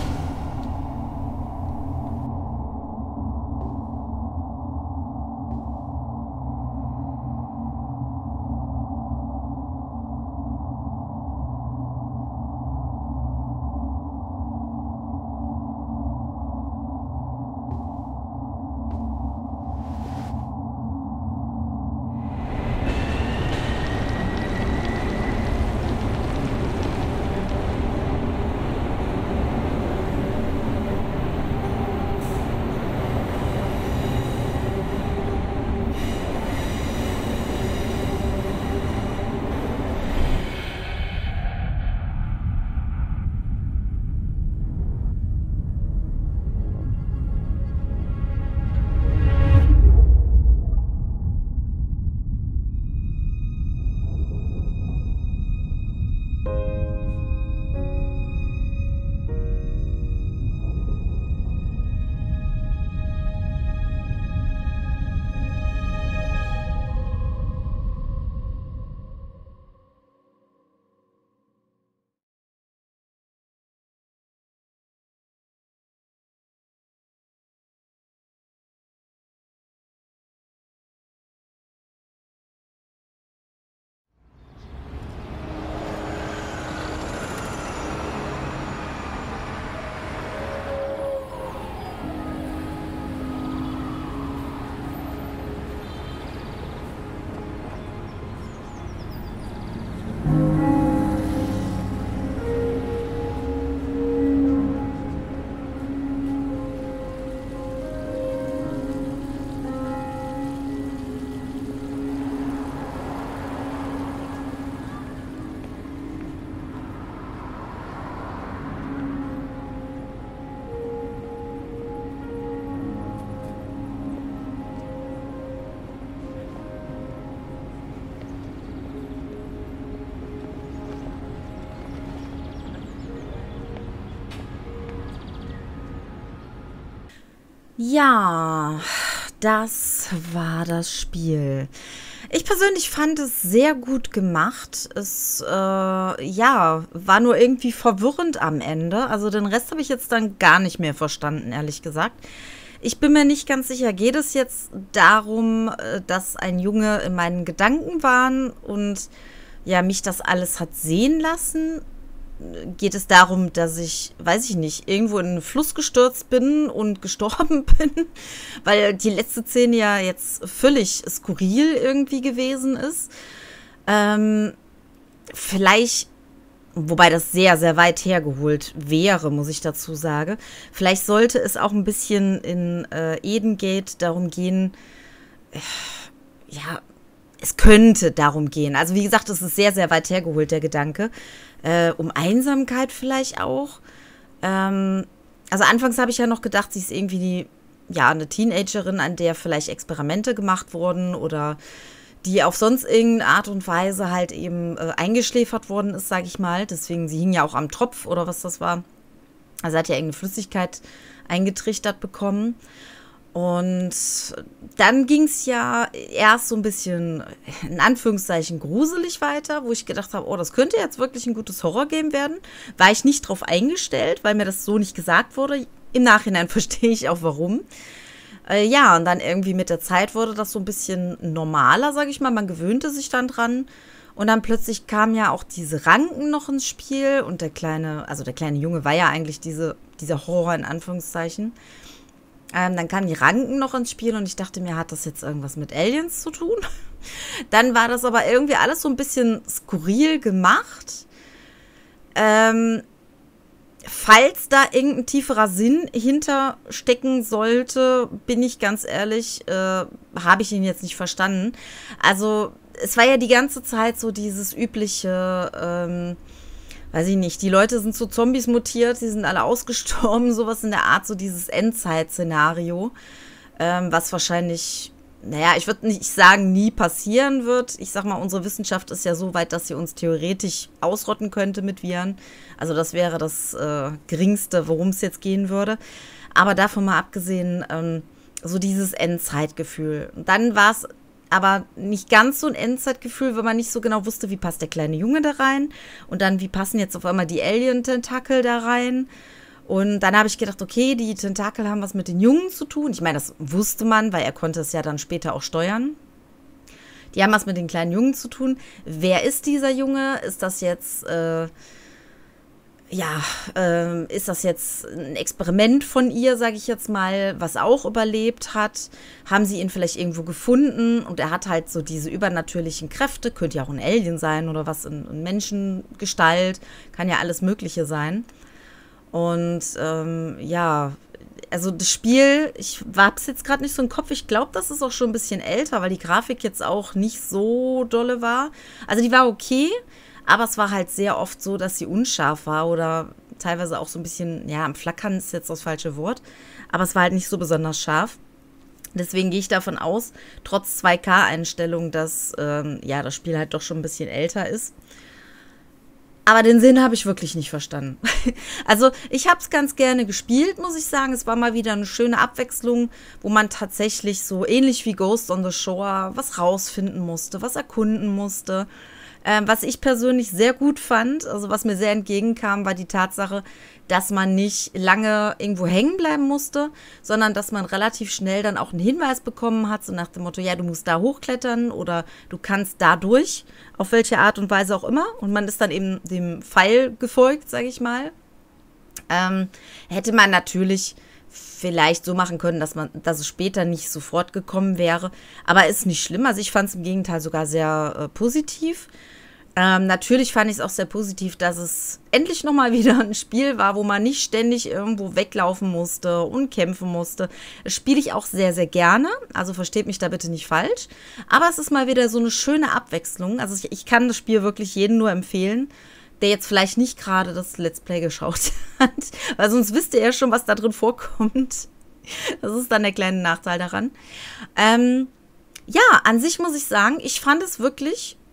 Ja, das war das Spiel. Ich persönlich fand es sehr gut gemacht. Es, äh, ja, war nur irgendwie verwirrend am Ende. Also den Rest habe ich jetzt dann gar nicht mehr verstanden, ehrlich gesagt. Ich bin mir nicht ganz sicher, geht es jetzt darum, dass ein Junge in meinen Gedanken war und ja, mich das alles hat sehen lassen? Geht es darum, dass ich, weiß ich nicht, irgendwo in einen Fluss gestürzt bin und gestorben bin, weil die letzte Szene ja jetzt völlig skurril irgendwie gewesen ist. Ähm, vielleicht, wobei das sehr, sehr weit hergeholt wäre, muss ich dazu sagen. Vielleicht sollte es auch ein bisschen in äh, Eden Gate darum gehen, äh, ja, es könnte darum gehen. Also wie gesagt, es ist sehr, sehr weit hergeholt, der Gedanke. Äh, um Einsamkeit vielleicht auch. Ähm, also anfangs habe ich ja noch gedacht, sie ist irgendwie die, ja, eine Teenagerin, an der vielleicht Experimente gemacht wurden oder die auf sonst irgendeine Art und Weise halt eben äh, eingeschläfert worden ist, sage ich mal. Deswegen, sie hing ja auch am Tropf oder was das war. Also hat ja irgendeine Flüssigkeit eingetrichtert bekommen. Und dann ging es ja erst so ein bisschen, in Anführungszeichen, gruselig weiter, wo ich gedacht habe, oh, das könnte jetzt wirklich ein gutes Horrorgame werden. War ich nicht drauf eingestellt, weil mir das so nicht gesagt wurde. Im Nachhinein verstehe ich auch, warum. Äh, ja, und dann irgendwie mit der Zeit wurde das so ein bisschen normaler, sage ich mal. Man gewöhnte sich dann dran. Und dann plötzlich kamen ja auch diese Ranken noch ins Spiel. Und der kleine, also der kleine Junge war ja eigentlich diese, dieser Horror in Anführungszeichen. Ähm, dann kamen die Ranken noch ins Spiel und ich dachte mir, hat das jetzt irgendwas mit Aliens zu tun? Dann war das aber irgendwie alles so ein bisschen skurril gemacht. Ähm, falls da irgendein tieferer Sinn hinterstecken sollte, bin ich ganz ehrlich, äh, habe ich ihn jetzt nicht verstanden. Also es war ja die ganze Zeit so dieses übliche, ähm, weiß ich nicht, die Leute sind zu Zombies mutiert, die sind alle ausgestorben, sowas in der Art, so dieses Endzeit-Szenario, ähm, was wahrscheinlich, naja, ich würde nicht sagen, nie passieren wird. Ich sag mal, unsere Wissenschaft ist ja so weit, dass sie uns theoretisch ausrotten könnte mit Viren. Also das wäre das äh, Geringste, worum es jetzt gehen würde. Aber davon mal abgesehen, ähm, so dieses Endzeitgefühl. Und dann war es aber nicht ganz so ein Endzeitgefühl, weil man nicht so genau wusste, wie passt der kleine Junge da rein und dann, wie passen jetzt auf einmal die Alien-Tentakel da rein. Und dann habe ich gedacht, okay, die Tentakel haben was mit den Jungen zu tun. Ich meine, das wusste man, weil er konnte es ja dann später auch steuern. Die haben was mit den kleinen Jungen zu tun. Wer ist dieser Junge? Ist das jetzt, äh, ja, äh, ist das jetzt ein Experiment von ihr, sage ich jetzt mal, was auch überlebt hat? Haben sie ihn vielleicht irgendwo gefunden? Und er hat halt so diese übernatürlichen Kräfte. Könnte ja auch ein Alien sein oder was in, in Menschengestalt. Kann ja alles Mögliche sein. Und ähm, ja, also das Spiel, ich hab's jetzt gerade nicht so im Kopf, ich glaube, das ist auch schon ein bisschen älter, weil die Grafik jetzt auch nicht so dolle war. Also die war okay, aber es war halt sehr oft so, dass sie unscharf war oder teilweise auch so ein bisschen, ja, am Flackern ist jetzt das falsche Wort, aber es war halt nicht so besonders scharf. Deswegen gehe ich davon aus, trotz zwei K-Einstellung, dass ähm, ja, das Spiel halt doch schon ein bisschen älter ist. Aber den Sinn habe ich wirklich nicht verstanden. Also ich habe es ganz gerne gespielt, muss ich sagen. Es war mal wieder eine schöne Abwechslung, wo man tatsächlich so ähnlich wie Ghost on the Shore was rausfinden musste, was erkunden musste. Ähm, was ich persönlich sehr gut fand, also was mir sehr entgegenkam, war die Tatsache, dass man nicht lange irgendwo hängen bleiben musste, sondern dass man relativ schnell dann auch einen Hinweis bekommen hat, so nach dem Motto, ja, du musst da hochklettern oder du kannst da durch, auf welche Art und Weise auch immer. Und man ist dann eben dem Pfeil gefolgt, sage ich mal. Ähm, hätte man natürlich vielleicht so machen können, dass man, dass es später nicht sofort gekommen wäre. Aber ist nicht schlimm. Also ich fand es im Gegenteil sogar sehr äh, positiv. Ähm, natürlich fand ich es auch sehr positiv, dass es endlich nochmal wieder ein Spiel war, wo man nicht ständig irgendwo weglaufen musste und kämpfen musste. Das spiele ich auch sehr, sehr gerne. Also versteht mich da bitte nicht falsch. Aber es ist mal wieder so eine schöne Abwechslung. Also ich, ich kann das Spiel wirklich jedem nur empfehlen, der jetzt vielleicht nicht gerade das Let's Play geschaut hat. Weil sonst wisst ihr ja schon, was da drin vorkommt. Das ist dann der kleine Nachteil daran. Ähm, ja, an sich muss ich sagen, ich fand es wirklich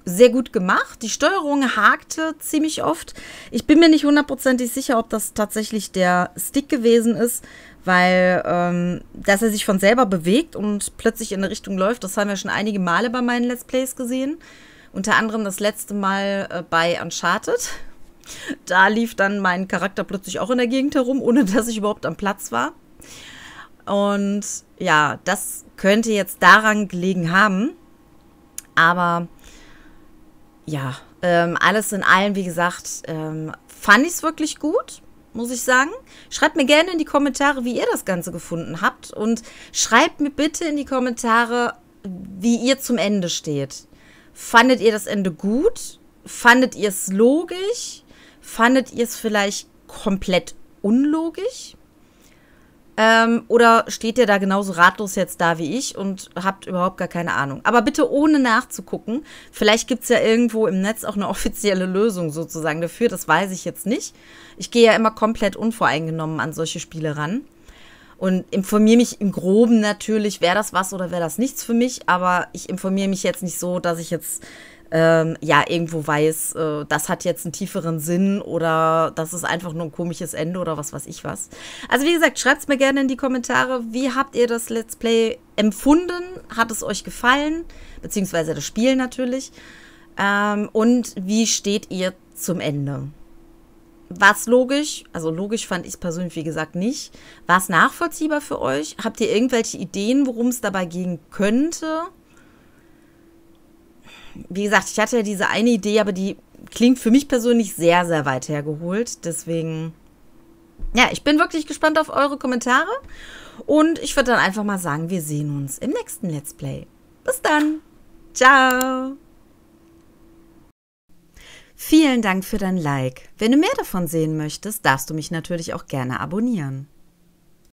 sehr gut gemacht. Die Steuerung hakte ziemlich oft. Ich bin mir nicht hundertprozentig sicher, ob das tatsächlich der Stick gewesen ist, weil, ähm, dass er sich von selber bewegt und plötzlich in eine Richtung läuft, das haben wir schon einige Male bei meinen Let's Plays gesehen. Unter anderem das letzte Mal äh, bei Uncharted. Da lief dann mein Charakter plötzlich auch in der Gegend herum, ohne dass ich überhaupt am Platz war. Und ja, das könnte jetzt daran gelegen haben. Aber ja, ähm, alles in allem, wie gesagt, ähm, fand ich es wirklich gut, muss ich sagen. Schreibt mir gerne in die Kommentare, wie ihr das Ganze gefunden habt. Und schreibt mir bitte in die Kommentare, wie ihr zum Ende steht. Fandet ihr das Ende gut? Fandet ihr es logisch? Fandet ihr es vielleicht komplett unlogisch? Ähm, oder steht ihr da genauso ratlos jetzt da wie ich und habt überhaupt gar keine Ahnung? Aber bitte ohne nachzugucken. Vielleicht gibt es ja irgendwo im Netz auch eine offizielle Lösung sozusagen dafür. Das weiß ich jetzt nicht. Ich gehe ja immer komplett unvoreingenommen an solche Spiele ran. Und informiere mich im Groben natürlich, wäre das was oder wäre das nichts für mich. Aber ich informiere mich jetzt nicht so, dass ich jetzt ähm, ja irgendwo weiß, äh, das hat jetzt einen tieferen Sinn oder das ist einfach nur ein komisches Ende oder was weiß ich was. Also wie gesagt, schreibt es mir gerne in die Kommentare. Wie habt ihr das Let's Play empfunden? Hat es euch gefallen? Beziehungsweise das Spiel natürlich. Ähm, und wie steht ihr zum Ende? War es logisch? Also logisch fand ich es persönlich, wie gesagt, nicht. War es nachvollziehbar für euch? Habt ihr irgendwelche Ideen, worum es dabei gehen könnte? Wie gesagt, ich hatte ja diese eine Idee, aber die klingt für mich persönlich sehr, sehr weit hergeholt. Deswegen, ja, ich bin wirklich gespannt auf eure Kommentare. Und ich würde dann einfach mal sagen, wir sehen uns im nächsten Let's Play. Bis dann. Ciao. Vielen Dank für dein Like. Wenn du mehr davon sehen möchtest, darfst du mich natürlich auch gerne abonnieren.